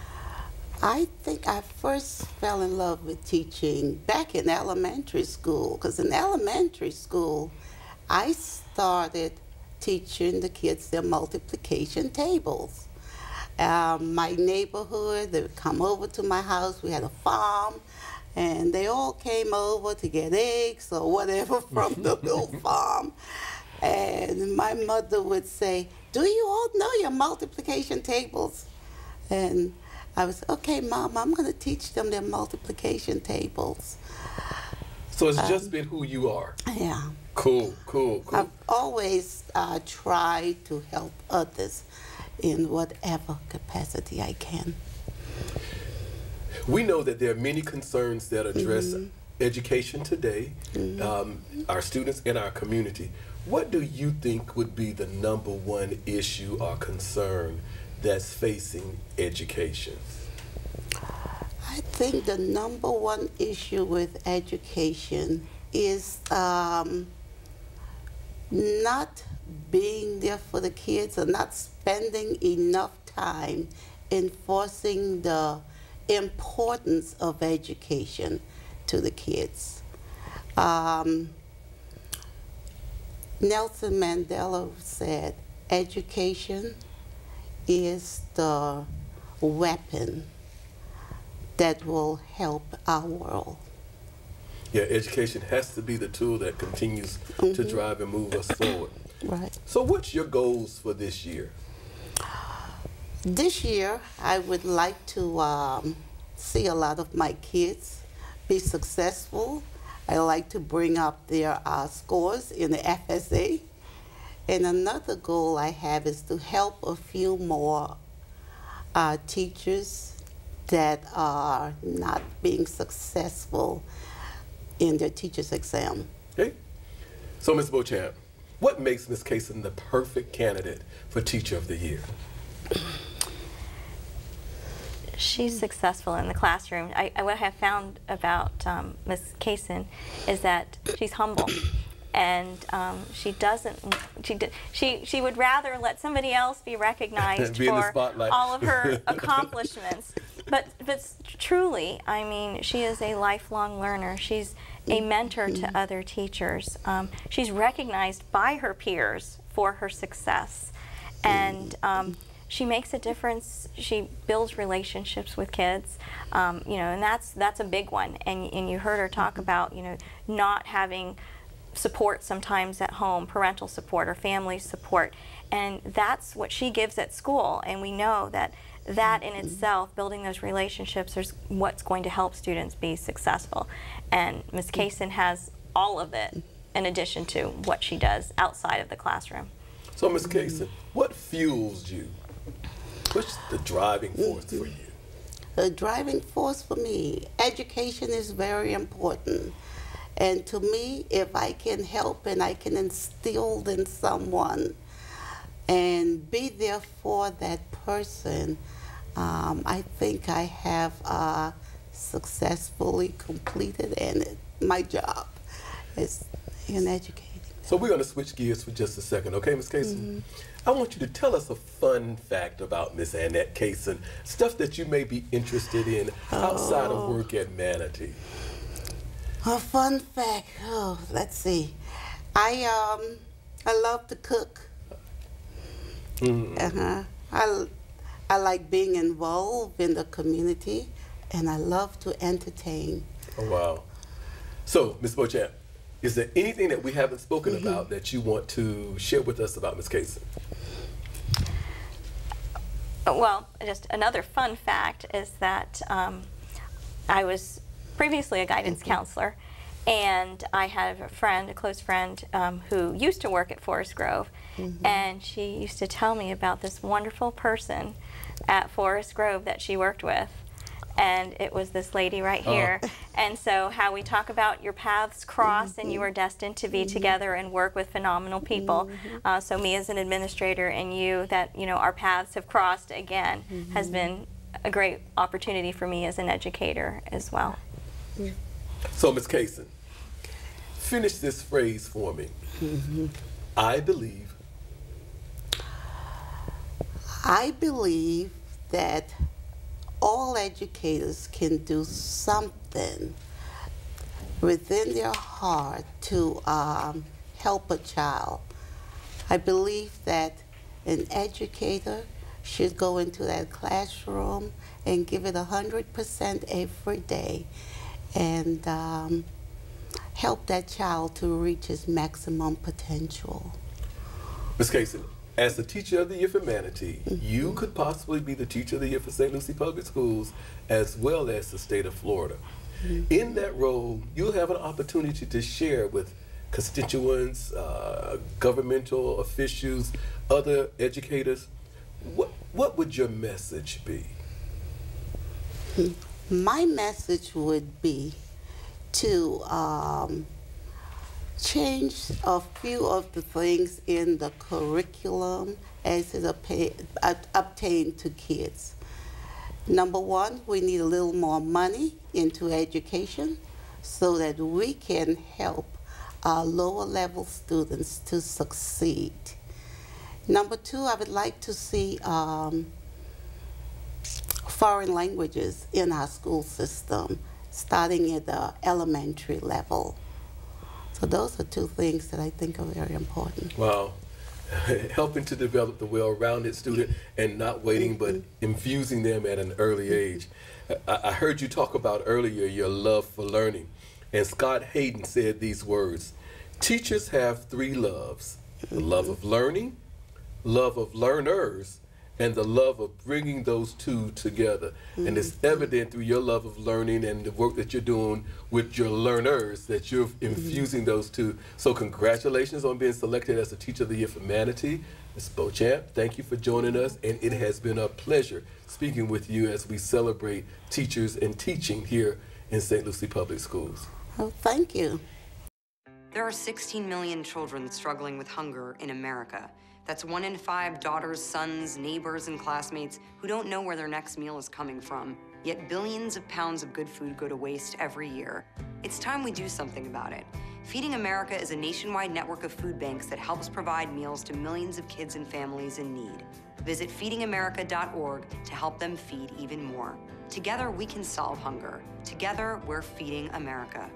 I think I first fell in love with teaching back in elementary school, because in elementary school, I started teaching the kids their multiplication tables. Um, my neighborhood, they would come over to my house. We had a farm, and they all came over to get eggs or whatever from the little farm. And my mother would say, do you all know your multiplication tables? And I was, okay, Mom, I'm going to teach them their multiplication tables. So it's um, just been who you are? Yeah. Cool, cool, cool. I've always uh, tried to help others in whatever capacity I can. We know that there are many concerns that address mm-hmm. education today, mm-hmm. um, our students and our community. What do you think would be the number one issue or concern that's facing education? I think the number one issue with education is um, not being there for the kids, or not spending enough time enforcing the importance of education to the kids. Um, Nelson Mandela said, education is the weapon that will help our world. Yeah, education has to be the tool that continues mm-hmm. to drive and move us forward. Right. So what's your goals for this year? This year, I would like to um, see a lot of my kids be successful. I like to bring up their uh, scores in the F S A. And another goal I have is to help a few more uh, teachers that are not being successful in their teacher's exam. Okay. So, Miz Beauchamp, what makes Miz Kaysen the perfect candidate for Teacher of the Year? She's successful in the classroom. I, I, what I have found about um, Miz Kaysen is that she's humble, and um, she doesn't. She she she would rather let somebody else be recognized be for spotlight. all of her accomplishments. But but truly, I mean, she is a lifelong learner. She's a mentor to other teachers. Um, she's recognized by her peers for her success, and um, she makes a difference. She builds relationships with kids, um, you know, and that's that's a big one. And and you heard her talk about, you know, not having support sometimes at home, parental support or family support, and that's what she gives at school. And we know that that in itself, building those relationships, is what's going to help students be successful. And Miz Kaysen has all of it in addition to what she does outside of the classroom. So, Miz Kaysen, what fuels you? What's the driving force for you? The driving force for me, education is very important. And to me, if I can help and I can instill in someone and be there for that person, um, I think I have uh, successfully completed and my job is in educating. So we're going to switch gears for just a second, okay, Miz Kaysen? Mm-hmm. I want you to tell us a fun fact about Miz Annette Kaysen, stuff that you may be interested in outside oh. of work at Manatee. A fun fact, oh, let's see. I, um, I love to cook. Mm-hmm. Uh-huh. I, I like being involved in the community, and I love to entertain. Oh, wow. So, Miz Beauchamp, is there anything that we haven't spoken mm-hmm. about that you want to share with us about Miz Kaysen? Well, just another fun fact is that um, I was previously a guidance mm-hmm. counselor, and I had a friend, a close friend, um, who used to work at Forest Grove, mm-hmm. and she used to tell me about this wonderful person at Forest Grove that she worked with, and it was this lady right here. Oh. And so how we talk about your paths cross mm-hmm. and you are destined to be mm-hmm. together and work with phenomenal people. Mm-hmm. uh, so me as an administrator and you, that, you know, our paths have crossed again, mm-hmm. has been a great opportunity for me as an educator as well. Yeah. So, Miz Kaysen, finish this phrase for me. Mm-hmm. I believe. I believe that all educators can do something within their heart to um, help a child. I believe that an educator should go into that classroom and give it one hundred percent every day and um, help that child to reach his maximum potential. Miz Kaysen, as the Teacher of the Year for Manatee, mm-hmm. you could possibly be the Teacher of the Year for Saint Lucie Public Schools as well as the state of Florida. Mm-hmm. In that role, you'll have an opportunity to share with constituents, uh, governmental officials, other educators. What, what would your message be? My message would be to um, change a few of the things in the curriculum as it obtained to kids. Number one, we need a little more money into education so that we can help our lower level students to succeed. Number two, I would like to see um, foreign languages in our school system, starting at the elementary level. So those are two things that I think are very important. Wow. Helping to develop the well-rounded student and not waiting, mm-hmm. but infusing them at an early age. I, I heard you talk about earlier your love for learning, and Scott Hayden said these words: teachers have three loves, the love of learning, love of learners, and the love of bringing those two together. Mm-hmm. And it's evident through your love of learning and the work that you're doing with your learners that you're infusing mm-hmm. those two. So congratulations on being selected as a Teacher of the Year for Manatee. Miz Beauchamp, thank you for joining us, and it has been a pleasure speaking with you as we celebrate teachers and teaching here in Saint Lucie Public Schools. Oh, thank you. There are sixteen million children struggling with hunger in America. That's one in five daughters, sons, neighbors, and classmates who don't know where their next meal is coming from. Yet billions of pounds of good food go to waste every year. It's time we do something about it. Feeding America is a nationwide network of food banks that helps provide meals to millions of kids and families in need. Visit feeding america dot org to help them feed even more. Together, we can solve hunger. Together, we're feeding America.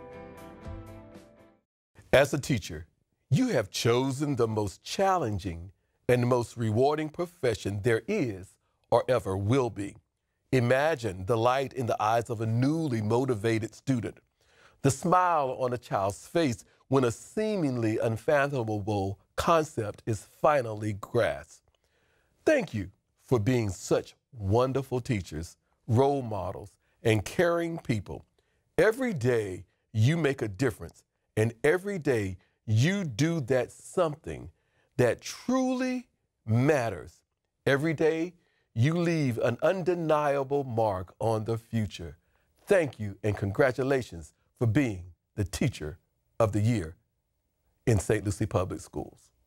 As a teacher, you have chosen the most challenging and most rewarding profession there is or ever will be. Imagine the light in the eyes of a newly motivated student, the smile on a child's face when a seemingly unfathomable concept is finally grasped. Thank you for being such wonderful teachers, role models, and caring people. Every day you make a difference, and every day you do that something that truly matters. Every day, you leave an undeniable mark on the future. Thank you and congratulations for being the Teacher of the Year in Saint Lucie Public Schools.